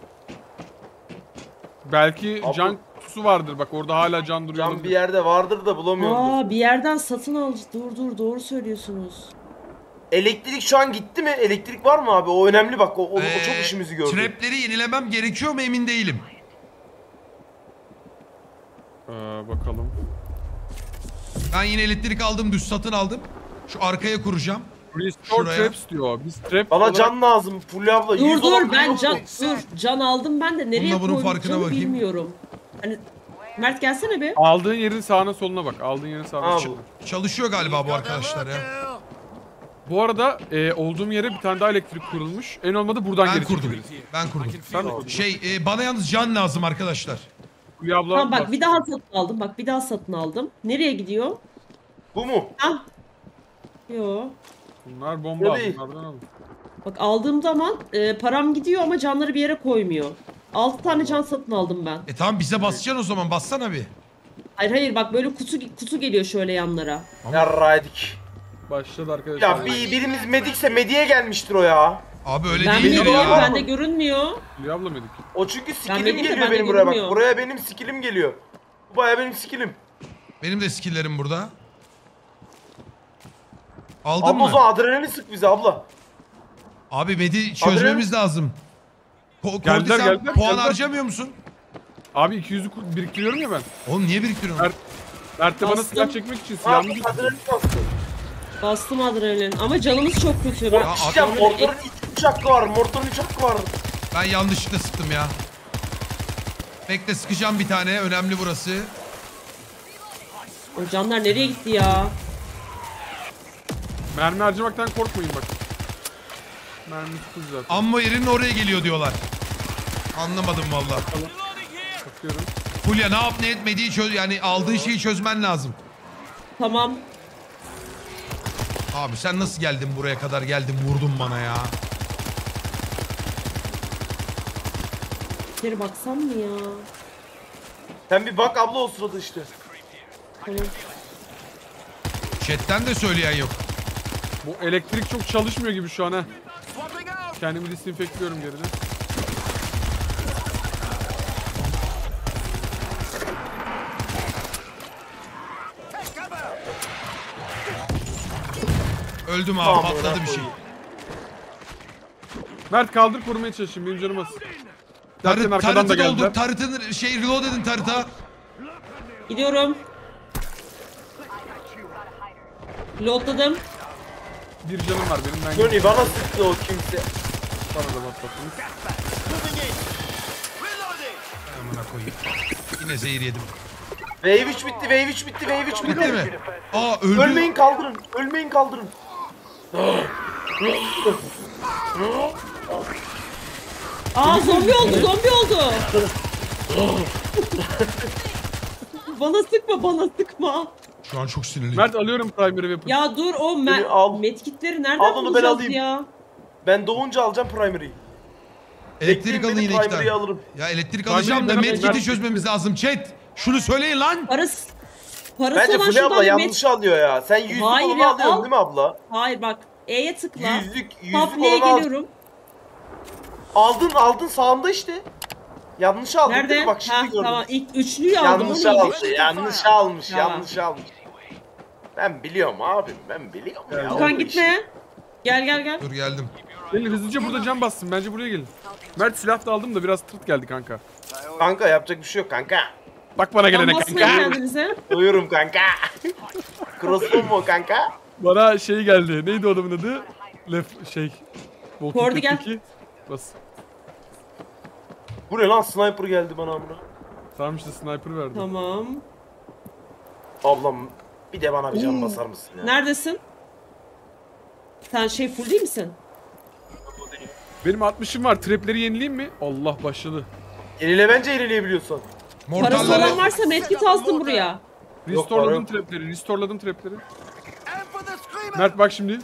Belki Abi- can kutusu vardır bak orada hala can duruyor. Can bir yerde vardır da bulamıyorum. Bir yerden satın al. Dur doğru söylüyorsunuz. Elektrik şu an gitti mi? Elektrik var mı abi? O önemli bak. O çok işimizi gördü. Trapleri yenilemem gerekiyor mu emin değilim. Bakalım. Ben yine elektrik aldım, düz satın aldım. Şu arkaya kuracağım. Restore Şuraya. traps diyor. Biz trap Bana olarak- can lazım. Fulya abla. 100 Dur olan ben yok mu? can aldım ben de nereye Bununla bunun farkına koyacağımı bakayım. bilmiyorum. Hani Mert gelsene bir. Aldığın yerin sağına soluna bak. Aldığın yerin sağına Ha, soluna. Çalışıyor galiba bu arkadaşlar ya. Bu arada olduğum yere bir tane daha elektrik kurulmuş. En olmadı buradan Ben geri kurdum. çekiliriz. Ben kurdum. Sen mi kurdun? Bana yalnız can lazım arkadaşlar. Fulya abla Tamam bak bir daha satın aldım. Bak bir daha satın aldım. Nereye gidiyor? Bu mu? Ah. Yo. Bunlar bomba. Tabii. Bunlardan alın. Bak aldığım zaman param gidiyor ama canları bir yere koymuyor. 6 tane can satın aldım ben. Tamam bize basacaksın o zaman. Bassana bir. Hayır bak böyle kutu geliyor şöyle yanlara. Yarraydık. Başladı arkadaşlar. Ya birimiz medikse mediye gelmiştir o ya. Abi öyle Ben değil bilmiyorum, ya. bende görünmüyor. Fulya abla medik. O çünkü skillim medik'im, geliyor bende benim buraya bak. görünmüyor. Buraya benim skillim geliyor. Bu baya benim skillim. Benim de skill'lerim burada. Aldın Abla o mı? zaman adrenalin sık bize abla. Abi Medi çözmemiz lazım. Geldiler, Kordi sen geldiler, puan geldiler. harcamıyor musun? Abi 200'ü biriktiriyorum ya ben. Oğlum niye biriktiriyorsun? Mert de bana Bastım. silah çekmek için Ha, silahımı gitti. adrenalin bastı. Bastım adrenalin ama canımız çok kötü. Ben Ya, İşte mortarın 3 hakkı var. Mortarın 3 hakkı var. Ben yanlışlıkla sıktım ya. Bekle sıkacağım bir tane. Önemli burası. O canlar nereye gitti ya? Mermi harcamaktan korkmayın bak. Mermi tutuz zaten. Ammo yerinin oraya geliyor diyorlar. Anlamadım valla. Bakıyorum. Fulya ne yap ne etmediği çöz yani aldığın şeyi çözmen lazım. Tamam. Abi sen nasıl geldin buraya kadar geldin vurdun bana ya. Bir baksam mı ya? Sen bir bak abla o sırada işte. Tamam. Chat'ten de söyleyen yok. Bu elektrik çok çalışmıyor gibi şu an ha. Kendimi disinfektliyorum geride. Öldüm abi Tamam, patladı bir bırak şey. Mert kaldır korumaya çalışayım benim canım az. Zaten arkadan da Tarıtı geldiler. doldur. Tarıtın reload edin tarıta. Gidiyorum. Loadladım. Bir canım var benim ben Johnny bana sıktı o kimse. bana da patlattınız. Amına koyayım. Yine zehir yedim. Wave 3 bitti, wave 3 bitti, wave 3 bitti. Bitti mi? Aa öldü. Ölmeyin kaldırın, ölmeyin kaldırın. Aa zombi oldu, zombi oldu. Bana sıkma, bana sıkma. Şu an çok sinirliyim. Mert alıyorum primary weapon. Ya dur o Beni al. medkitleri nereden Al onu, ben bulacağız alayım. ya? Ben doğunca alacağım primary'yi. Elektrik Bekleyin, alın beni yine iki primary'yi tane. alırım. Ya elektrik Primary'yi alacağım da ben medkit'i alayım. çözmemiz lazım chat. Şunu söyleyin lan. Parası Bence olan Fulya abla şuradan bir yanlış alıyor ya. Sen yüzlük Hayır olanı ya, alıyorsun al. değil mi abla? Hayır bak E'ye tıkla. Yüzlük Taplaya olanı al. geliyorum. Aldın sağında işte. Yanlış aldın değil Nerede? mi? Bak şimdi Ha gördüm. tamam ilk üçlüyü aldım. Yanlış o neydi? almış, yanlış almış, Tamam. yanlış almış. Ben biliyorum abim, ben biliyorum ya. Furkan o gitme. Gel gel gel. Dur geldim. Gelin hızlıca burada can bassın. Bence buraya gelin. Mert silah da aldım da biraz tırt geldi kanka. iş. Kanka yapacak bir şey yok kanka. Bak bana gelene Tam basmayın kanka. kendinize. Duyuyorum kanka. Crossbow mu kanka? Bana şey geldi. Neydi o adamın adı? Walking Kordi gel. Dead'teki. Bas. Bu ne lan, sniper geldi bana amına. Tamam işte sniper verdi. Tamam. Ablam bir de bana bir can basar mısın ya? Neredesin? Sen full değil misin? Benim 60'ım var. Trapleri yenileyim mi? Allah başladı. Yenile bence yenileyebiliyorsan. Parası olan Mortalları varsa medkit alsın buraya. Restore'ladım yok. trapleri. Restore'ladım trapleri. And for the screamer! Mert bak şimdi.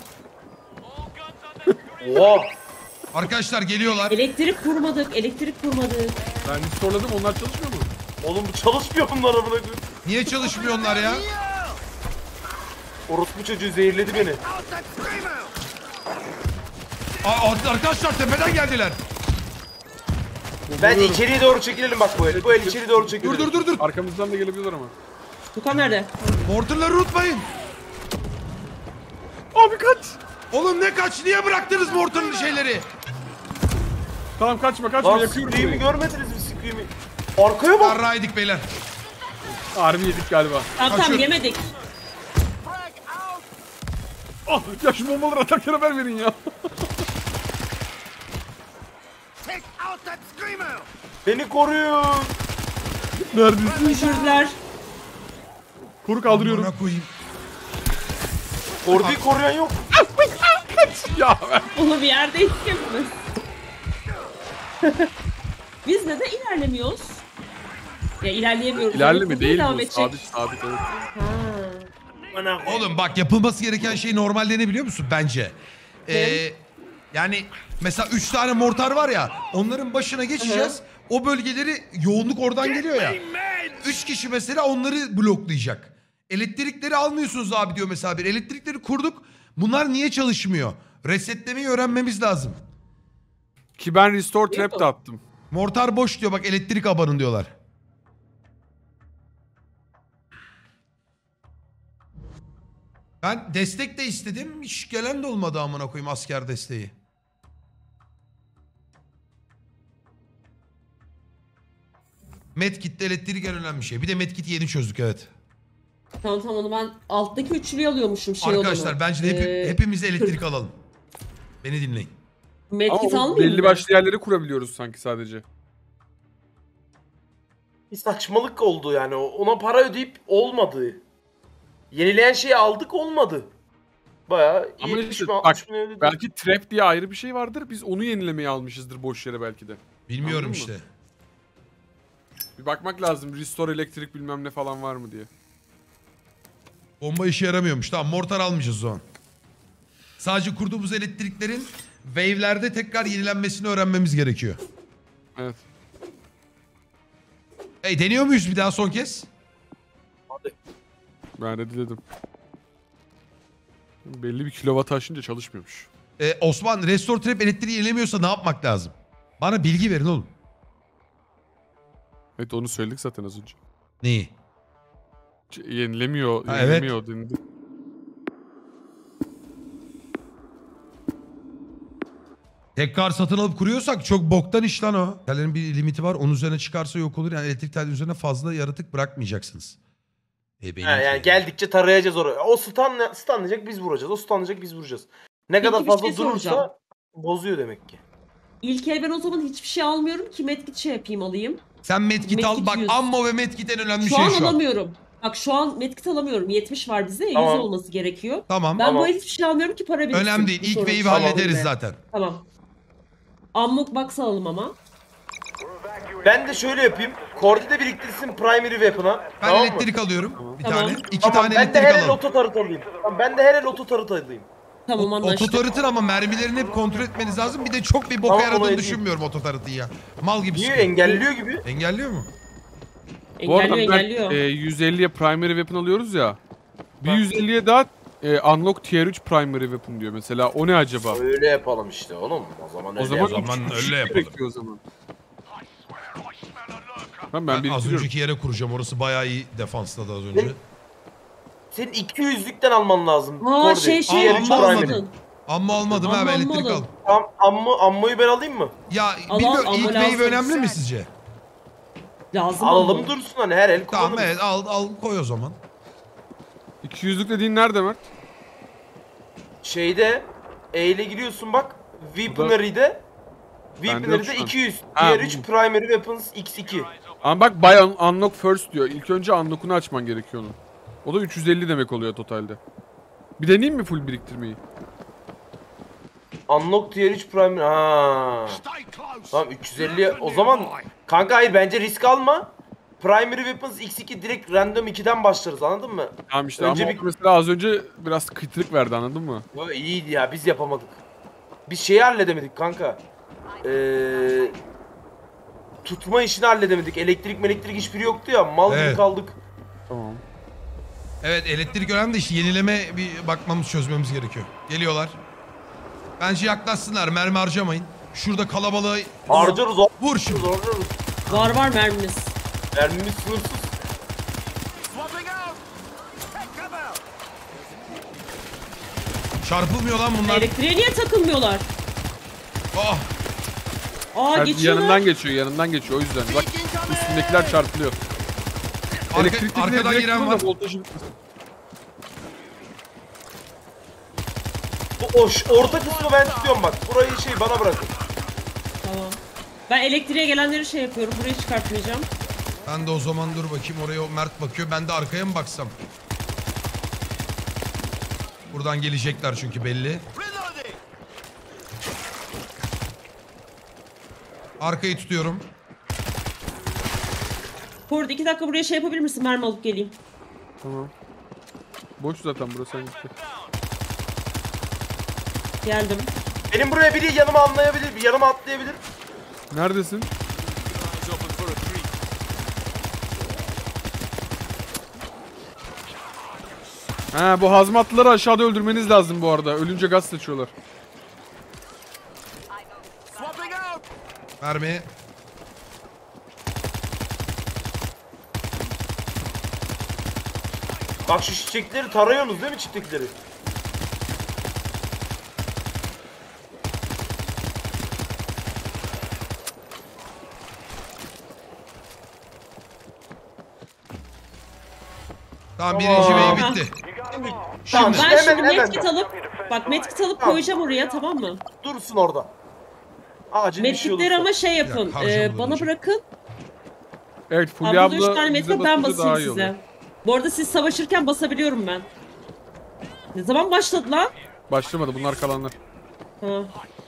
Oha! arkadaşlar geliyorlar. Elektrik kurmadık, elektrik kurmadık. Ben restore'ladım. Onlar çalışmıyor mu? Oğlum bu çalışmıyor bunlar amına koyayım. Niye çalışmıyor onlar ya? Orospu çocuğu zehirledi beni. Out that screamer! Arkadaşlar tepeden geldiler. Bence içeriye doğru çekilelim bak bu el. Bu el içeri doğru çekilelim. Dur. Arkamızdan da gelebiliyorlar ama. Furkan nerede? Mortarları unutmayın. Abi kaç. Oğlum ne kaç? Niye bıraktınız mortarın şeyleri? Tamam kaçma kaçma Lan yakıyorum. Scream'i burayı. görmediniz mi Scream'i? Arkaya bak. Yarraydık beyler. Harbi yedik galiba. Tamam Kaçıyorum. yemedik. Frag out! Ah ya şu bombaları atarken haber verin ya. Take out that screamer! Beni koruyun. Neredesin? Düşürdüler. Koru kaldırıyorum. Bana koyayım. Orduyu koruyan yok. Ya ben... Onu bir yerde hepimiz. Biz neden ilerlemiyoruz? Ya ilerleyemiyoruz. İlerleme değil Devam bu. edecek. Sabit evet. Ha. Oğlum bak yapılması gereken şey normalde ne biliyor musun bence? Yani mesela 3 tane mortar var ya onların başına geçeceğiz. O bölgeleri yoğunluk oradan geliyor ya. 3 kişi mesela onları bloklayacak. Elektrikleri almıyorsunuz abi diyor mesela bir. Elektrikleri kurduk. Bunlar niye çalışmıyor? Resetlemeyi öğrenmemiz lazım. Ki ben restore trap da attım. Mortar boş diyor bak elektrik abanın diyorlar. Ben destek de istedim. Hiç gelen de olmadı amına koyayım asker desteği. Medkit'te elektrik en önemli şey. Bir de Medkit'i yeni çözdük evet. Tamam onu ben alttaki üçlüyü alıyormuşum Arkadaşlar olanı. bence de hepimiz elektrik alalım. Beni dinleyin. Medkit Ama almayayım belli mı? başlı yerleri kurabiliyoruz sanki sadece. Bir saçmalık oldu yani. Ona para ödeyip olmadı. Yenileyen şeyi aldık olmadı. Bayağı Ama 70 işte mi bak, 60 mi ödedik. Belki trap diye ayrı bir şey vardır. Biz onu yenilemeye almışızdır boş yere belki de. Bilmiyorum Anladın işte. mı? Bir bakmak lazım. Restore elektrik bilmem ne falan var mı diye. Bomba işe yaramıyormuş. Tamam mortar almayacağız o zaman. Sadece kurduğumuz elektriklerin wave'lerde tekrar yenilenmesini öğrenmemiz gerekiyor. Evet. Hey deniyor muyuz bir daha son kez? Ben de diledim. Belli bir kilowatt aşınca çalışmıyormuş. Osman restore trap elektriği yenilemiyorsa ne yapmak lazım? Bana bilgi verin oğlum. Evet onu söyledik zaten az önce. Neyi? Yenilemiyor, Ha, yenilemiyor denildi. Tekrar satın alıp kuruyorsak çok boktan iş lan o. Tellerin bir limiti var. Onun üzerine çıkarsa yok olur. Yani elektrik tellerinin üzerine fazla yaratık bırakmayacaksınız. Yani geldikçe tarayacağız oraya. O stunlayacak biz vuracağız. O stunlayacak biz vuracağız. Ne kadar bir fazla şey soracağım. durursa bozuyor demek ki. İlk el ben o zaman hiçbir şey almıyorum ki medkit şey yapayım alayım. Sen medkit al. Medkit Bak 100. ammo ve medkit en önemli Şu şey an şu an. alamıyorum. Bak şu an medkit alamıyorum. 70 var bizde. 100 Tamam. olması gerekiyor. Tamam. Ben Tamam. bu el hiçbir şey almıyorum ki para biriksin. Önemli değil. Bu İlk sorun wave'i çıkmasın hallederiz diye. zaten. Tamam. Ammo box alalım ama. Ben de şöyle yapayım. Koordide biriktirsin primary weapon'a. Ben Tamam mı? elektrik alıyorum. Bir Tamam. tane. 2 Tamam, tane ben de elektrik her el alalım. ototarıt alayım. Tamam, ben de her el ototarıt alayım. Tamam anlaştık. Ototarıtın ama mermilerini hep kontrol etmeniz lazım. Bir de çok bir boka Tamam, onu yaradığını edeyim. düşünmüyorum ototarıtın ya. Mal gibi Niye? sıkıyor. Engelliyor gibi. Engelliyor mu? Bu arada Engelliyor. 150'ye primary weapon alıyoruz ya. Bir 150'ye daha unlock tier 3 primary weapon diyor mesela. O ne acaba? Öyle yapalım işte oğlum. O zaman öyle O zaman yapalım. öyle yapalım. Gerekiyor o zaman. Tamam Ben ben az biriktiriyorum. önceki yere kuracağım. Orası bayağı iyi defansladı az önce. Senin 200'lükten alman lazım. Aa Koordide. şey Tier üç Amma primary. almadım. Amma almadım ha Amma ben elektrik almadım. aldım. Ammoyu ben alayım mı? Ya Al, bilmiyorum al, ilk ama wave lazım. önemli mi sizce? Lazım Alalım ammo. dursun hani her el kullanırız. Tamam evet al koy o zaman. 200'lük dediğin nerede Mert? Şeyde E ile giriyorsun bak. Weaponary'de. Bende yok Weaponary'de şu an. 200. Ha, Tier 3 buldum. primary weapons x2. Ama bak buy unlock first diyor. İlk önce unlock'unu açman gerekiyor onun. O da 350 demek oluyor totalde. Bir deneyeyim mi full biriktirmeyi? Unlock tier 3 primary. Ha. Tamam 350 o zaman kanka hayır bence risk alma. Primary weapons x2 direkt random 2'den başlarız anladın mı? Tamam işte Önce ama bir- mesela az önce biraz kıtlık verdi anladın mı? Yo, iyiydi ya biz yapamadık. Biz şeyi halledemedik kanka. Tutma işini halledemedik. Elektrik hiçbiri yoktu ya. Mal gibi Evet. kaldık. Tamam. Evet elektrik önemli de işte yenileme bir bakmamız çözmemiz gerekiyor. Geliyorlar. Bence yaklaşsınlar mermi harcamayın. Şurada kalabalığı Harcarız vur şimdi. harcarız. Var mermimiz. Mermimiz sınırsız. Swapping out. Hey, come out. Çarpılmıyor lan bunlar. Elektriğe niye takılmıyorlar? Oh. Aa Yani geçiyorlar. yanından geçiyor o yüzden. Bak üstündekiler çarpılıyor. Elektrikli Arkadan direkt giren vurun da var. voltajı bitmesin. Orta kısmı ben tutuyorum bak. Burayı bana bırakın. Tamam. Ben elektriğe gelenleri şey yapıyorum. Burayı çıkartmayacağım. Ben de o zaman dur bakayım, oraya o Mert bakıyor. Ben de arkaya mı baksam? Buradan gelecekler çünkü belli. Arkayı tutuyorum. Ford 2 dakika buraya şey yapabilir misin? Mermi alıp geleyim. Tamam. Boş zaten burası sen gitti. Geldim. Benim buraya biri yanıma anlayabilir, yanıma atlayabilir. Neredesin? Eyes open for a treat. Ha, bu hazmatlıları aşağıda öldürmeniz lazım bu arada. Ölünce gaz saçıyorlar. Swapping out. Mermi. Bak şu çiçekleri tarıyorsunuz değil mi çiçekleri? Tamam, birinci wave Tamam. bitti. Tamam, Ben şimdi hemen medkit alıp medkit alıp Tamam. koyacağım oraya, tamam mı? dursun orada. Acil bir şey Medkitleri olursa. ama şey yapın. Ya, harcamadan Bana önce. bırakın. Evet, Ha, Fulya burada 3 abla tane bize medkit ben basınca daha basayım iyi size. oluyor. Bu arada siz savaşırken basabiliyorum ben. Ne zaman başladı lan? Başlamadı, bunlar kalanlar. Ha.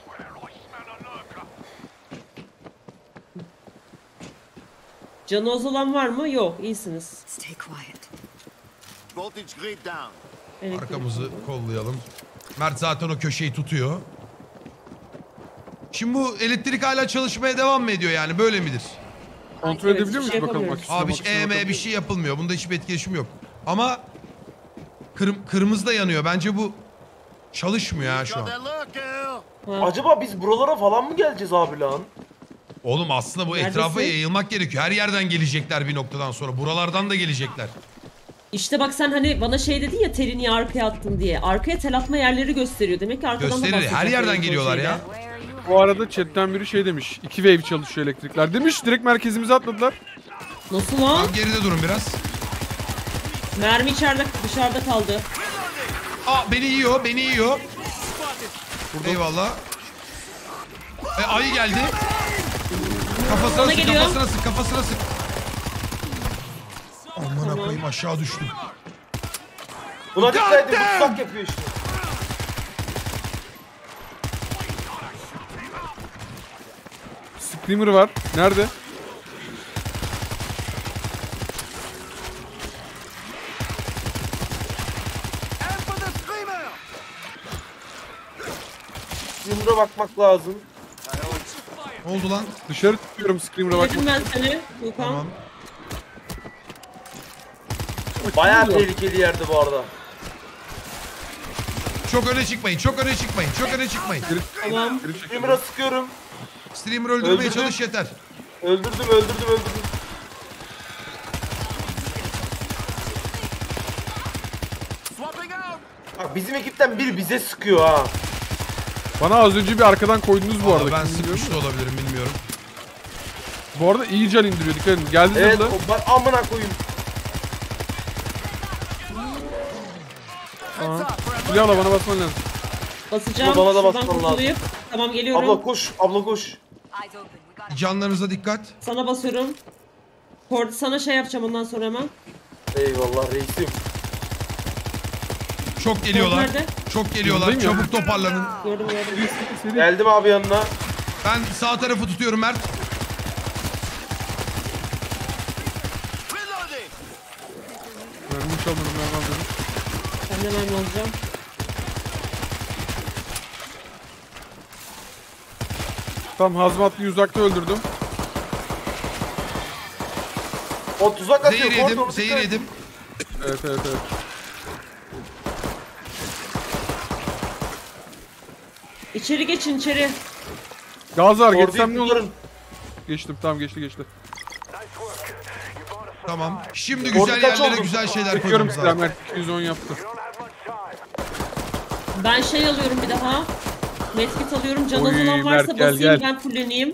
Canı olan var mı? Yok. İyisiniz. Stay quiet. Voltage grid down. Elektrik. Arkamızı kollayalım. Mert zaten o köşeyi tutuyor. Şimdi bu elektrik hala çalışmaya devam mı ediyor yani, böyle midir? Kontrol Evet, edebiliyor hiçbir muyuz şey bakalım? yapamıyoruz. Aküsüne, Abi hiç maküsüne bakalım. bir şey yapılmıyor. Bunda hiçbir etkileşim yok. Ama kırmızı da yanıyor. Bence bu çalışmıyor ha şu Got an. their look, girl. Ha. Acaba biz buralara falan mı geleceğiz abi lan? Oğlum aslında bu Neredesin? etrafa yayılmak gerekiyor. Her yerden gelecekler bir noktadan sonra. Buralardan da gelecekler. İşte bak, sen hani bana şey dedin ya, teli niye arkaya attın diye. Arkaya tel atma yerleri gösteriyor. Demek ki arkadan da Gösterir. basacak Her yerden böyle geliyorlar şeyle. ya. Bu arada chatten biri şey demiş. 2 wave çalışıyor elektrikler demiş. Direkt merkezimize atladılar. Nasıl lan? Tamam, geride durun biraz. Mermi içeride, dışarıda kaldı. Aa, beni yiyor. Beni yiyor. Eyvallah. Ayı geldi. Kafasına Bana sık, geliyor. kafasına sık, kafasına sık. Aman koyayım, aşağı düştüm. Buna dikkat edin, bu tuzak yapıyor işte. Screamer var. Nerede? And for the screamer. Yumruğa bakmak lazım. Ne oldu lan? Dışarı tutuyorum Screamer'a bak. Dedim ben seni. Tuğkan. Tamam. Bayağı tehlikeli yerde bu arada. Çok öne çıkmayın, çok öne çıkmayın, çok öne çıkmayın. Tamam. Streamer'a sıkıyorum. Streamer öldürmeye Öldürdüm. çalış yeter. Öldürdüm. Swapping out. Bak bizim ekipten biri bize sıkıyor ha. Bana az önce bir arkadan koydunuz bu arada. Vallahi ben Kim biliyor? sıkmış da olabilirim, bilmiyorum. Bu arada iyi can indiriyor, dikkat edin. Geldi Evet, zırhlı. amına koyayım. Fulya abla bana basman lazım. Basacağım. Bana da Şuradan basman lazım. kurtulayım. Tamam, geliyorum. Abla koş. Eyes open. We got Canlarınıza dikkat. Sana basıyorum. Ford, sana şey yapacağım ondan sonra hemen. Eyvallah reisim. Çok geliyorlar. Nerede? Çok geliyorlar. Buradayım ya. Çabuk toparlanın. Gördüm. Geldim abi yanına. Ben sağ tarafı tutuyorum Mert. Reloading. Mermi çalmadım, mermi aldım. Ben de mermi alacağım. Tamam, hazmatlı uzakta öldürdüm. O tuzak atıyor. Zehir Ford, yedim, onu zehir dikkat et. yedim. Evet. İçeri geçin, içeri. Gaz var, Ford'u geçsem ne olur? kurtarın. Geçtim, tamam geçti. Tamam. Şimdi Orada güzel kaç yerlere oldu? güzel şeyler Bekliyorum koymamız sizi, lazım. Mert 210 yaptı. Ben şey alıyorum bir daha. Medkit alıyorum. Can Oy, azalan varsa Mert, gel, basayım, gel. ben fulleneyim.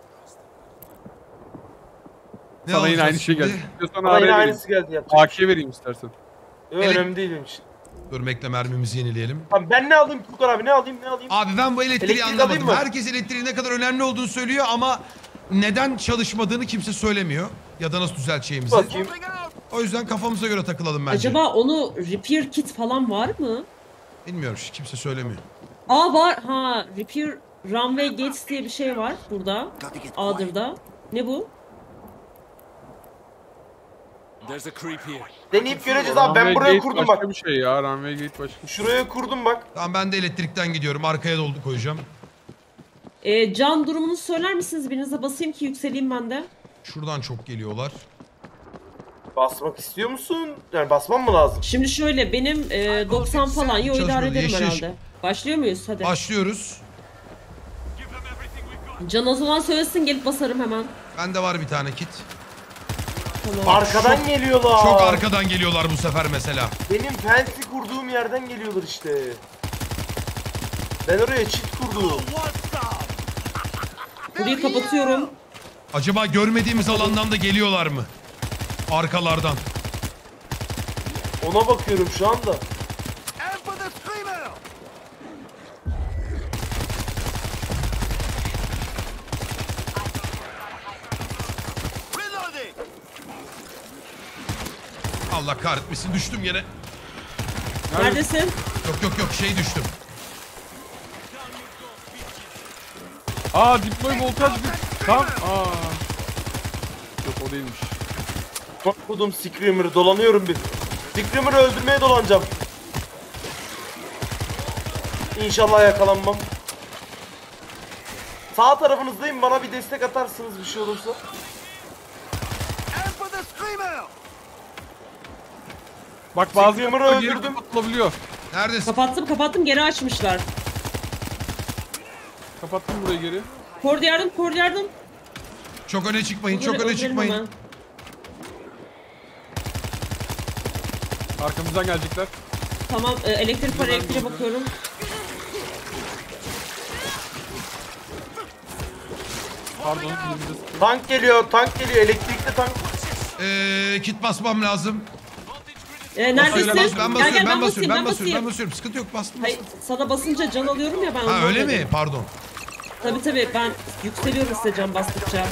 Ne Sana yine alacağız aynı şey geldi. şimdi? İstiyorsan Bana AR yine vereyim. aynısı geldi yapacak. AK vereyim istersen. Evet. Önemli değil benim için. Dur bekle, mermimizi yenileyelim. Tamam ben ne alayım Furkan abi, ne alayım? Abi ben bu elektriği Elektrik anlamadım. alayım mı? Herkes elektriğin ne kadar önemli olduğunu söylüyor ama neden çalışmadığını kimse söylemiyor. Ya da nasıl düzelteceğimizi. Bakayım. O yüzden kafamıza göre takılalım bence. Acaba onu repair kit falan var mı? Bilmiyorum, kimse söylemiyor. Aa var. Ha, repair runway gates diye bir şey var burada. A'dır'da. Ne bu? There's a creep here. Deneyip göreceğiz abi. Ben Runway buraya Gate kurdum başka bak. bir şey ya. Runway Gate başka. Şuraya kurdum bak. Tamam ben de elektrikten gidiyorum. Arkaya doldu koyacağım. Can durumunu söyler misiniz? Birinize basayım ki yükseleyim ben de. Şuradan çok geliyorlar. Basmak istiyor musun? Yani basmam mı lazım? Şimdi şöyle benim 90 falan yo idare Çalışmıyor, ederim yeşil herhalde. Başlıyor muyuz? Hadi. Başlıyoruz. Can o zaman söylesin gelip basarım hemen. Bende var bir tane kit. Tamam. Arkadan geliyorlar. Çok arkadan geliyorlar bu sefer mesela. Benim fancy kurduğum yerden geliyorlar işte. Ben oraya çit kurdum. Burayı kapatıyorum. Acaba görmediğimiz alandan da geliyorlar mı? Arkalardan. Ona bakıyorum şu anda. And for the screamer! Reloading! Allah kahretmesin, düştüm yine. Neredesin? Yok şey düştüm. Aa deploy voltaj bir... Tam. Aa. Yok o değilmiş. Kurdum Screamer'ı dolanıyorum bir. Screamer'ı öldürmeye dolanacağım. İnşallah yakalanmam. Sağ tarafınızdayım, bana bir destek atarsınız bir şey olursa. And for the screamer! Bak bazı Screamer'ı kapılar geri öldürdüm. kapatılabiliyor. Neredesin? Kapattım geri açmışlar. Kapattım burayı geri. Kord yardım. Çok öne çıkmayın, Bunları çok öne öldürelim çıkmayın. hemen. Arkamızdan gelecekler. Tamam elektrik var, elektriğe bakıyorum. Pardon. Birimize... Tank geliyor, elektrikli tank. Kit basmam lazım. Neredesin? Ben basıyorum, ben ben basıyorum. Sıkıntı yok, bastım. Hayır, sana basınca can alıyorum ya ben. Ha ondan öyle dedim. mi? Pardon. Tabii ben yükseliyorum size can bastıkça.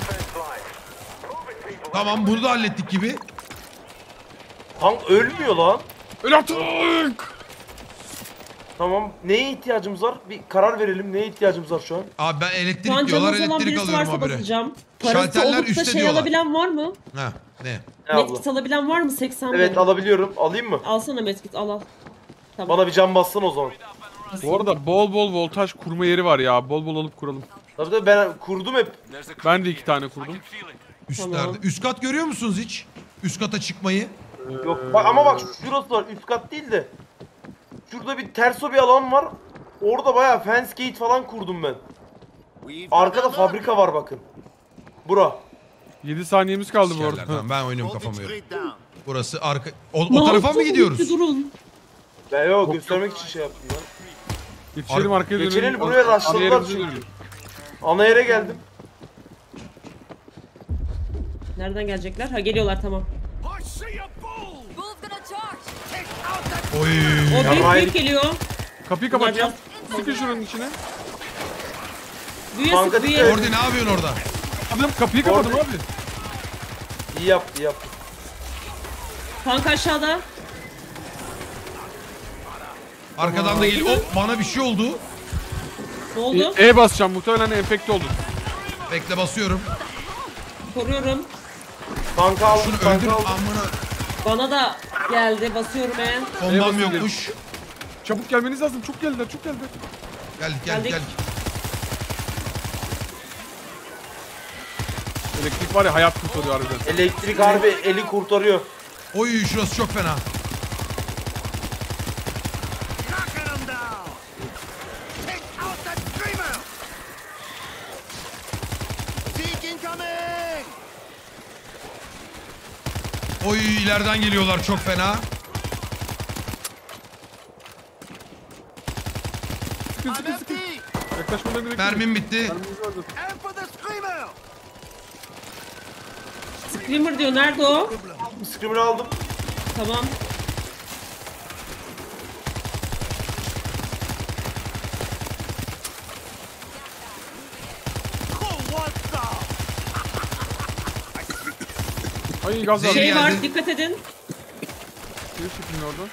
Tamam, bunu da hallettik gibi. Tank ölmüyor lan. Öl artık! Tamam, neye ihtiyacımız var? Bir karar verelim, neye ihtiyacımız var şu an? Abi ben Şu an elektrik diyorlar, canınız olan elektrik birisi alıyorum varsa habire. basacağım. Parası Şalterler olup da üstte şey diyorlar. alabilen var mı? Ha, ne? Ne abla? Medkit alabilen var mı? 80 Evet verin. alabiliyorum. Alayım mı? Alsana medkit al. Tamam. Bana bir can bassın o zaman. Bu arada bol voltaj kurma yeri var ya. Bol alıp kuralım. Tabii ben kurdum hep. Ben de 2 tane kurdum. Üstlerde. Tamam. Üst kat görüyor musunuz hiç? Üst kata çıkmayı. Yok bak, ama bak şurası var, üst kat değil de. Şurada bir terso bir alan var. Orada bayağı fence gate falan kurdum ben. Arkada fabrika var bakın. Bura. 7 saniyemiz kaldı bu Yerler, arada. tamam, ben oynuyorum kafama göre. Straight down. Burası arka... O Ne tarafa mı yaptın? gidiyoruz? Bir durun. Ben yok göstermek için şey yaptım ya. Yetişelim arkaya dönelim. Geçelim, buraya Ana rushladılar yerimize çünkü. dönelim. Ana yere geldim. Nereden gelecekler? Ha geliyorlar tamam. I see a bull! Bull's gonna charge. Take out that Oy. O büyük Yarraydık. geliyor. Kapıyı Bunlar kapatacağım. biraz- Sıkın şuranın içine. Büyüye Kanka sık büyüye. dikkat Orada ne yapıyorsun orada? Adam kapıyı kapadım Orada- abi. İyi yaptı, iyi yaptı. Tank aşağıda. Arkadan da geliyor. Hop, bana bir şey oldu. Ne oldu? E basacağım, muhtemelen enfekte oldum. Bekle, basıyorum. Koruyorum. Tankı aldım, Şunu öldür. tankı aldım. Amına. Bana da geldi. Basıyorum Bombam basıyorum. yokmuş. Çabuk gelmeniz lazım. Çok geldiler, çok geldiler. Geldik. Geldik. Elektrik var ya, hayat kurtarıyor harbiden. Elektrik harbi eli kurtarıyor. Oy, şurası çok fena. knocking him down! Take out that screamer! Zeke incoming! Oy, ileriden geliyorlar çok fena. Sıkın sıkın I'm sıkın. empty! Yaklaşmadan direkt. Mermim bitti. Mermimiz vardı. And for the screamer! Screamer diyor. Nerede o? Screamer'ı aldım. Tamam. Oh, what the? Ay gaz aldım. Zehir Şey var, geldi. dikkat edin. Geri çıkın oradan.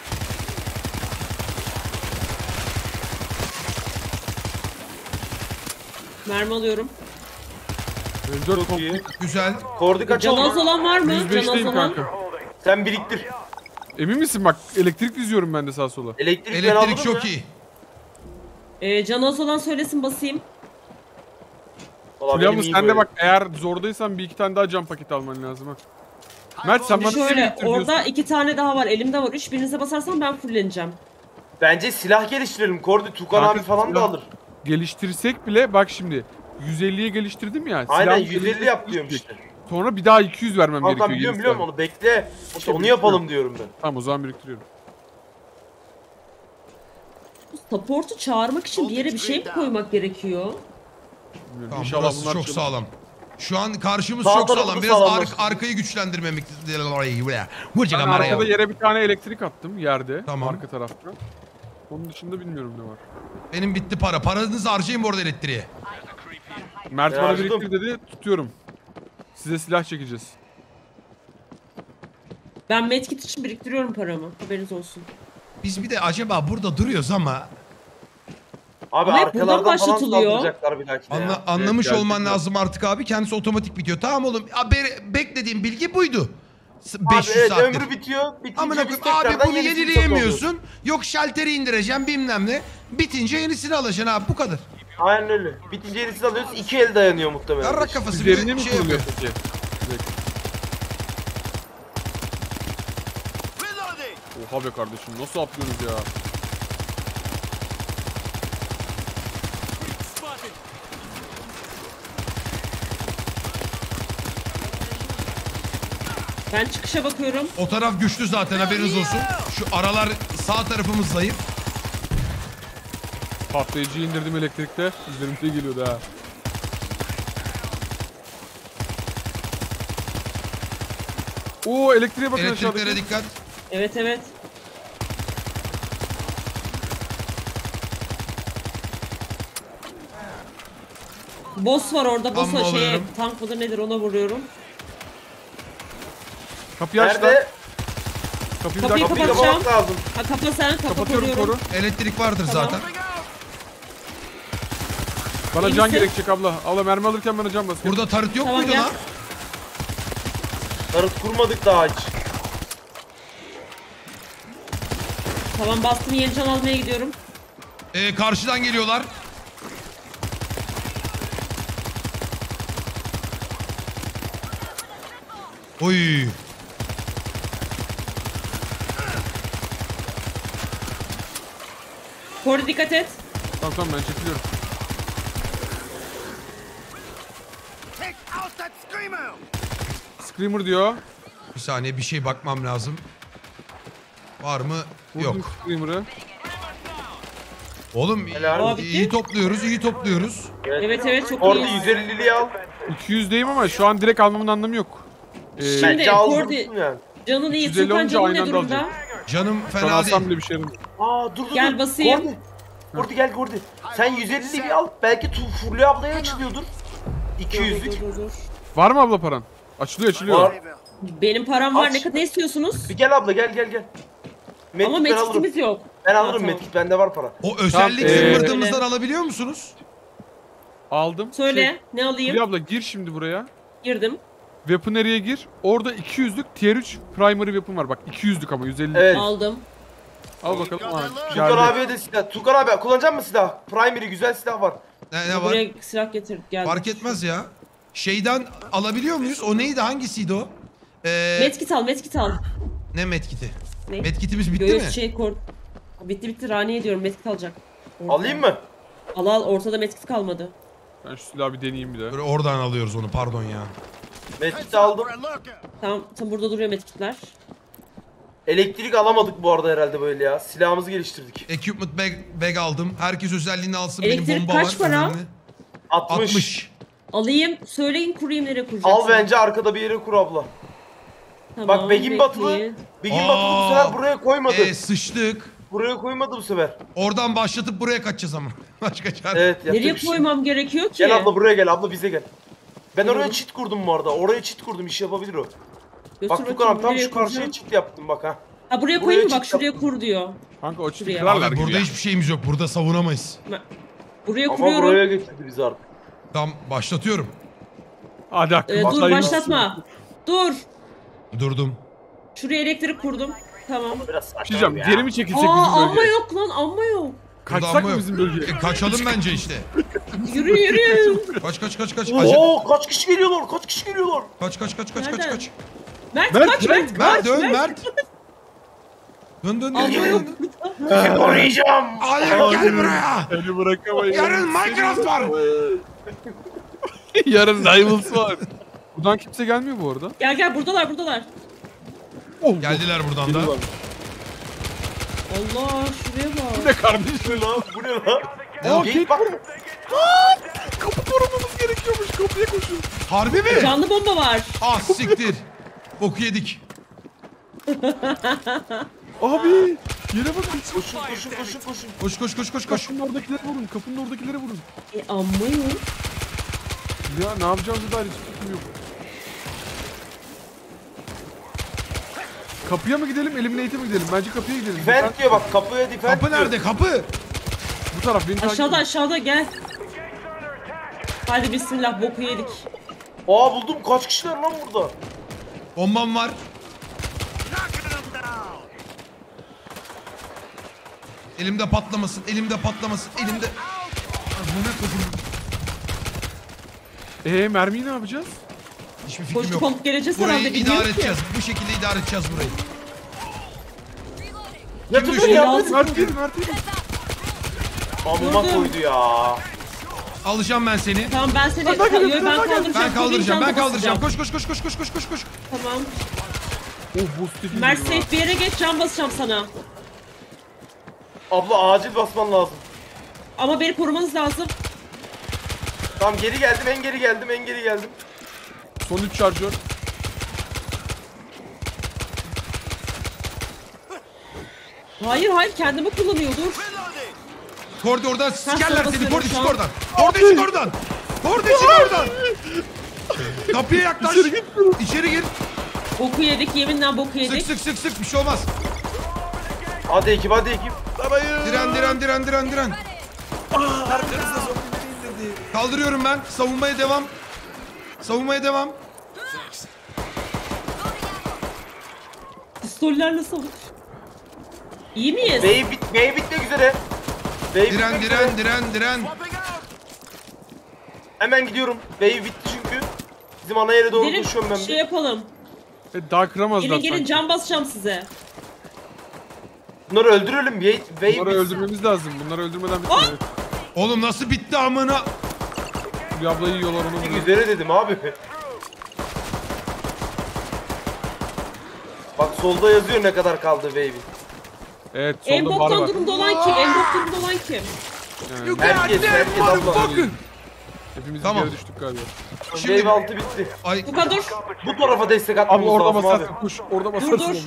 Mermi alıyorum. 4 Çok iyi. Güzel. Kordi kaç Canaz oldu? olan var mı? Canaz 105'teyim olan. kanka. Sen biriktir. Emin misin bak elektrik diziyorum ben de sağa sola. Elektrik, ben Elektrik alırım çok ya. iyi. Canaz olan söylesin basayım. Valla Fulya benim abla iyi sen de böyle. bak eğer zordaysan bir iki tane daha cam paketi alman lazım ha. Mert sen bana ne Şöyle biriktir orada diyorsun? 2 tane daha var. Elimde var. 3 birinize basarsam ben fulleneceğim. Bence silah geliştirelim. Kordi Tukan Kanka, abi falan da silah- alır. Geliştirsek bile bak şimdi 150'ye geliştirdim ya. Aynen silahın 150 yap diyorum işte. Sonra bir daha 200 vermem Tamam gerekiyor. tamam biliyorum yeni biliyorum silah. onu bekle. İşte onu yapalım diyorum ben. Tamam o zaman biriktiriyorum. Bu support'u çağırmak için bir yere bir şey mi koymak gerekiyor? Bilmiyorum. Tamam İnşallah burası bunlar çok çalışır. sağlam. Şu an karşımız Sağ çok tarafı sağlam. Biraz sağlamlaştı. arkayı güçlendirmemek. Ben arkada yere bir tane elektrik attım yerde. Tamam. Arka tarafta. Onun dışında bilmiyorum ne var. Benim bitti para. Paranızı harcayın bu arada elektriğe. Mert Ya bana harcadım. biriktir dedi tutuyorum. Size silah çekeceğiz. Ben medkit için biriktiriyorum paramı. Haberiniz olsun. Biz bir de acaba burada duruyoruz ama Abi Ama hep buradan arkalardan falan başlatılıyor. saldıracaklar bir dahakine ya. anlamış Evet, olman gerçekten. lazım artık abi. Kendisi otomatik bitiyor. Tamam oğlum. Beklediğim bilgi buydu. Abi 500 evet saattir. ömrü bitiyor. Bitince Amına biz koyayım abi tekrardan bunu yenisini yenileyemiyorsun. Yok şalteri indireceğim bilmem ne. Bitince yenisini alacaksın abi bu kadar. satıyoruz. Aynen öyle. Bitince yenisini alıyoruz. 2 el dayanıyor muhtemelen. Yarrak kafası Üzerine bir mi şey kuruluyor yapıyor. peki? Direkt. Reloading! Oha be kardeşim nasıl atlıyorsunuz ya? Spotted! Ben çıkışa bakıyorum. O taraf güçlü zaten haberiniz olsun. Şu aralar sağ tarafımız zayıf. Patlayıcıyı indirdim elektrikte. Üzerimde geliyordu ha. Oo elektriğe bakın Elektriklere aşağıdaki. dikkat. Evet evet. Boss var orada. Tamam, Boss'a alıyorum. tank mıdır nedir ona vuruyorum. Kapıyı aç lan. Nerede? Kapıyı bir Kapıyı daha Kapıyı kapatacağım. kapamak lazım. Ha kapa sen, kapa kapatıyorum koruyorum. koru. Elektrik vardır Tamam. zaten. Bana İyi can misin? gerekecek abla. Abla mermi alırken bana can bas. Burada tarıt yok Tamam, muydu gel. lan? Tarıt kurmadık daha hiç. Tamam bastım, yeni can almaya gidiyorum. Karşıdan geliyorlar. Oy. Kordi dikkat et. Tamam tamam ben çekiliyorum. Take out that screamer! Screamer diyor. Bir saniye bir şey bakmam lazım. Var mı? Vurdum Yok. Screamer'ı. Oğlum Helal. iyi topluyoruz, iyi topluyoruz. Evet evet çok Kordi iyi. 150'liği al. 200'deyim ama şu an direkt almamın anlamı yok. Şimdi Bence Kordi aldırırsın yani. canın iyi. 250 Tukan olunca canın aynı ne anda durumda? alacak. Canım Şu an fena alsam değil. bile bir şey yaramıyor. Aa dur dur Gel dur. basayım. Kordi. Kordi gel Kordi. Sen 150'liği al. Belki Fulya ablaya açılıyordur. 200'lük. Dur. Var mı abla paran? Açılıyor açılıyor. Var. Benim param var. Aç. Ne kadar ne istiyorsunuz? Bir gel abla gel gel gel. Medkit Ama ben alırım. medkitimiz yok. Ben Ha, alırım tamam. medkit bende var para. O özellik Tamam, zımbırtımızdan alabiliyor musunuz? Aldım. Söyle ne alayım? Fulya abla gir şimdi buraya. Girdim. Weapon area'ya gir. Orada 200'lük tier 3 primary weapon var. Bak 200'lük ama 150. Evet. Aldım. Al bakalım. Ha, Tukar geldi. abiye de silah. Tukar abi kullanacak mısın silah? Primary güzel silah var. Ne var? Buraya silah getir. Geldim. Fark etmez ya. Şeyden alabiliyor muyuz? O neydi? Hangisiydi o? Medkit al, medkit al. Ne medkiti? Ne? Medkitimiz bitti Göğüs mi? şey kor. Bitti Raniye diyorum, medkit alacak. Orada. Alayım mı? Al ortada medkit kalmadı. Ben şu silahı bir deneyeyim bir de. Böyle oradan alıyoruz onu pardon ya. Medkit aldım. Tamam burada duruyor medkitler. Elektrik alamadık bu arada herhalde böyle ya. Silahımızı geliştirdik. Equipment bag aldım. Herkes özelliğini alsın. Elektrik Benim bomba kaç var. para? önemli. 60. 60. Alayım, söyleyin kurayım nereye kuracaksın. Al bence arkada bir yere kur abla. Tamam, Bak Begin bekleyin. Batılı. Begin Batılı bu sefer buraya koymadı. Sıçtık. Buraya koymadı bu sefer. Oradan başlatıp buraya kaçacağız ama. Başka çare. Evet yapacak Nereye bir şey yok. koymam gerekiyor ki? Gel abla buraya gel abla bize gel. Ben oraya Tamam. cheat kurdum bu arada. Oraya cheat kurdum iş yapabilir o. Götür Bak Tukan abi tam nereye şu karşıya kuracağım? çift yaptım bak ha. Ha buraya buraya koyayım mı? Bak çift şuraya yaptım. kur diyor. Kanka o çift Şuraya. kırarlar Abi gibi burada ya. hiçbir şeyimiz yok. Burada savunamayız. Buraya Ama kuruyorum. buraya getirdi bizi artık. Tamam başlatıyorum. Hadi hakkım. Dur Sayın başlatma. Dur. Durdum. Şuraya elektrik kurdum. Tamam. Biraz Bir saçma şey diyeceğim. ya. Geri mi çekilsek Aa bizim amma bölgeye? yok lan amma yok. Kaçsak Burada mı ama bizim yok. bölgeye? Kaçalım bence işte. Yürü yürü. Kaç. Acayip. Oo kaç kişi geliyorlar? Kaç kişi geliyorlar? Kaç. Nereden? Mert Mert, kaç Mert Mert kaç. dön Mert. Dön. Amma yok. Arayacağım. Hayır gel buraya. Seni bırakamayız. Yarın Minecraft var. Yarın Rivals var. Buradan kimse gelmiyor bu arada. Gel buradalar. Oh, Geldiler buradan da. geliyorlar. Allah şuraya Bu bak. ne kardeşim? Bu ne lan? Bu ne lan? Aa, Geyik bak. Kapı korumamız gerekiyormuş. Kapıya koşun. Harbi mi? Canlı bomba var. Ah siktir. Boku yedik. Abi. Yere bakın. Koşun. Koş. Kapının oradakileri vurun. Kapının oradakileri vurun. Amma yok. Ya ne yapacağımızı dair hiç fikrim yok. Kapıya mı gidelim, Eliminate'e mi gidelim? Bence kapıya gidelim. Defend diyor bak kapıya defend Kapı diyor. nerede? Kapı. Bu taraf beni takip edin. Aşağıda gel. Hadi bismillah boku yedik. Aa buldum kaç kişiler lan burada? Bombam var. Elimde patlamasın. Elimde. Amına koyayım. Mermiyi ne yapacağız? Hiçbir fikrim Koştu yok. komut geleceğiz Burayı herhalde bilmiyorum idare ki. edeceğiz. Bu şekilde idare edeceğiz burayı. Yatırın düştü? ya. Mert değil. Amma Vurdum. koydu ya. Alacağım ben seni. Tamam ben seni ben kaldıracağım. Ben kaldıracağım. Can Koş. basacağım. Tamam. Oh boost edildi. Mert safe bir yere geç can basacağım sana. Abla acil basman lazım. Ama beni korumanız lazım. Tamam geri geldim en geri geldim. Son 3 şarjör. Hayır kendimi kullanıyor dur. Kordi oradan sikerler sana seni. basıyorum Kordi şu çık an. oradan. Kordi çık oradan. Kordi çık oradan. Kapıya yaklaş. İçeri gir. Boku yedik yeminle boku yedik. Sık. Bir şey olmaz. Hadi ekip. Diren. Kaldırıyorum ben. Savunmaya devam. Pistollerle savaş. İyi miyiz? Bey bitmek üzere. Bey bitmek üzere. Diren. Hemen gidiyorum. Bey bitti çünkü. Bizim ana yere doğru Gidelim koşuyorum ben. şey yapalım. Daha kıramazlar Gelin sanki. can basacağım size. Bunları öldürelim. Bey Bunları bitsin. öldürmemiz lazım. Bunları öldürmeden bitmiyor. Oğlum nasıl bitti amına? Hülya ablayı yiyorlar onu Bitmek vuruyor. üzere dedim abi. Bak solda yazıyor ne kadar kaldı baby. Evet En solda bar boktan var. durumda olan kim? En boktan durumda olan kim? Yani, Herkes abla. hepimiz Tamam. bir yere düştük galiba. Şimdi- Wave 6 bitti. Ay Bu kadar. Bu tarafa destek Abi atmamız orada lazım abi. basarsın kuş. Orada basarsın dur. onları.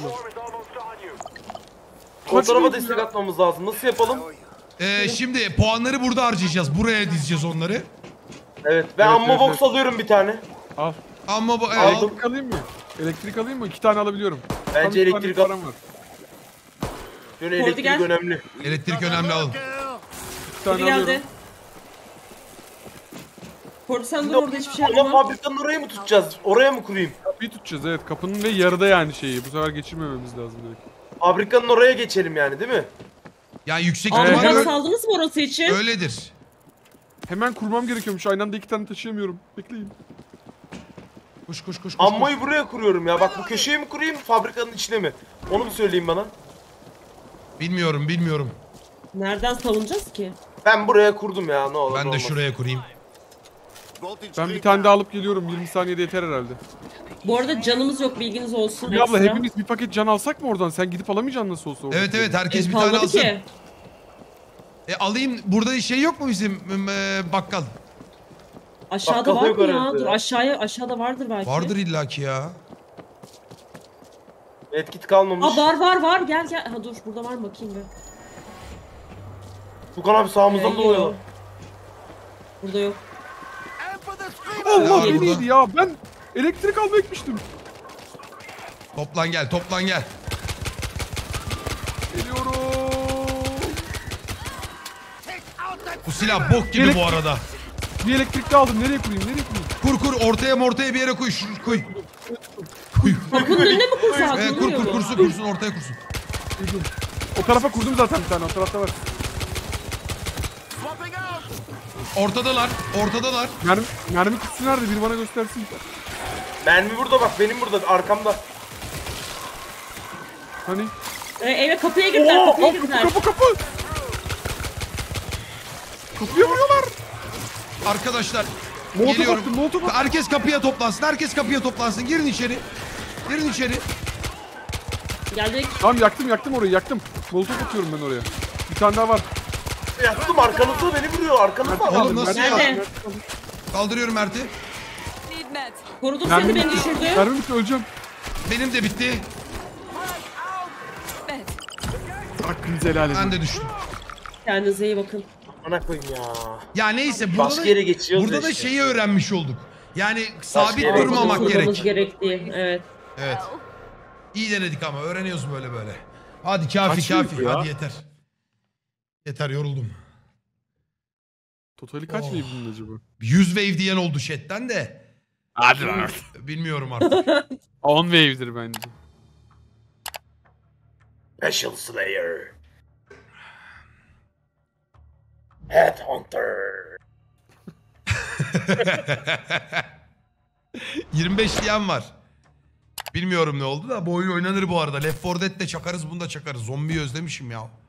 O tarafa Kaç destek ya? atmamız lazım. Nasıl yapalım? Şimdi puanları burada harcayacağız. Buraya dizeceğiz onları. Evet. Ben Evet, ammo evet, box evet. alıyorum bir tane. Al. Ama bu Elektrik alayım mı? Elektrik alayım mı? 2 tane alabiliyorum. Bence Tam bir elektrik tane al. param var. Şöyle Kordi elektrik gel. önemli. elektrik önemli alın. 2 tane Biri geldi. alıyorum. Kordi sen dur orada hiçbir şey Ama yapma. fabrikanın orayı mı tutacağız? Oraya mı kurayım? Kapıyı tutacağız evet. Kapının ve yarıda yani şeyi. Bu sefer geçirmememiz lazım direkt. Fabrikanın oraya geçelim yani değil mi? Yani yüksek Evet, ihtimalle Ambulans aldınız mı orası için? öyledir. Hemen kurmam gerekiyormuş. Aynı anda 2 tane taşıyamıyorum. Bekleyin. Koş. Ammoyu buraya kuruyorum ya. Bak bu köşeye mi kurayım fabrikanın içine mi? Onu mu söyleyeyim bana? Bilmiyorum. Nereden savunacağız ki? Ben buraya kurdum ya ne olur ne Ben de olmaz. şuraya kurayım. Ben bir tane daha alıp geliyorum. 20 saniyede yeter herhalde. Bu arada canımız yok bilginiz olsun. Ya abla ekstra. hepimiz bir paket can alsak mı oradan? Sen gidip alamayacaksın nasıl olsa. Evet herkes bir Kalmadı tane alsın. ki. Alayım. Burada şey yok mu bizim bakkal? Aşağıda Bakkal var yok mı ya? herhalde Dur ya. aşağıda vardır belki. Vardır illaki ya. Etkit kalmamış. Var gel. Ha dur burada var mı bakayım bir. Tukan abi sağımızdan Yok. dolayalım. Burada yok. Allah var beni burada? yedi ya. Ben elektrik almaya gitmiştim. Toplan gel, toplan gel. Geliyorum. Bu silah bok gibi bu arada. Bir elektrikli aldım. Nereye kurayım? Kur ortaya bir yere koy. Koy. Kapının önüne mi kursak? Evet, kursun ortaya kursun. Kurdum. O tarafa kurdum zaten bir tane. O tarafta var. Ortadalar. Mermi kutusu nerede? Biri bana göstersin. Mermi burada bak, benim burada arkamda. Hani? Eve kapıya girdiler, kapıya girdiler. Kapı. Kapıya vuruyorlar. Arkadaşlar Molotof geliyorum. attım, molotof attım. Herkes kapıya toplansın. Girin içeri. Geldik. Tamam yaktım orayı yaktım. Molotof atıyorum ben oraya. Bir tane daha var. Yaktım, arkanızda beni vuruyor, arkanızda adam. Oğlum nasıl ya? Nerede? Kaldırıyorum Mert'i. Need meds. Korudum seni, beni düşürdü. Mermi bitti öleceğim. Benim de bitti. Meds. Hakkınızı helal edin. Ben de düştüm. Kendinize iyi bakın. Ana koyayım ya. Ya neyse burada Başka yere geçiyoruz burada da işte. şeyi öğrenmiş olduk. Yani sabit yere durmamak Kurmamız gerek. gerektiği, evet. Evet. İyi denedik ama öğreniyoruz böyle. Hadi Kaç kafi. yıl ya? Hadi yeter. Yeter, yoruldum. Totali kaç Oh. wave'din acaba? 100 wave diyen oldu chatten de. Hadi lan. Bilmiyorum artık. 10 wave'dir bence. Special Slayer. Headhunter. 25 diyen var. Bilmiyorum ne oldu da bu oyun oynanır bu arada. Left 4 Dead de çakarız, bunu da çakarız. Zombiyi özlemişim ya.